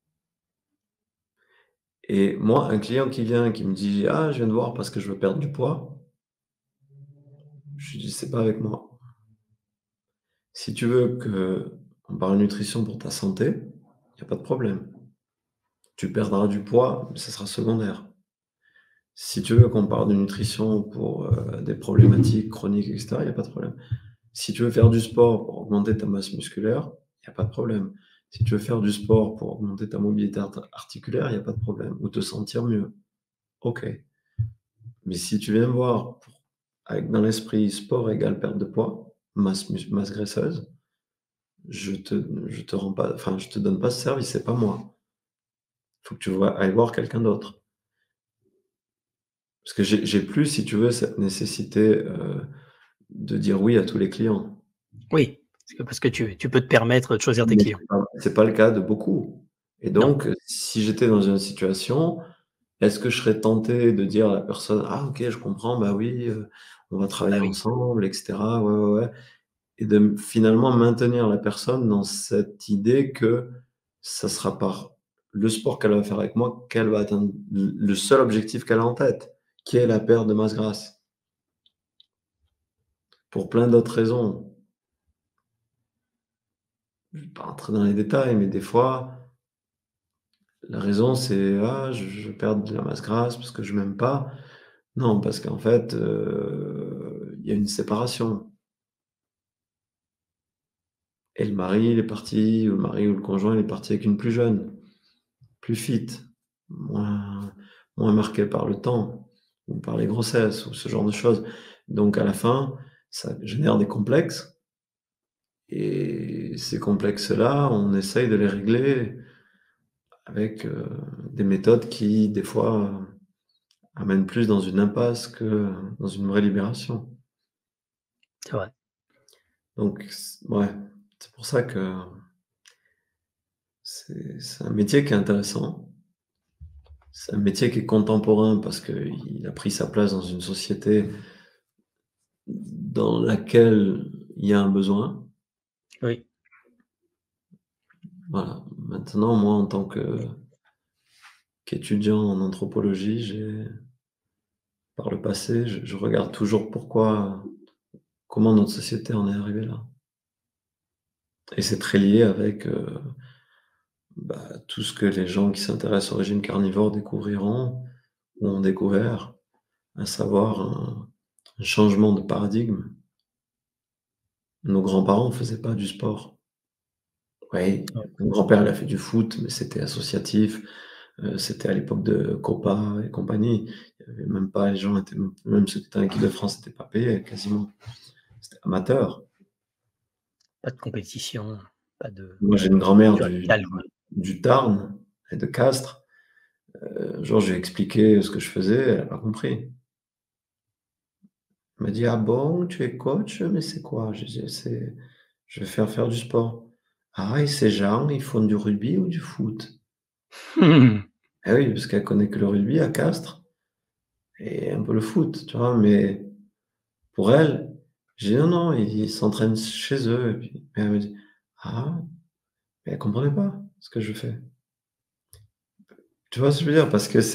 Et moi, un client qui vient, qui me dit: «Ah, je viens te voir parce que je veux perdre du poids», je lui dis: «C'est pas avec moi. Si tu veux qu'on parle nutrition pour ta santé, il y a pas de problème. Tu perdras du poids, mais ça sera secondaire. Si tu veux qu'on parle de nutrition pour, des problématiques chroniques et cetera, il y a pas de problème. Si tu veux faire du sport pour augmenter ta masse musculaire, il y a pas de problème. Si tu veux faire du sport pour augmenter ta mobilité articulaire, il y a pas de problème ou te sentir mieux. OK. Mais si tu viens me voir avec dans l'esprit sport égale perte de poids, masse graisseuse, je te rends pas enfin, je te donne pas ce service, c'est pas moi. Faut que tu ailles voir quelqu'un d'autre. Parce que j'ai plus, si tu veux, cette nécessité, de dire oui à tous les clients. Oui, parce que tu peux te permettre de choisir tes Mais clients. c'est pas le cas de beaucoup. Et Non. donc, si j'étais dans une situation, est-ce que je serais tenté de dire à la personne: «Ah OK, je comprends, bah oui, on va Bah travailler oui. ensemble et cetera. Ouais, ouais, ouais». Et de finalement maintenir la personne dans cette idée que ça sera par le sport qu'elle va faire avec moi qu'elle va atteindre le seul objectif qu'elle a en tête, qui est la perte de masse grasse. Pour plein d'autres raisons. Je vais pas rentrer dans les détails, mais des fois, la raison c'est: «Ah, je veux perdre de la masse grasse parce que je m'aime pas». Non, parce qu'en fait, il y a une séparation et le mari, il est parti ou le mari ou le conjoint, il est parti avec une plus jeune. Plus fit, moins marqué par le temps ou par les grossesses ou ce genre de choses. Donc à la fin, ça génère des complexes et ces complexes-là, on essaye de les régler avec, des méthodes qui, des fois, amènent plus dans une impasse que dans une vraie libération. C'est vrai. Donc ouais, c'est pour ça que c'est un métier qui est intéressant. C'est un métier qui est contemporain parce qu'il a pris sa place dans une société dans laquelle il y a un besoin. Oui. Voilà. Maintenant, moi, en tant qu'étudiant en anthropologie, par le passé, je regarde toujours comment notre société en est arrivée là. Et c'est très lié avec, tout ce que les gens qui s'intéressent aux régimes carnivores découvriront ou ont découvert, à savoir un changement de paradigme. Nos grands-parents ne faisaient pas du sport. Oui, Ouais. mon grand-père, il a fait du foot, mais c'était associatif, c'était à l'époque de Copa et compagnie. Il y avait même pas les gens étaient même ceux qui étaient en équipe de France n'étaient pas payés quasiment. C'était amateur. Pas de compétition, pas de Moi, j'ai une grand-mère du amical, quoi. du Tarn et de Castres. Genre, je lui ai expliqué ce que je faisais, elle a pas compris. Elle m'a dit: «Ah bon, tu es coach? Mais c'est quoi?» J'ai dit: «C'est je vais faire du sport». «Ah et ces gens, ils font du rugby ou du foot?» Eh oui, parce qu'elle connaît que le rugby à Castres et un peu le foot, tu vois? Mais pour elle, j'ai dit: «Non, non, ils s'entraînent chez eux» et puis elle me dit: «Ah?» mais elle comprenait pas ce que je fais. Tu vois ce que je veux dire? Parce que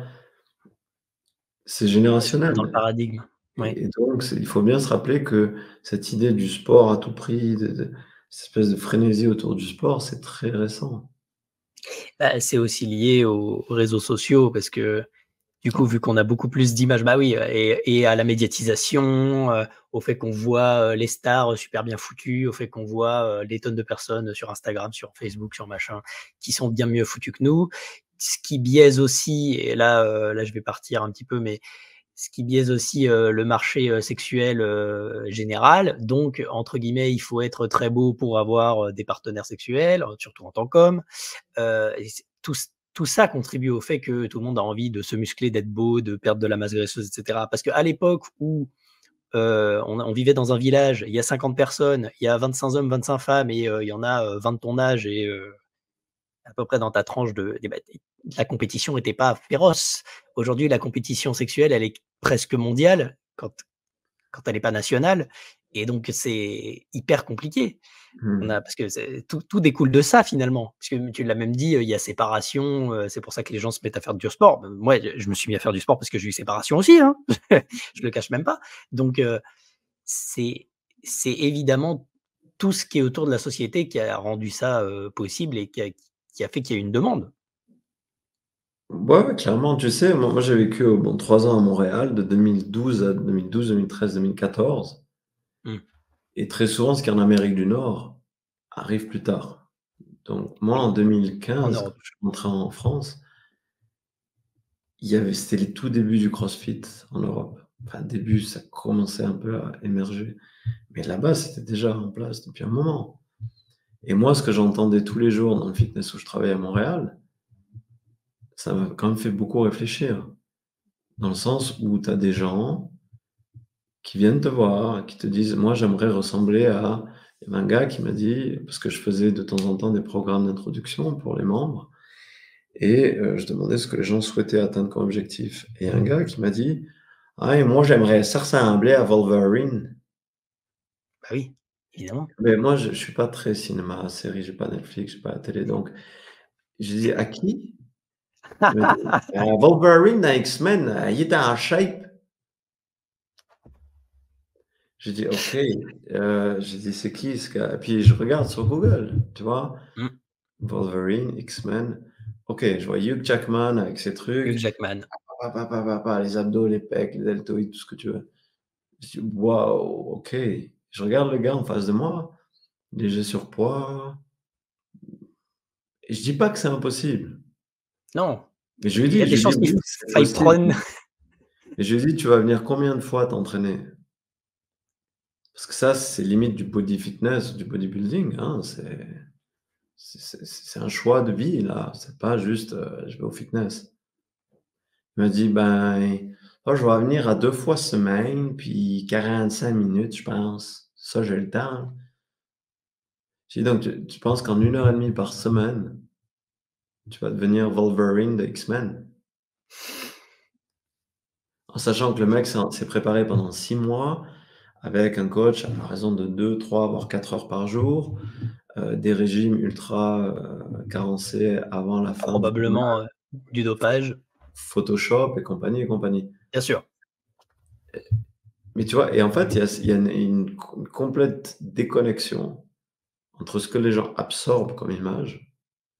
c'est Ouais, c'est pas dans le générationnel paradigme. Oui. et donc il faut bien se rappeler que cette idée du sport à tout prix, de cette espèce de frénésie autour du sport, c'est très récent. Bah, c'est aussi lié aux réseaux sociaux parce que, du coup, vu qu'on a beaucoup plus d'images, bah oui, et à la médiatisation, au fait qu'on voit, les stars super bien foutues, au fait qu'on voit, des tonnes de personnes sur Instagram, sur Facebook, sur machin, qui sont bien mieux foutues que nous. Ce qui biaise aussi, et là je vais partir un petit peu, mais ce qui biaise aussi, le marché, sexuel, général. Donc entre guillemets, «il faut être très beau pour avoir, des partenaires sexuels», surtout en tant qu'homme. Et c'est tout ça contribue au fait que tout le monde a envie de se muscler, d'être beau, de perdre de la masse graisseuse et cetera. Parce qu'à l'époque où, on vivait dans un village, il y a 50 personnes, il y a 25 hommes, 25 femmes et il y en a, 20 de ton âge et à peu près dans ta tranche la compétition était pas féroce. Aujourd'hui, la compétition sexuelle, elle est presque mondiale quand elle est pas nationale et donc c'est hyper compliqué. Mmh. Parce que tout découle de ça finalement. Parce que tu l'as même dit, il y a séparation, c'est pour ça que les gens se mettent à faire du sport. Moi, je me suis mis à faire du sport parce que j'ai eu séparation aussi, hein. Je le cache même pas. Donc c'est c'est évidemment tout ce qui est autour de la société qui a rendu ça, possible et qui a fait qu'il y a une demande. Ouais, ouais, clairement, tu sais, moi j'ai vécu, bon 3 ans à Montréal, de 2012 à 2012-2013, 2014 Mmh. et très souvent, ce qui est en Amérique du Nord arrive plus tard. Donc moi, en Oui, en 2015, quand Europe. je suis rentré en France, c'était les tout débuts du CrossFit en Europe. Enfin, début, ça commençait un peu à émerger, mais là-bas, c'était déjà en place depuis un moment et moi, ce que j'entendais tous les jours dans le fitness où je travaillais à Montréal, ça m'a quand même fait beaucoup réfléchir. Dans le sens où tu as des gens qui viennent te voir, qui te disent: «Moi, j'aimerais ressembler à» il y avait un gars qui m'a dit parce que je faisais de temps en temps des programmes d'introduction pour les membres et je demandais ce que les gens souhaitaient atteindre comme objectif et il y a un gars qui m'a dit: «Ah et moi, j'aimerais ça ressembler à Wolverine». Bah oui, évidemment. Mais moi, je suis pas très cinéma, série, j'ai pas Netflix, j'ai pas la télé, donc j'ai dit: «À qui?» Il m'a dit: Wolverine dans X-Men, il était en shape». J'ai dit: «OK», j'ai dit: «C'est qui ce gars?» et puis je regarde sur Google, tu vois? Mmh. Wolverine, X-Men. OK, je vois Hugh Jackman avec ses Hugh trucs, Jackman. les abdos, les pecs, les deltoïdes, tout ce que tu veux. Je dis: «Waouh, OK». Je regarde le gars en face de moi, léger surpoids et je dis pas que c'est impossible, Non, mais il y a des je lui ai chances dit: qu'il «Oui, c'est faille possible». prône. Et je lui ai dit: «Tu vas venir combien de fois t'entraîner?» Parce que ça, c'est limite du body fitness, du bodybuilding, hein, c'est un choix de vie là, c'est pas juste, je vais au fitness. Il m'a dit: «Ben, moi, je vais venir à 2 fois semaine, puis 45 minutes, je pense. Ça, j'ai le temps». J'ai dit: «Donc tu penses qu'en 1 heure et demie par semaine, tu vas devenir Wolverine de X-Men?» En sachant que le mec s'est préparé pendant 6 mois avec un coach à raison de 2, 3, voire 4 heures par jour, des régimes ultra, carencés avant la fin du tournoi, Probablement, du dopage, Photoshop et compagnie et compagnie. bien sûr. Mais tu vois? Et en fait, il y a une complète déconnexion entre ce que les gens absorbent comme image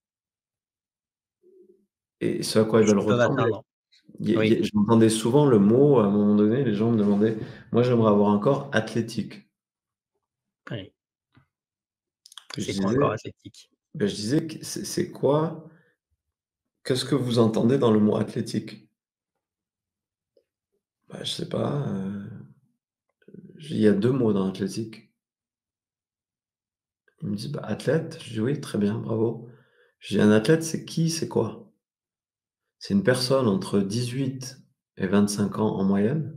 et ce à quoi ils Ce veulent qu'ils peuvent ressembler. atteindre. Il y Oui, a j'entendais souvent le mot, à un moment donné, les gens me demandaient: «Moi, j'aimerais avoir un corps athlétique». oui. Et je C'est quoi un corps disais athlétique? je disais: «Qu c'est quoi? Qu'est-ce que vous entendez dans le mot athlétique?» «Bah, je sais pas, j'ai il y a 2 mots dans athlétique». Ils me disent: «Bah, athlète». Je dis: «Oui, très bien, bravo». Je dis: «Un athlète, c'est qui? C'est quoi?» C'est une personne entre 18 et 25 ans en moyenne,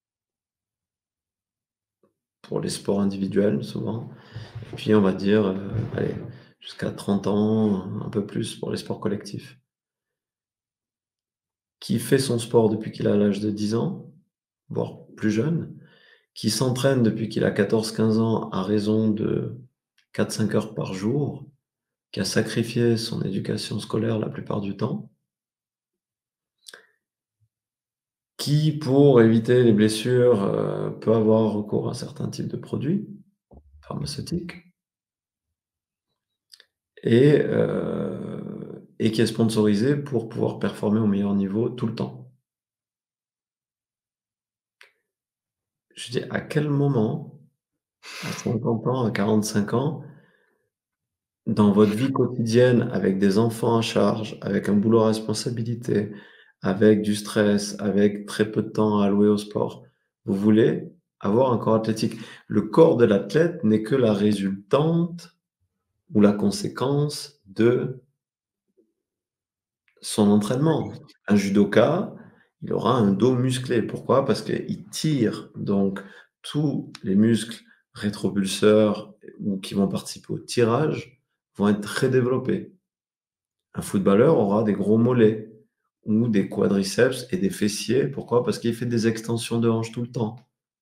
pour les sports individuels souvent, et puis on va dire, allez, jusqu'à 30 ans, un peu plus pour les sports collectifs. Qui fait son sport depuis qu'il a l'âge de 10 ans, voire plus jeune, qui s'entraîne depuis qu'il a 14-15 ans à raison de 4-5 heures par jour, qui a sacrifié son éducation scolaire la plupart du temps, qui, pour éviter les blessures, peut avoir recours à certains types de produits pharmaceutiques et qui est sponsorisé pour pouvoir performer au meilleur niveau tout le temps. Je dis: «À quel moment, à 50 ans, à 45 ans, dans votre vie quotidienne, avec des enfants à charge, avec un boulot à responsabilité, avec du stress, avec très peu de temps à allouer au sport, vous voulez avoir un corps athlétique?» Le corps de l'athlète n'est que la résultante ou la conséquence de son entraînement. Un judoka, il aura un dos musclé. Pourquoi? Parce qu'il tire, donc tous les muscles rétropulseurs ou qui vont participer au tirage vont être très développés. Un footballeur aura des gros mollets ou des quadriceps et des fessiers. Pourquoi? Parce qu'il fait des extensions de hanches tout le temps.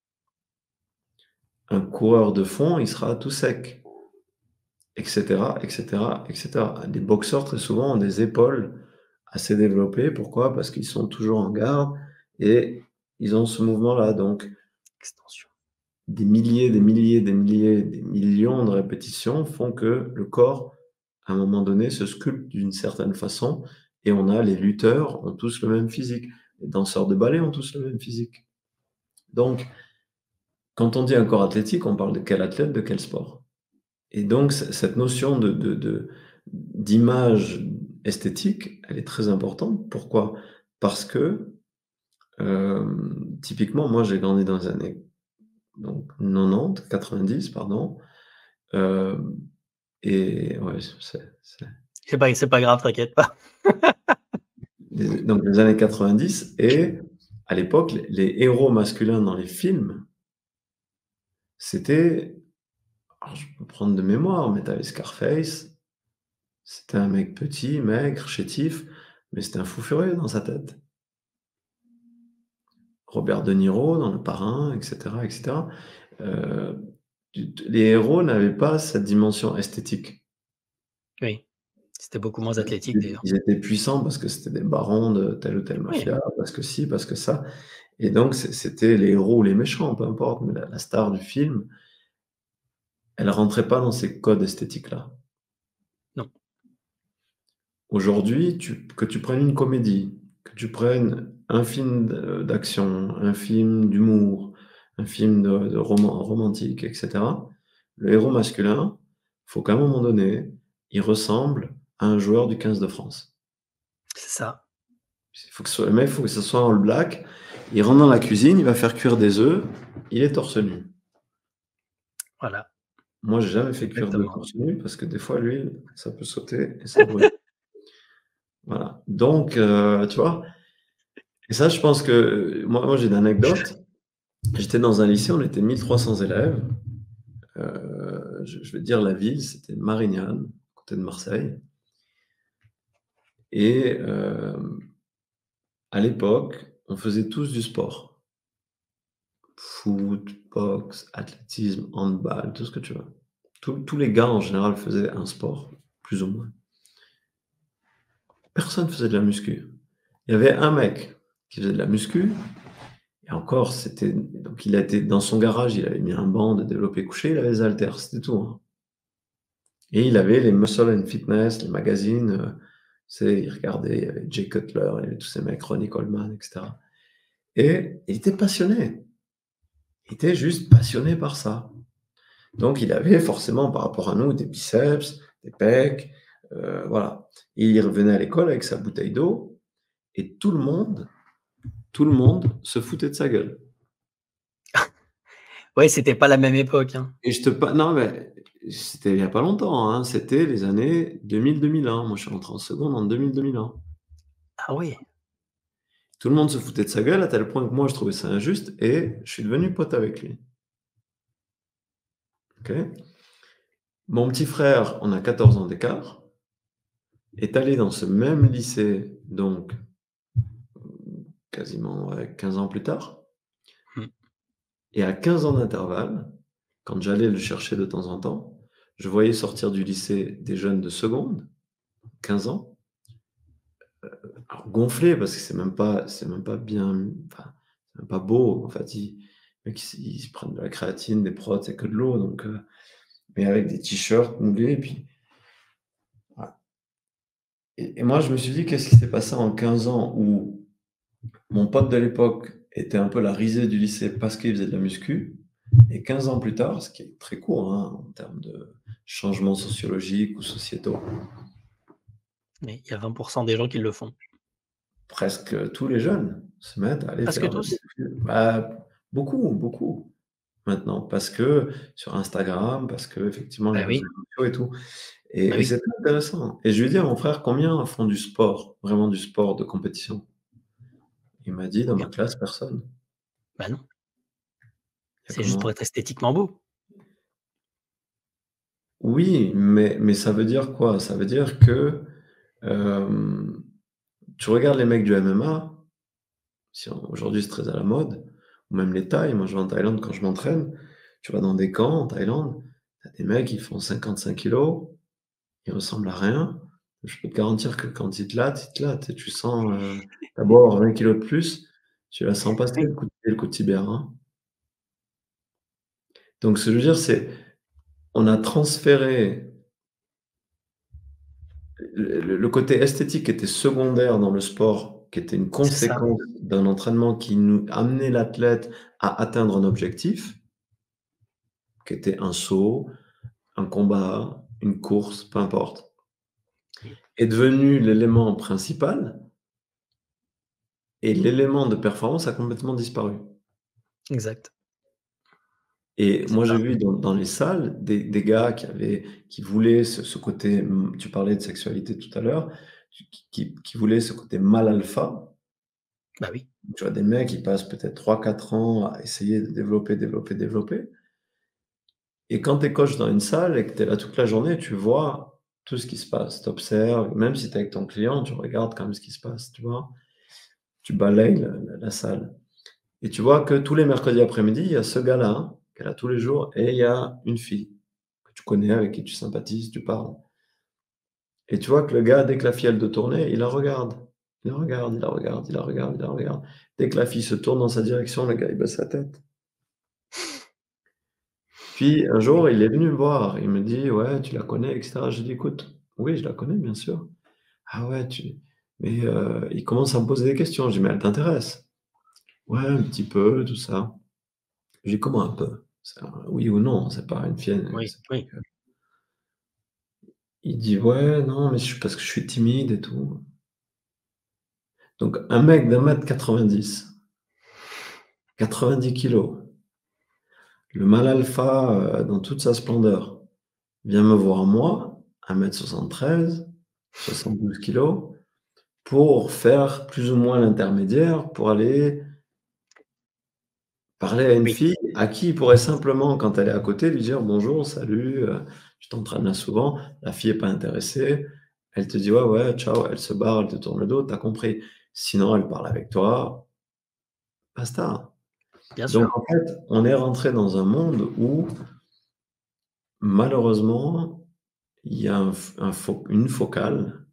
Un coureur de fond, il sera tout sec, et cetera, et cetera, et cetera. Les boxeurs, très souvent, ont des épaules assez développées. Pourquoi? Parce qu'ils sont toujours en garde et ils ont ce mouvement-là. Donc, Extension. des milliers, des milliers, des milliers, des millions de répétitions font que le corps, à un moment donné, se sculpte d'une certaine façon et on a les lutteurs ont tous le même physique. Les danseurs de ballet ont tous le même physique. Donc, quand on dit un corps athlétique, on parle de quel athlète, de quel sport. Et donc, cette notion d'image esthétique, elle est très importante. Pourquoi? Parce que, typiquement, moi, j'ai grandi dans les années donc 90, 90, pardon, hem et ouais, C'est pas grave, t'inquiète pas. donc les années 90 et à l'époque, les héros masculins dans les films, c'était alors je peux prendre de mémoire, mais tu avais Scarface, c'était un mec petit, maigre, chétif, mais c'était un fou furieux dans sa tête. Robert De Niro dans Le Parrain, et cetera, et cetera. Les héros n'avaient pas cette dimension esthétique. Oui, c'était beaucoup moins athlétique d'ailleurs. Ils étaient puissants parce que c'était des barons de telle ou telle Oui, mafia, parce que ci, parce que ça et donc c'était les héros ou les méchants, peu importe, mais la star du film, elle rentrait pas dans ces codes esthétiques-là. non, Aujourd'hui, que tu prennes une comédie, que tu prennes un film d'action, un film d'humour, un film de romantique, et cetera, le héros masculin, faut qu'à un moment donné, il ressemble à un joueur du 15 de France. c'est ça. Le mec, il faut que ce soit en all black, il rentre dans la cuisine, il va faire cuire des œufs, il est torse nu. Voilà, Moi, j'ai jamais fait cuire d'œufs exactement. torse nu parce que des fois l'huile, ça peut sauter et ça brûle. Voilà, donc tu vois? Et ça, je pense que moi j'ai une anecdote. J'étais dans un lycée, on était 1300 élèves. Je vais te dire la ville, c'était Marignane, à côté de Marseille. Et à l'époque, on faisait tous du sport. Foot, boxe, athlétisme, handball, tout ce que tu veux. Tous les gars en général faisaient un sport, plus ou moins. Personne faisait de la muscu. Il y avait un mec qui faisait de la muscu. Et encore, c'était donc il a été dans son garage, il avait mis un banc de développé couché, il avait les haltères, c'était tout, hein. Et il avait les Muscle and Fitness, les magazines, tu sais, il regardait, il y avait Jay Cutler, il y avait tous ces mecs, Ronnie Coleman, et cetera. Et il était passionné. Il était juste passionné par ça. Donc il avait forcément, par rapport à nous, des biceps, des pecs, voilà. Et il revenait à l'école avec sa bouteille d'eau et tout le monde se foutait de sa gueule. Ouais, c'était pas la même époque, hein. Et je te pa non, mais c'était il y a pas longtemps, hein, c'était les années 2000-2001. Moi, je suis rentré en seconde en 2000-2001. Ah oui, Tout le monde se foutait de sa gueule à tel point que moi, je trouvais ça injuste et je suis devenu pote avec lui. OK? Mon petit frère, on a 14 ans d'écart, est allé dans ce même lycée, donc quasiment, ouais, 15 ans plus tard. Mmh. Et à 15 ans d'intervalle, quand j'allais le chercher de temps en temps, je voyais sortir du lycée des jeunes de seconde, 15 ans, alors gonflés parce que c'est même pas bien, enfin, c'est même pas beau. En fait, ils se prennent de la créatine, des prods, c'est que de l'eau, donc mais avec des t-shirts moulés et puis voilà. Et moi, je me suis dit: «Qu'est-ce qui s'est passé en 15 ans où mon pote de l'époque était un peu la risée du lycée parce qu'il faisait de la muscu et 15 ans plus tard», ce qui est très court, hein, en termes de changements sociologiques ou sociétaux, Mais il y a 20 des gens qui le font. presque tous les jeunes se mettent à aller Presque faire de la tous? muscu. Bah, beaucoup, beaucoup maintenant parce que sur Instagram, parce qu'effectivement les Bah réseaux oui, sociaux et tout bah et oui, c'est très intéressant et je lui ai dit à mon frère: «Combien font du sport, vraiment du sport de compétition?» Il m'a dit: «Dans ma aucun. classe, personne». Bah non, Il y a c'est juste pour comment? être esthétiquement beau. Oui, mais ça veut dire quoi? Ça veut dire que, hem, tu regardes les mecs du MMA, si aujourd'hui c'est très à la mode, ou même les Thaïs, moi je vais en Thaïlande quand je m'entraîne, tu vas dans des camps en Thaïlande, tu as des mecs qui font 55 kilogrammes, ils ressemblent à rien. Je peux te garantir que quand ils te latent et tu sens, tu as beau avoir 20 kilogrammes de plus, tu la sens passer Oui, le coup de pied, le coup de tibia, hein. Donc ce que je veux dire, c'est on a transféré le côté esthétique était secondaire dans le sport, qui était une c'est ça, conséquence d'un entraînement qui nous amenait l'athlète à atteindre un objectif, qui était un saut, un combat, une course, peu importe, est devenu l'élément principal et l'élément de performance a complètement disparu. exact, Et c'est moi, j'ai ça. vu dans les salles des gars qui voulaient ce côté, tu parlais de sexualité tout à l'heure, qui voulaient ce côté mâle alpha. Bah oui, Tu vois des mecs qui passent peut-être 3, 4 ans à essayer de développer, développer, développer et quand tu es coach dans une salle et que tu es là toute la journée, tu vois tout ce qui se passe. Tu observes, même si tu es avec ton client, tu regardes quand même ce qui se passe, tu vois? Tu balayes la salle et tu vois que tous les mercredis après-midi, il y a ce gars-là qui est là tous les jours et il y a une fille que tu connais, avec qui tu sympathises, tu parles et tu vois que le gars, dès que la fille, elle doit tourner, il la regarde. Il la regarde, il la regarde, il la regarde, il la regarde. Dès que la fille se tourne dans sa direction, le gars, il baisse la tête. Puis un oui, jour, il est venu me voir, il me dit: «Ouais, tu la connais?» et cetera. J'ai dit: «Écoute, oui, je la connais, bien sûr». «Ah ouais, tu mais» il commence à me poser des questions. Je dis: «Mais elle t'intéresse?» «Ouais, un petit peu, tout ça». Je dis: «Comment un peu?» C'est un oui ou non, c'est pas une fille, oui, c'est pas oui. que il dit: «Ouais, non, mais je parce que je suis timide et tout». Donc un mec d'1 m 90, 90 kilogrammes, le mâle alpha, dans toute sa splendeur, vient me voir moi, 1 m 73, 72 kilogrammes. Pour faire plus ou moins l'intermédiaire, pour aller parler à une Oui, fille à qui il pourrait simplement, quand elle est à côté, lui dire: «Bonjour, salut, tu t'entraînes là souvent». La fille est pas intéressée, elle te dit: «Ouais, ouais, ciao», elle se barre, elle te tourne le dos, tu as compris. Sinon, elle parle avec toi, basta. bien Donc sûr. en fait, on est rentré dans un monde où malheureusement, il y a une focale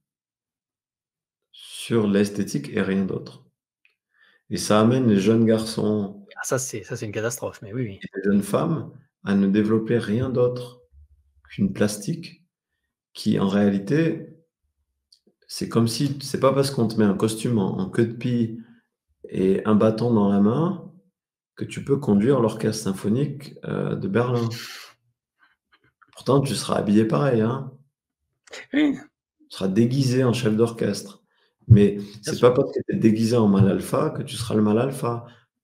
sur l'esthétique et rien d'autre. Et ça amène les jeunes garçons Ah ça c'est une catastrophe, mais oui, oui. et les jeunes femmes à ne développer rien d'autre qu'une plastique qui, en réalité, c'est comme si c'est pas parce qu'on te met un costume en queue de pie et un bâton dans la main que tu peux conduire l'orchestre symphonique, de Berlin. Pourtant, tu seras habillé pareil, hein. Oui, Tu seras déguisé en chef d'orchestre. Mais bien c'est pas sûr, parce que tu es déguisé en mâle alpha que tu seras le mâle alpha.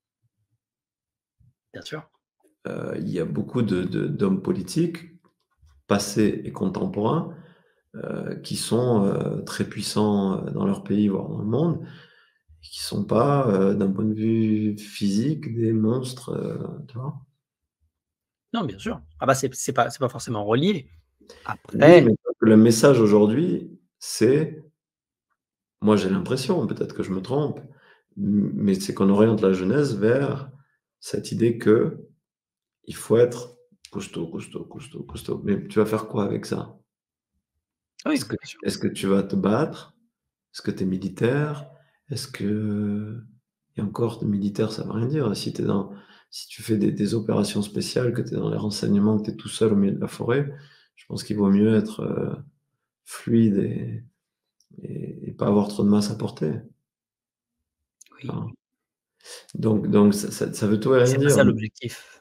bien sûr. Il y a beaucoup d'hommes politiques, passés et contemporains, qui sont, très puissants, dans leur pays, voire dans le monde, qui sont pas, d'un point de vue physique, des monstres, tu vois? Non, bien sûr. Ah bah, c'est pas forcément relié. Oui, mais Après le message aujourd'hui, c'est moi j'ai l'impression, peut-être que je me trompe, mais c'est qu'on oriente la jeunesse vers cette idée que il faut être costaud, costaud, costaud, costaud. Mais tu vas faire quoi avec ça? oui, Est-ce que bien sûr. est-ce que tu vas te battre? Est-ce que tu es militaire? Est-ce que et encore militaire, ça veut rien dire. Si tu fais des opérations spéciales, que tu es dans les renseignements, que tu es tout seul au milieu de la forêt, je pense qu'il vaut mieux être, fluide et pas avoir trop de masse à porter, tu Oui, vois? Donc ça veut tout et mais rien c'est pas dire. ça l'objectif.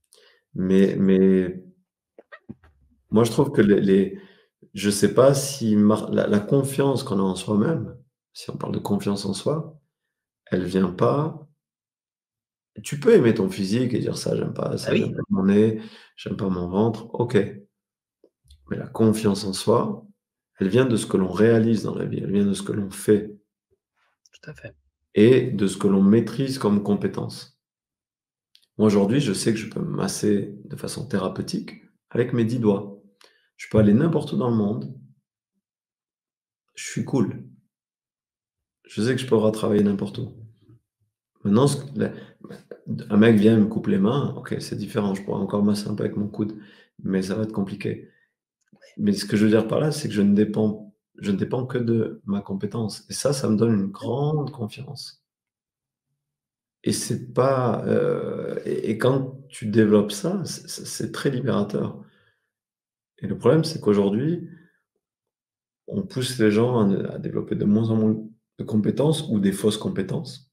Mais moi, je trouve que je sais pas si la confiance qu'on a en soi-même, si on parle de confiance en soi, elle vient pas. Tu peux aimer ton physique et dire: Bah ça, oui, j'aime pas mon nez, j'aime pas mon ventre», OK. Mais la confiance en soi, elle vient de ce que l'on réalise dans la vie, elle vient de ce que l'on fait tout à fait. et de ce que l'on maîtrise comme compétence. Moi, aujourd'hui, je sais que je peux me masser de façon thérapeutique avec mes 10 doigts. Je peux aller n'importe où dans le monde, je suis cool. Je sais que je peux retravailler n'importe où. Maintenant, un mec vient et me coupe les mains, OK, c'est différent, je pourrais encore masser un peu avec mon coude, mais ça va être compliqué. Mais ce que je veux dire par là, c'est que je ne dépends que de ma compétence et ça me donne une grande confiance et c'est pas, et quand tu développes ça, c'est très libérateur et le problème, c'est qu'aujourd'hui, on pousse les gens à développer de moins en moins de compétences ou des fausses compétences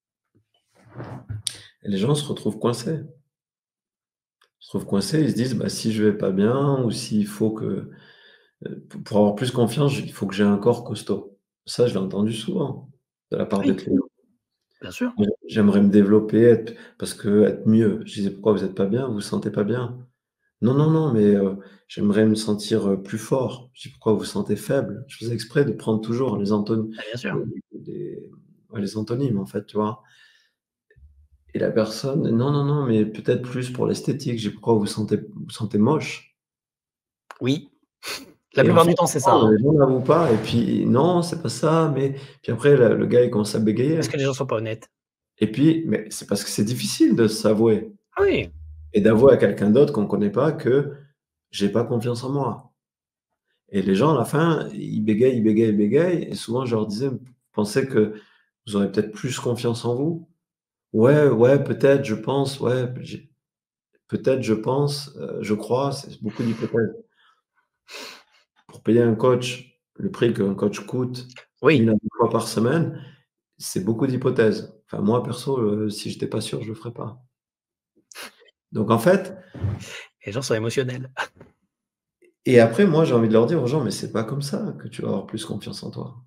et les gens se retrouvent coincés. Ils se retrouvent coincés, ils se disent: «Bah, si je vais pas bien ou s'il faut que, pour avoir plus confiance, il faut que j'ai un corps costaud». Ça, je l'ai entendu souvent de la part de Oui, clients. bien sûr. Moi, j'aimerais me développer, parce que être mieux. Je disais: «Pourquoi vous êtes pas bien? Vous vous sentez pas bien?» «Non, non, non, mais j'aimerais me sentir, plus fort». Je dis: «Pourquoi vous vous sentez faible?» Je faisais exprès de prendre toujours Bah, bien sûr. les ouais, les antonymes, en fait, tu vois? Et la personne: «Non, non, non, mais peut-être plus pour l'esthétique». Je dis: «Pourquoi vous vous sentez moche?» Oui, la Et en plupart fait, du temps, c'est ça, hein. les gens n'avouent pas et puis: «Non, c'est pas ça, mais» puis après le gars, il commence à Parce bégayer que les gens sont pas honnêtes. et puis mais c'est parce que c'est difficile de s'avouer Ah oui, et d'avouer à quelqu'un d'autre qu'on connaît pas que: «J'ai pas confiance en moi» et les gens à la fin, ils bégayent, ils bégayent, ils bégayent et souvent je leur disais: «Vous pensez que vous aurez peut-être plus confiance en vous?» «Ouais, ouais, peut-être, je pense, ouais, peut-être, je pense, je crois», c'est beaucoup d'hypothèses. Pour payer un coach, le prix qu'un coach coûte oui, 1 à 2 fois par semaine, c'est beaucoup d'hypothèses. Enfin moi perso, si j'étais pas sûr, je le ferais pas. Donc en fait les gens sont émotionnels. et après moi j'ai envie de leur dire aux gens: «Mais c'est pas comme ça que tu vas avoir plus confiance en toi».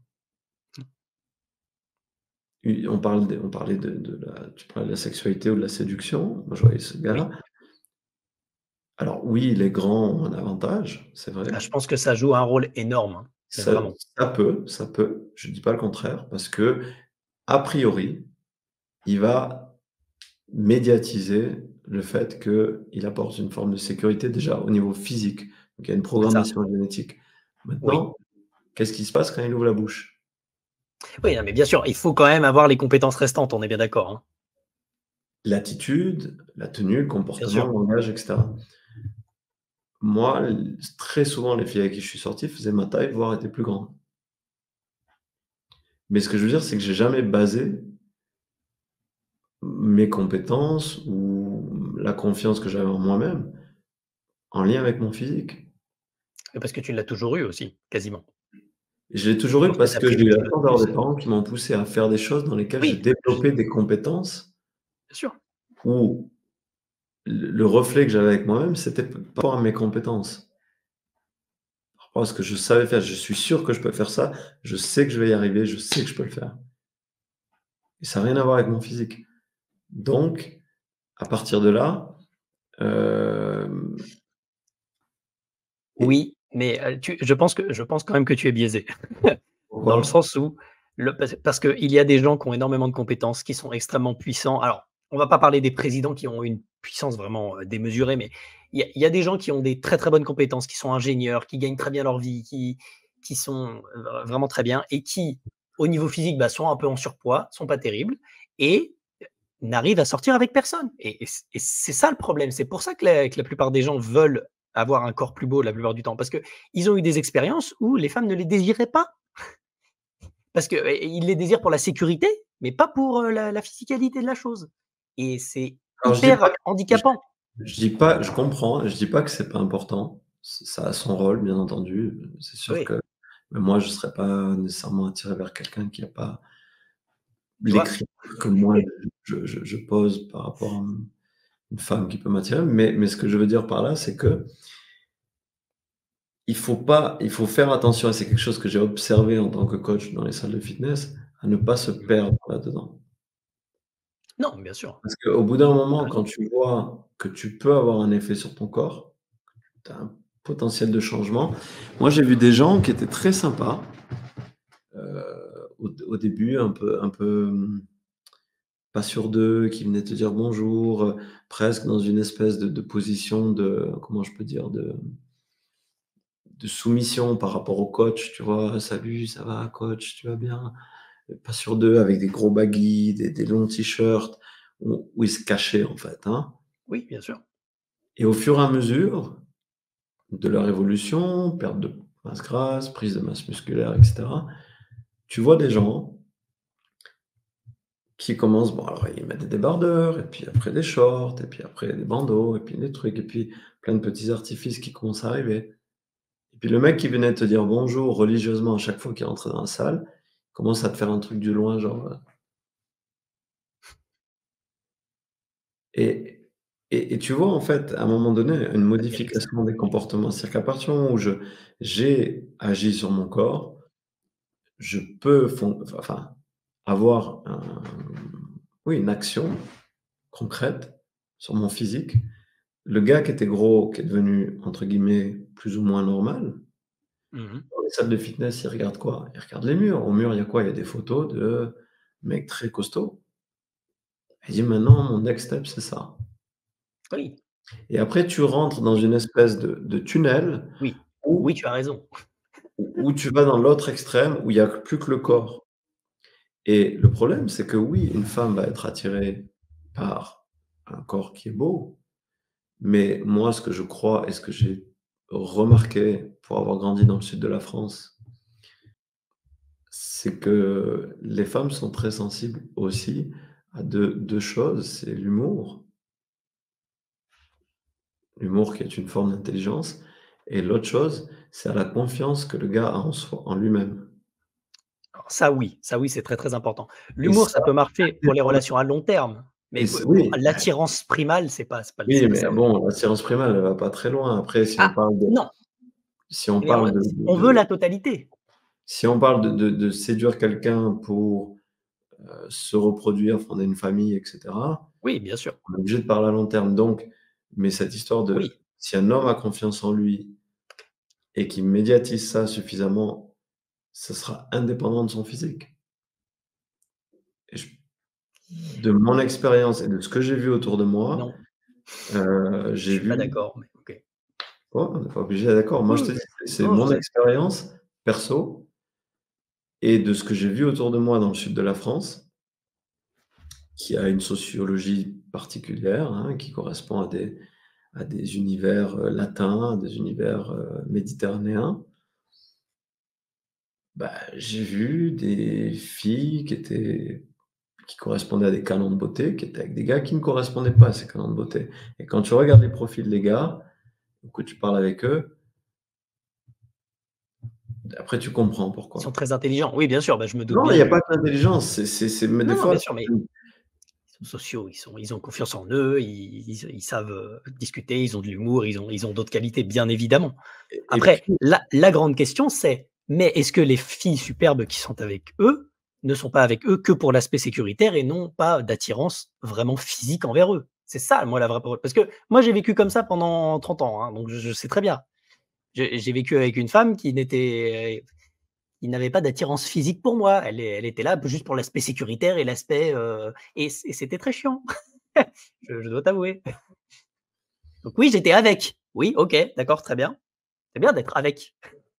On parlait tu parlais de la sexualité ou de la séduction. Moi je voyais ce Oui. gars-là. Alors oui, les grands ont un avantage, c'est vrai. Ah, je pense que ça joue un rôle énorme, hein, mais Ça vraiment. ça peut, je dis pas le contraire parce que a priori, il va médiatiser le fait qu'il apporte une forme de sécurité déjà au niveau physique. Donc il y a une C'est ça, programmation génétique. oui. Maintenant, qu'est-ce qui se passe quand il ouvre la bouche? Oui, non, mais bien sûr, il faut quand même avoir les compétences restantes, on est bien d'accord, hein. L'attitude, la tenue, le Bien comportement, sûr. le langage et cetera. Moi, très souvent, les filles avec qui je suis sorti faisaient ma taille, voire étaient plus grandes. Mais ce que je veux dire, c'est que j'ai jamais basé mes compétences ou la confiance que j'avais en moi-même en lien avec mon physique. Parce que tu l'as toujours eu aussi, quasiment. Je l'ai toujours eu Sauf que tu parce as que pris j'ai le eu la petit peu chance d'avoir plus. des parents qui m'ont poussé à faire des choses dans lesquelles j'ai Oui, développé des compétences bien sûr. où le reflet que j'avais avec moi-même, c'était par rapport à mes compétences. Par rapport à ce que je savais faire. Je suis sûr que je peux faire ça, je sais que je vais y arriver, je sais que je peux le faire et ça a rien à voir avec mon physique. Donc à partir de là, hem et Oui, mais tu je pense quand même que tu es biaisé. Dans le pourquoi? sens où Parce qu'il y a des gens qui ont énormément de compétences, qui sont extrêmement puissants. Alors, on va pas parler des présidents qui ont une puissance vraiment, démesurée, mais il y a des gens qui ont des très, très bonnes compétences, qui sont ingénieurs, qui gagnent très bien leur vie, qui sont vraiment très bien et qui, au niveau physique, bah, sont un peu en surpoids, sont pas terribles et n'arrivent à sortir avec personne et c'est ça le problème. C'est pour ça que la plupart des gens veulent avoir un corps plus beau la plupart du temps, parce qu'ils ont eu des expériences où les femmes ne les désiraient pas. Parce qu'ils les désirent pour la sécurité, mais pas pour, la physicalité de la chose et c'est Alors je dis pas hyper que handicapant. je dis pas je comprends, je dis pas que c'est pas important. Ça a son rôle, bien entendu. C'est sûr Oui, que moi, je serais pas nécessairement attiré vers quelqu'un qui a pas tu les vois? critères que moi je pose par rapport à une femme qui peut m'attirer. Mais ce que je veux dire par là, c'est que il faut faire attention, et c'est quelque chose que j'ai observé en tant que coach dans les salles de fitness, à ne pas se Mmh. perdre là-dedans. Non, bien sûr, Parce qu'au bout d'un tu as moment, quand raison. tu vois que tu peux avoir un effet sur ton corps, tu as un potentiel de changement. Moi, j'ai vu des gens qui étaient très sympas, au début, pas sûrs d'eux, qui venaient te dire bonjour, presque dans une espèce de position de, comment je peux dire? De soumission par rapport au coach, tu vois? «Salut, ça va coach, tu vas bien?» Pas sûr d'eux, avec des gros baggy, des longs t-shirts, où ils se cachaient en fait, hein. Oui, bien sûr. Et au fur et à mesure de leur évolution, perte de masse grasse, prise de masse musculaire et cetera, tu vois des gens qui commencent, bon alors ils mettent des débardeurs et puis après des shorts et puis après des bandeaux et puis des trucs et puis plein de petits artifices qui commencent à arriver. Et puis le mec qui venait te dire bonjour religieusement à chaque fois qu'il rentrait dans la salle, commence à te faire un truc du loin genre, et et tu vois, en fait, à un moment donné, une Pas terrible ça. modification des comportements. C'est-à-dire qu'à partir du moment où j'ai agi sur mon corps, je peux enfin, avoir oui, une action concrète sur mon physique. Le gars qui était gros, qui est devenu, entre guillemets, «plus ou moins normal», Mmh. dans les salles de fitness, il regarde quoi? Il regarde les murs. Au mur, il y a quoi? Il y a des photos de mecs très costauds. Il dit: «Maintenant, mon next step, c'est ça». Oui, Et après, tu rentres dans une espèce de tunnel oui, oui, où tu as raison. où tu vas dans l'autre extrême, où il y a plus que le corps. Et le problème, c'est que oui, une femme va être attirée par un corps qui est beau, mais moi, ce que je crois et ce que j'ai remarqué pour avoir grandi dans le sud de la France, c'est que les femmes sont très sensibles aussi à deux choses, c'est l'humour qui est une forme d'intelligence, et l'autre chose, c'est à la confiance que le gars a en soi, en lui-même. Alors ça oui, c'est très, très important. Et L'humour, ça, ça peut marcher pour les indépendamment relations à long terme, mais pour oui. l'attirance primale, c'est Oui, pas mais ça. bon, l'assurance primaire, elle va pas très loin. Après, Ah! Non, si on mais parle on veut la totalité. si on parle de séduire quelqu'un pour, se reproduire, fonder une famille et cetera, Oui, bien sûr. on est obligé de parler à long terme. Donc, mais cette histoire de Oui. si un homme a confiance en lui et qu'il médiatise ça suffisamment, ce sera indépendant de son physique. Et de mon expérience et de ce que j'ai vu autour de moi, Non, je j'ai suis pas vu, d'accord, mais OK. ouais, on n'est pas obligé d'être d'accord. Moi, Oui, je te oui, dis, oui. c'est Non, je mon sais. expérience perso. Et de ce que j'ai vu autour de moi dans le sud de la France, qui a une sociologie particulière, hein, qui correspond à des univers, latins, à des univers, méditerranéens, bah, j'ai vu des filles qui correspondaient à des canons de beauté, qui étaient avec des gars qui ne correspondaient pas à ces canons de beauté. Et quand tu regardes les profils des gars, ou que tu parles avec eux, après tu comprends Ils sont pourquoi. très intelligents. Oui, bien sûr, bah, je me doute Non, il y bien. a pas que l'intelligence, c'est mais des Non, non, fois bien sûr, mais ils sont sociaux, ils ont confiance en eux, ils savent, discuter, ils ont de l'humour, ils ont d'autres qualités, bien évidemment. et Après, puis la grande question, c'est: mais est-ce que les filles superbes qui sont avec eux, ne sont pas avec eux que pour l'aspect sécuritaire et non pas d'attirance vraiment physique envers eux? C'est ça, moi, la vraie pro parce que moi, j'ai vécu comme ça pendant 30 ans, hein, donc je sais très bien. J'ai vécu avec une femme qui n'était il n'avait pas d'attirance physique pour moi. Elle était là juste pour l'aspect sécuritaire et l'aspect, et c'était très chiant. Je dois t'avouer. Donc oui, j'étais avec. Oui, OK, d'accord, très bien. C'est bien d'être avec.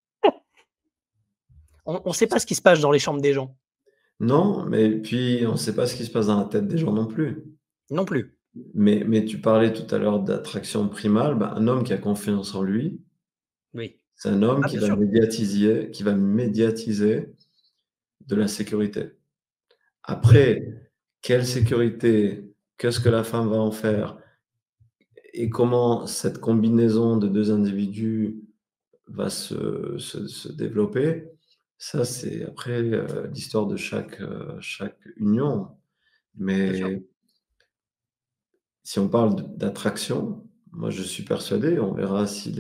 On sait pas ce qui se passe dans les chambres des gens. Non, mais puis on ne sait pas ce qui se passe dans la tête des gens non plus. Non plus. Mais tu parlais tout à l'heure d'attraction primale, bah, un homme qui a confiance en lui, Oui. c'est un homme Ah bien sûr, qui va médiatiser de la sécurité. oui, Après, quelle sécurité? Qu'est-ce que la femme va en faire? Et comment cette combinaison de 2 individus va se développer? Ça, c'est après, l'histoire de chaque union. bien sûr. Mais si on parle d'attraction, moi je suis persuadé, on verra si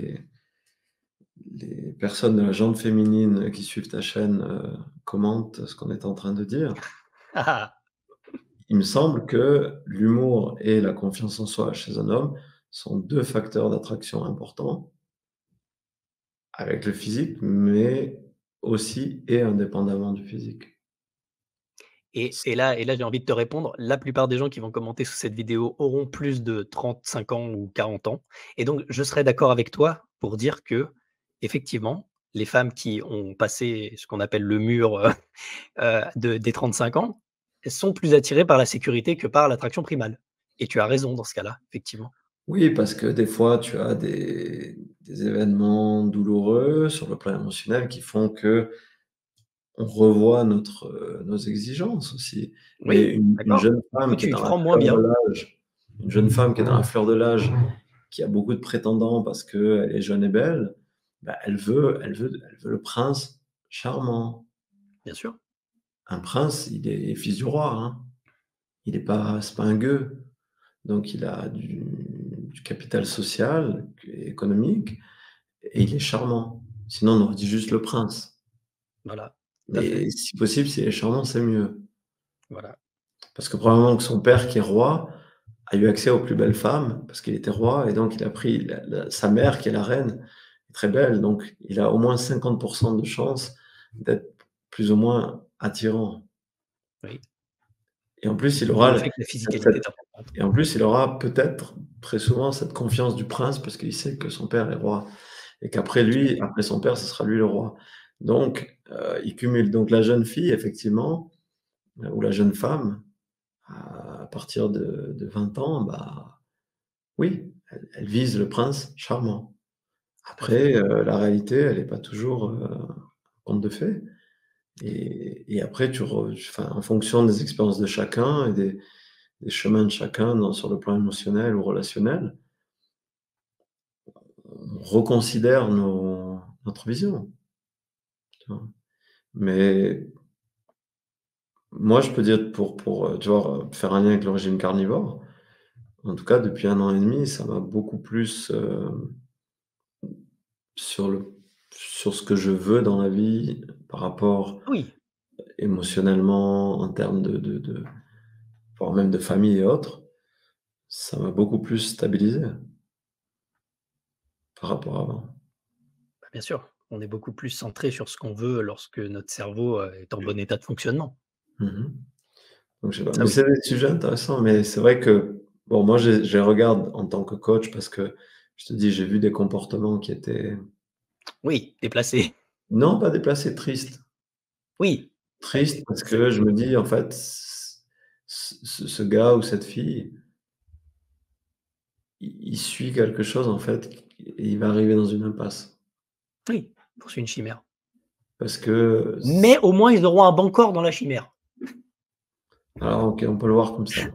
les personnes de la gente féminine qui suivent ta chaîne, commentent ce qu'on est en train de dire. Ah ah. Il me semble que l'humour et la confiance en soi chez un homme sont 2 facteurs d'attraction importants, avec le physique, mais aussi et indépendamment du physique. Et là, j'ai envie de te répondre, la plupart des gens qui vont commenter sous cette vidéo auront plus de 35 ans ou 40 ans et donc je serais d'accord avec toi pour dire que effectivement, les femmes qui ont passé ce qu'on appelle le mur, des 35 ans, elles sont plus attirées par la sécurité que par l'attraction primale et tu as raison dans ce cas-là, effectivement. Oui, parce que des fois, tu as des événements douloureux sur le plan émotionnel qui font qu'on revoit nos exigences aussi. Mais Oui, une d'accord. jeune Du femme coup, qui est tu y dans la prends moins fleur de bien. l'âge, une jeune femme qui est dans la fleur de l'âge, qui a beaucoup de prétendants parce qu'elle est jeune et belle, bah, elle veut le prince charmant. Bien sûr, Un prince, il est fils du roi, hein. Il est pas c'est pas un gueux. Donc il a du capital social et économique et il est charmant. Sinon, on aurait dit juste le prince. voilà, tout à fait, Mais si possible, s'il est charmant, c'est mieux. voilà. Parce que probablement que son père, qui est roi, a eu accès aux plus belles femmes parce qu'il était roi et donc il a pris sa mère, qui est la reine, est très belle. Donc il a au moins 50 de chances d'être plus ou moins attirant. Oui, Et en plus, il d'où le aura fait que la physicalité est cette importante. et en plus, il aura peut-être très souvent cette confiance du prince parce qu'il sait que son père est roi et qu'après Tout à lui, fait. après son père, ce sera lui le roi. Donc, il cumule. Donc la jeune fille, effectivement, ou la jeune femme, à partir de 20 ans, bah, oui, elle vise le prince charmant. Tout à fait. Après, la réalité, elle est pas toujours, conte de fées et après enfin, en fonction des expériences de chacun et des chemins de chacun sur le plan émotionnel ou relationnel, on reconsidère notre vision, tu vois? Mais moi, je peux dire tu vois, faire un lien avec le régime carnivore, en tout cas depuis 1 an et demi, ça m'a beaucoup plus, sur sur ce que je veux dans la vie par rapport Oui, émotionnellement, en termes voire même de famille et autres, ça m'a beaucoup plus stabilisé par rapport à avant. bah, bien sûr, on est beaucoup plus centré sur ce qu'on veut lorsque notre cerveau, est en bon état de fonctionnement. Mmh. Donc je sais pas, Ça mais oui. c'est des sujets intéressants, mais c'est vrai que, bon, moi, je les regarde en tant que coach parce que, je te dis, j'ai vu des comportements qui étaient Oui, déplacé. non pas déplacés, tristes. Oui, Tristes parce c'est que je me dis: «En fait, ce gars ou cette fille, il suit quelque chose, en fait, et il va arriver dans une impasse». oui, poursuit une chimère. Parce que Mais au moins ils auront un bon corps dans la chimère. alors OK, on peut le voir comme ça.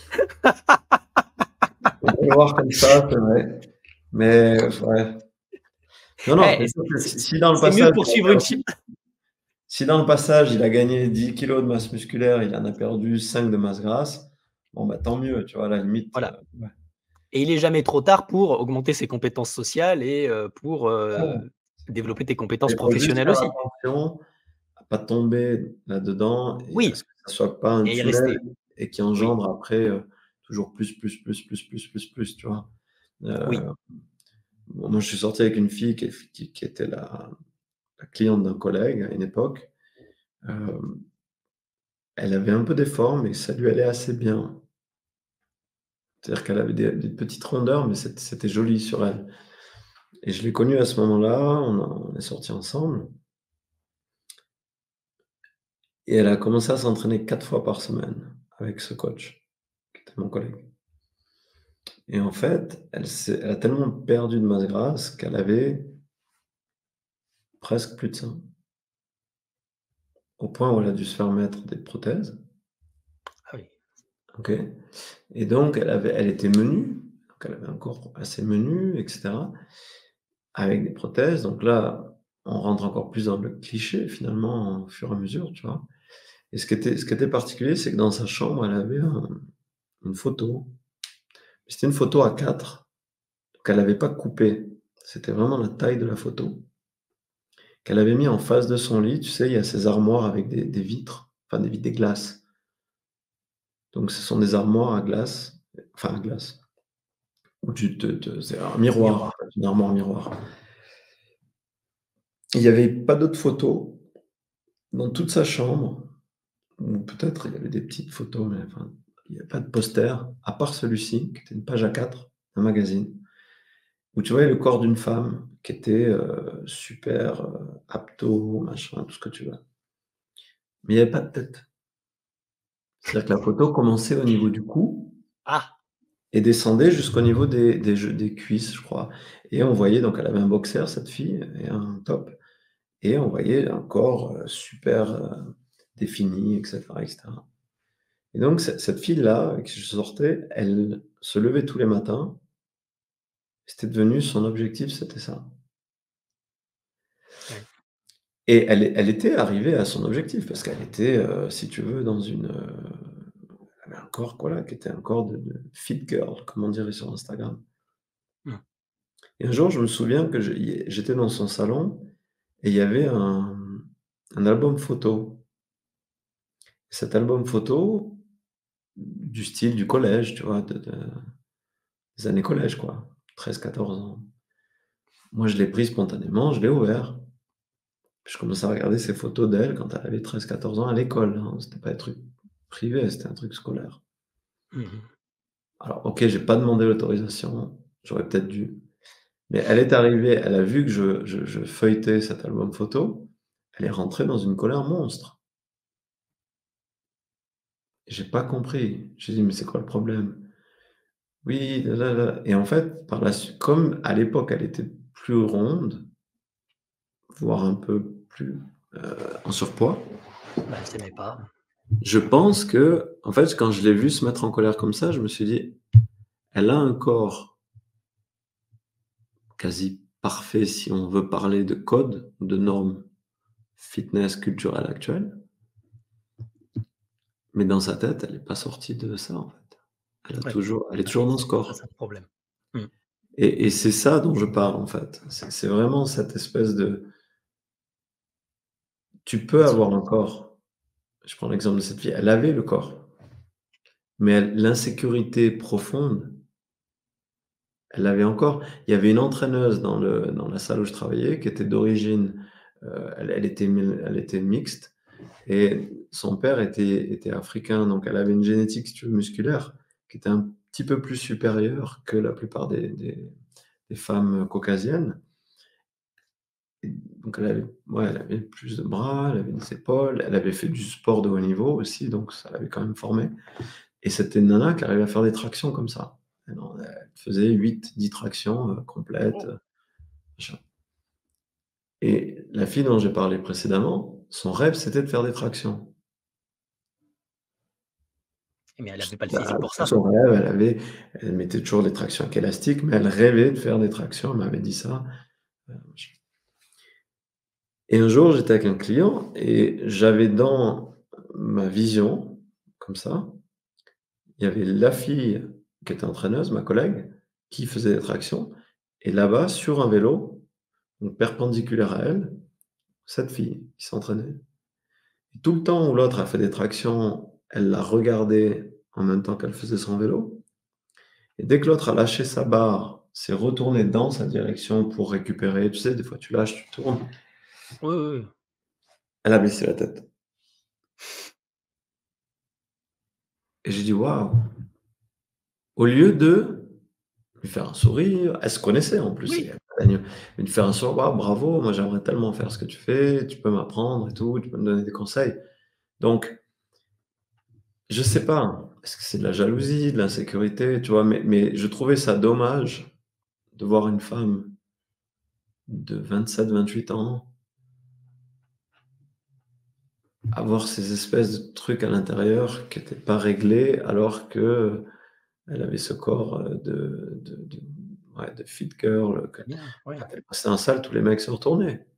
On peut le voir comme ça, c'est vrai, mais ouais. Non, non, Eh, c'est sûr que si dans le c'est mieux de passage il a poursuivre une perdu chi si dans le passage, il a gagné 10 kilos de masse musculaire, il en a perdu 5 de masse grasse, bon, bah, tant mieux, tu vois? À la limite, voilà, ouais. et il est jamais trop tard pour augmenter ses compétences sociales et pour, Ouais, développer tes compétences il faut juste professionnelles faire aussi. attention à pas tomber là-dedans et à ce Oui, que ça soit pas un et y tunnel rester. et qui Oui, engendre après, toujours plus, tu vois? oui, Bon, moi, je suis sorti avec une fille qui était là, la cliente d'un collègue à une époque. Elle avait un peu des formes et ça lui allait assez bien. C'est-à-dire qu'elle avait des petites rondeurs, mais c'était joli sur elle. Et je l'ai connue à ce moment-là, on est sortis ensemble et elle a commencé à s'entraîner 4 fois par semaine avec ce coach, qui était mon collègue. Et en fait, elle a tellement perdu de masse grasse qu'elle avait presque plus de seins, au point où elle a dû se faire mettre des prothèses, Ah oui. OK? Et donc elle était menue, donc elle avait un corps assez menu et cetera, avec des prothèses. Donc là, on rentre encore plus dans le cliché finalement au fur et à mesure, tu vois? Et ce qui était particulier, c'est que dans sa chambre, elle avait une photo. C'était une photo A4 qu'elle avait pas coupée. C'était vraiment la taille de la photo, qu'elle avait mis en face de son lit. Tu sais, il y a ces armoires avec des vitres, enfin des vitres, des glaces. Donc ce sont des armoires à glace, enfin à glace, où tu te c'est un miroir, en Miroir. fait, une armoire miroir. Il y avait pas d'autres photos dans toute sa chambre, ou peut-être il y avait des petites photos, mais enfin, il y a pas de poster, à part celui-ci, qui était une page A4 d'un magazine, où tu voyais le corps d'une femme qui était, super, abdos, machin, tout ce que tu veux. Mais il y avait pas de tête. C'est-à-dire que la photo commençait au niveau du cou Ah! et descendait jusqu'au niveau des cuisses, je crois. Et on voyait donc elle avait un boxer, cette fille, et un top, et on voyait un corps, super, défini et cetera et cetera. Et donc cette fille-là, avec qui je sortais, elle se levait tous les matins, c'était devenu son objectif, c'était ça. Ouais. Et elle était arrivée à son objectif parce qu'elle était, si tu veux, elle avait un corps, voilà, qui était un corps de fit girl, comme on dirait sur Instagram. Mmh. Et un jour, je me souviens que j'étais dans son salon et il y avait un album photo. Cet album photo, du style du collège, tu vois, des années collège, quoi, 13, 14 ans. Moi, je l'ai pris spontanément, je l'ai ouvert. Je commence à regarder ces photos d'elle quand elle avait 13, 14 ans à l'école, hein. C'était pas des trucs privés, c'était un truc scolaire. Mmh mh. Alors OK, j'ai pas demandé l'autorisation, j'aurais peut-être dû, mais elle est arrivée, elle a vu que je feuilletais cet album photo, elle est rentrée dans une colère monstre. J'ai pas compris. J'ai dit: «Mais c'est quoi le problème?» «Oui, là là là», et en fait, par la suite, comme à l'époque elle était plus ronde, voire un peu plus, en surpoids, Bah, elle s'aimait pas. je pense que, en fait, quand je l'ai vue se mettre en colère comme ça, je me suis dit: «Elle a un corps quasi parfait si on veut parler de code ou de normes fitness culturelles actuelles, mais dans sa tête, elle est pas sortie de ça, en fait. Ouais. Elle est Bah, toujours dans ce c'est peut-être corps». ça le problème. Mmh. Et c'est ça dont je parle, en fait. C'est vraiment cette espèce de, tu peux avoir un corps, je prends l'exemple de cette fille, elle avait le corps, mais l'insécurité profonde, elle l'avait encore. Il y avait une entraîneuse dans la salle où je travaillais qui était d'origine, elle était mixte, et son père était africain, donc elle avait une génétique, si tu veux, musculaire, qui était un petit peu plus supérieure que la plupart des femmes caucasiennes. Et donc elle avait plus de bras, elle avait des épaules, elle avait fait du sport de haut niveau aussi, donc ça l'avait quand même formée. Et c'était une nana qui arrivait à faire des tractions comme ça. Elle faisait 8-10 tractions, complètes, Oh! machin. Et la fille dont j'ai parlé précédemment, son rêve, c'était de faire des tractions. Mais elle avait pas le C'était physique pour tout ça. son rêve, elle mettait toujours des tractions avec élastique, mais elle rêvait de faire des tractions, elle m'avait dit ça, machin. Et un jour, j'étais avec un client et j'avais dans ma vision, comme ça, il y avait la fille qui était entraîneuse, ma collègue, qui faisait des tractions, et là-bas, sur un vélo, donc perpendiculaire à elle, cette fille qui s'entraînait. Et tout le temps où l'autre a fait des tractions, elle l'a regardé en même temps qu'elle faisait son vélo. Et dès que l'autre a lâché sa barre, s'est retourné dans sa direction pour récupérer, tu sais, des fois tu lâches, tu tournes. Oui, oui, oui. Elle a baissé la tête et j'ai dit: «Waouh!» Au lieu de lui faire un sourire, elle se connaissait en plus, Oui, mais de faire un sourire: «Waouh, bravo, moi j'aimerais tellement faire ce que tu fais, tu peux m'apprendre et tout, tu peux me donner des conseils». Donc je sais pas, hein, est-ce que c'est de la jalousie, de l'insécurité, tu vois? Mais je trouvais ça dommage de voir une femme de 27, 28 ans avoir ces espèces de trucs à l'intérieur qui étaient pas réglés alors que elle avait ce corps, de ouais, de fit girl, que très bien, oui. quand elle passait en salle, tous les mecs se retournaient.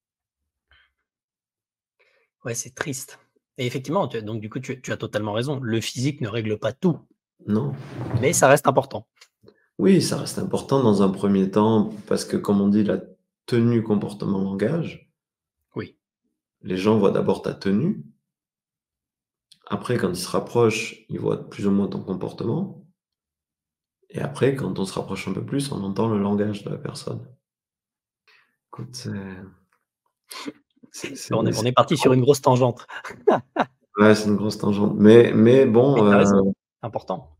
Ouais, c'est triste et effectivement, donc du coup, tu as totalement raison. Le physique ne règle pas tout, Non. mais ça reste important. Oui, ça reste important dans un premier temps parce que comme on dit, la tenue comportement langage, Oui, les gens voient d'abord ta tenue. Après, quand ils se rapprochent, ils voient plus ou moins ton comportement et après, quand on se rapproche un peu plus, on entend le langage de la personne. Écoute, c'est on est parti sur une grosse tangente. ouais, c'est une grosse tangente. Mais Mais bon, tu as raison, c'est important.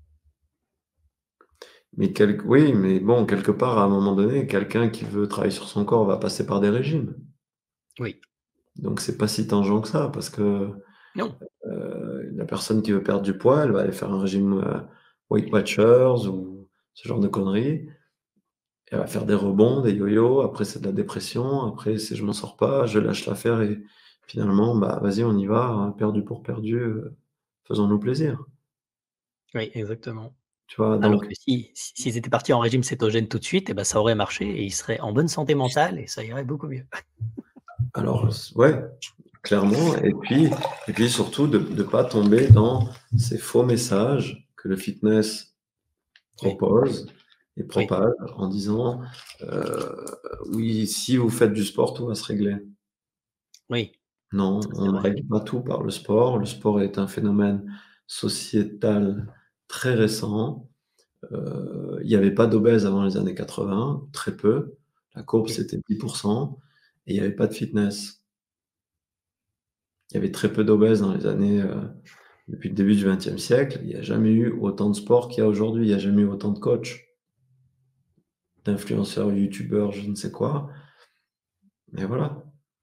oui, mais bon, quelque part, à un moment donné, quelqu'un qui veut travailler sur son corps va passer par des régimes. Oui. Donc c'est pas si tangent que ça parce que, Non, la personne qui veut perdre du poids, elle va aller faire un régime, Weight Watchers ou ce genre de conneries. Elle va faire des rebonds, des yo-yo, après c'est de la dépression, après c'est: «Je m'en sors pas, je lâche l'affaire» et finalement, bah, vas-y, on y va, hein, perdu pour perdu, faisons-nous plaisir. oui, exactement. Tu vois? Alors Donc que s'ils étaient partis en régime cétogène tout de suite et ben ça aurait marché et ils seraient en bonne santé mentale et ça irait beaucoup mieux. alors ouais, clairement et puis surtout de pas tomber dans ces faux messages que le fitness Oui, propose et oui, propage en disant, heu: «Oui, si vous faites du sport, tout va se régler». oui, Non, ça c'est on ne vrai. règle pas tout par le sport. Le sport est un phénomène sociétal très récent. Il y avait pas d'obèses avant les années 80, très peu. La courbe, Oui, c'était 10 et il y avait pas de fitness. Il y avait très peu d'obèses dans les années, depuis le début du XXe siècle. Il y a jamais eu autant de sport qu'il y a aujourd'hui. Il y a jamais eu autant de coachs, d'influenceurs, youtubeurs, je ne sais quoi. Mais voilà.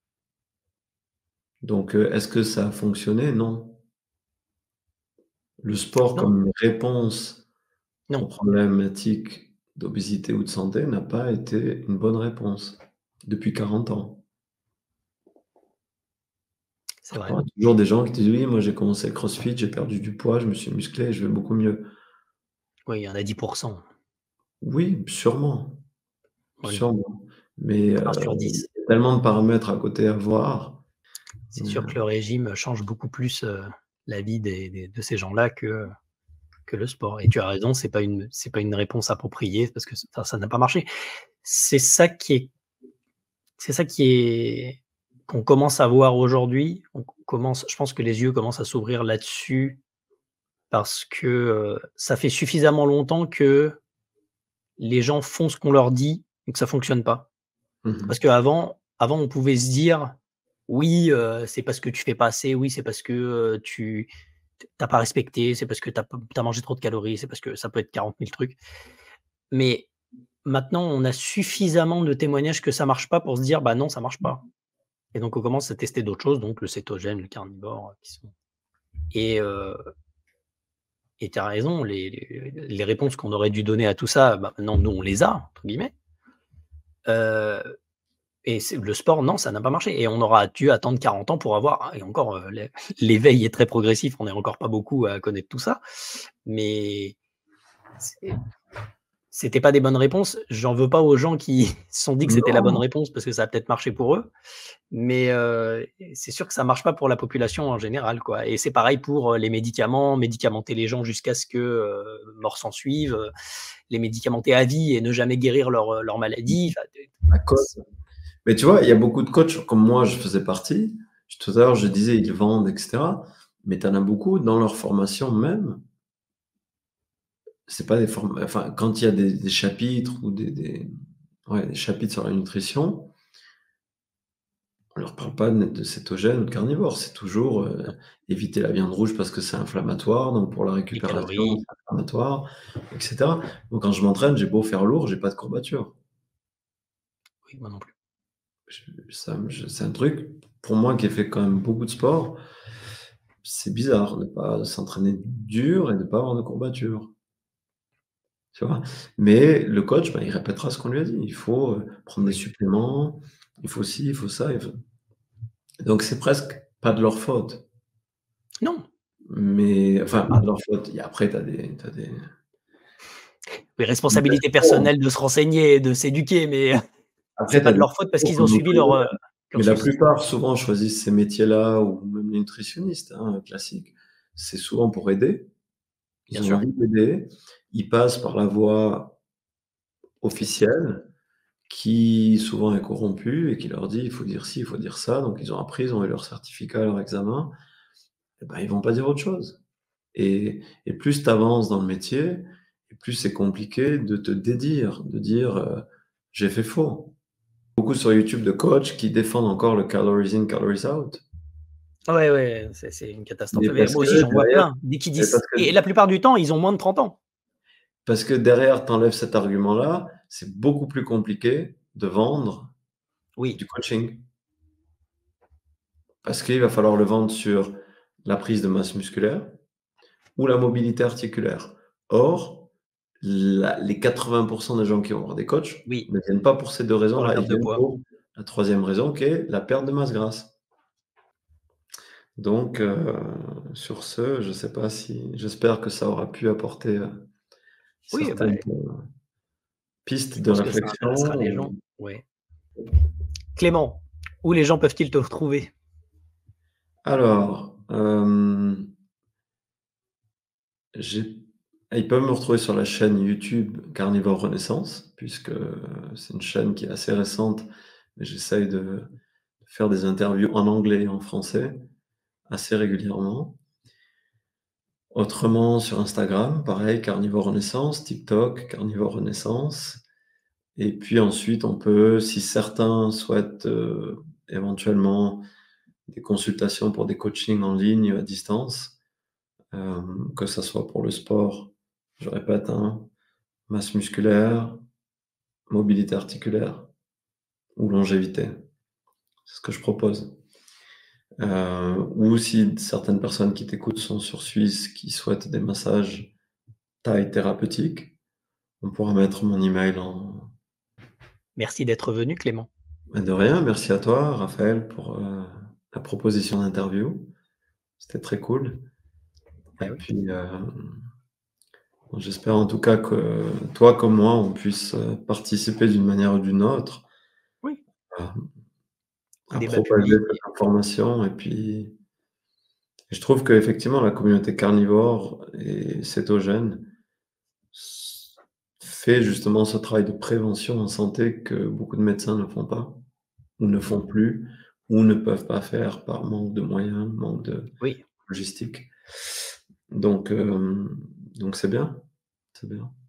Donc, est-ce que ça a fonctionné? Non. Le sport non, comme une réponse aux non, problématiques d'obésité ou de santé n'a pas été une bonne réponse depuis 40 ans. c'est Tu vrai. auras toujours des gens qui te disent: «Oui, moi j'ai commencé le CrossFit, j'ai perdu du poids, je me suis musclé et je vais beaucoup mieux». Oui, il y en a 10. Oui, sûrement, Oui, sûrement, mais 1 sur 10. il y a tellement de paramètres à côté à voir. C'est sûr que le régime change beaucoup plus, la vie de ces gens-là que le sport et tu as raison, c'est pas une réponse appropriée parce que ça n'a pas marché. C'est ça qui est c'est ça qui est qu'on commence à voir aujourd'hui. On commence Je pense que les yeux commencent à s'ouvrir là-dessus parce que, ça fait suffisamment longtemps que les gens font ce qu'on leur dit et que ça fonctionne pas. Mmh mh. Parce qu'avant, on pouvait se dire: «Oui, c'est parce que tu fais pas assez, oui, c'est parce que, tu pas respecté, c'est parce que tu as mangé trop de calories, c'est parce que» ça peut être 40 000 trucs. Mais maintenant, on a suffisamment de témoignages que ça marche pas pour se dire: «Bah non, ça marche pas» et donc on commence à tester d'autres choses, donc le cétogène, le carnivore, qui sont et heu et tu as raison, les réponses qu'on aurait dû donner à tout ça, bah, maintenant nous on les a, entre guillemets. Heu Et c'est le sport, non, ça n'a pas marché et on aura dû attendre 40 ans pour avoir et encore, l'éveil est très progressif, on n'est encore pas beaucoup à connaître tout ça, mais c'est c'était pas des bonnes réponses. J'en veux pas aux gens qui se sont dit que c'était la bonne Non, réponse parce que ça a peut-être marché pour eux, mais c'est sûr que ça marche pas pour la population en général, quoi et c'est pareil pour, les médicaments, médicamenter les gens jusqu'à ce que, mort s'ensuive, les médicamenter à vie et ne jamais guérir leur maladie, enfin, à cause mais tu vois, il y a beaucoup de coachs comme moi, je faisais partie. Tout à l'heure, je disais, ils vendent et cetera, mais tu en as beaucoup dans leur formation même, c'est pas des enfin, quand il y a des chapitres ou des ouais, des chapitres sur la nutrition, On leur parle pas de cétogène ou de carnivore, c'est toujours, Non, éviter la viande rouge parce que c'est inflammatoire, donc pour la les récupération, calories, c'est inflammatoire et cetera. Donc quand je m'entraîne, j'ai beau faire lourd, j'ai pas de courbature. oui, moi non plus. C'est un truc, pour moi qui ai fait quand même beaucoup de sport, c'est bizarre de pas s'entraîner dur et de pas avoir de courbature, tu vois? Mais le coach, bah, il répétera ce qu'on lui a dit. Il faut, prendre des Oui. suppléments, il faut ci, il faut ça, il faut donc c'est presque pas de leur faute. Non, Mais enfin, pas ah, de leur faute. Et après, tu as oui, des responsabilité experts. personnelle de se renseigner et de s'éduquer, mais c'est Après, tu pas as de des leur faute parce experts qu'ils ont comme suivi Bruno, leur, mais la cursus. plupart, souvent, choisissent ces métiers-là ou même les nutritionnistes, hein, classiques. C'est souvent pour aider. Bien Ils ont sûr, envie d'aider. Ils passent par la voie classique. officielle qui, souvent, est corrompue et qui leur dit: «Il faut dire ci, il faut dire ça». Donc ils ont appris, ils ont eu leur certificat, leur examen et ben, ils vont pas dire autre chose. Et plus tu avances dans le métier et plus c'est compliqué de te dédire, de dire, «J'ai fait faux». Beaucoup sur YouTube de coachs qui défendent encore le calories in, calories out. Ouais, ouais, c'est une catastrophe. Mais Mais moi aussi, j'en vois plein, dès qu'ils mais disent et la plupart du temps, ils ont moins de 30 ans. parce que derrière, tu enlèves cet argument-là, c'est beaucoup plus compliqué de vendre Oui, du coaching. Parce qu'il va falloir le vendre sur la prise de masse musculaire ou la mobilité articulaire. Or, les 80 des gens qui vont voir des coachs oui, ne viennent pas pour ces 2 pour la raisons-là, ils perte de viennent poids. pour la troisième raison qui est la perte de masse grasse. Donc, sur ce, je sais pas si j'espère que ça aura pu apporter, Oui, bah, certaines, pistes je de pense que ça réflexion intéressera les gens. ou Oui. Clément, où les gens peuvent-ils te retrouver? alors, j'ai ils peuvent me retrouver sur la chaîne YouTube Carnivore Renaissance, puisque, c'est une chaîne qui est assez récente, mais j'essaye de faire des interviews en anglais et en français assez régulièrement. Autrement, sur Instagram, pareil, Carnivore Renaissance, TikTok, Carnivore Renaissance. Et puis ensuite, on peut, si certains souhaitent, éventuellement des consultations pour des coachings en ligne à distance, que ça soit pour le sport, je répète, hein, masse musculaire, mobilité articulaire ou longévité. C'est ce que je propose. Ou si certaines personnes qui t'écoutent sont sur Suisse, qui souhaitent des massages thaï thérapeutiques, on pourra mettre mon email en Merci d'être venu Clément. de rien. Merci à toi, Raphaël, pour, la proposition d'interview. C'était très cool et Bah, oui, puis, j'espère en tout cas que toi comme moi, on puisse, participer d'une manière ou d'une autre oui, à au à débat propager public cette information et puis je trouve qu'effectivement la communauté carnivore et cétogène s fait justement ce travail de prévention en santé que beaucoup de médecins ne font pas ou ne font plus ou ne peuvent pas faire par manque de moyens, manque de oui. logistique. Donc, donc c'est bien, c'est bien.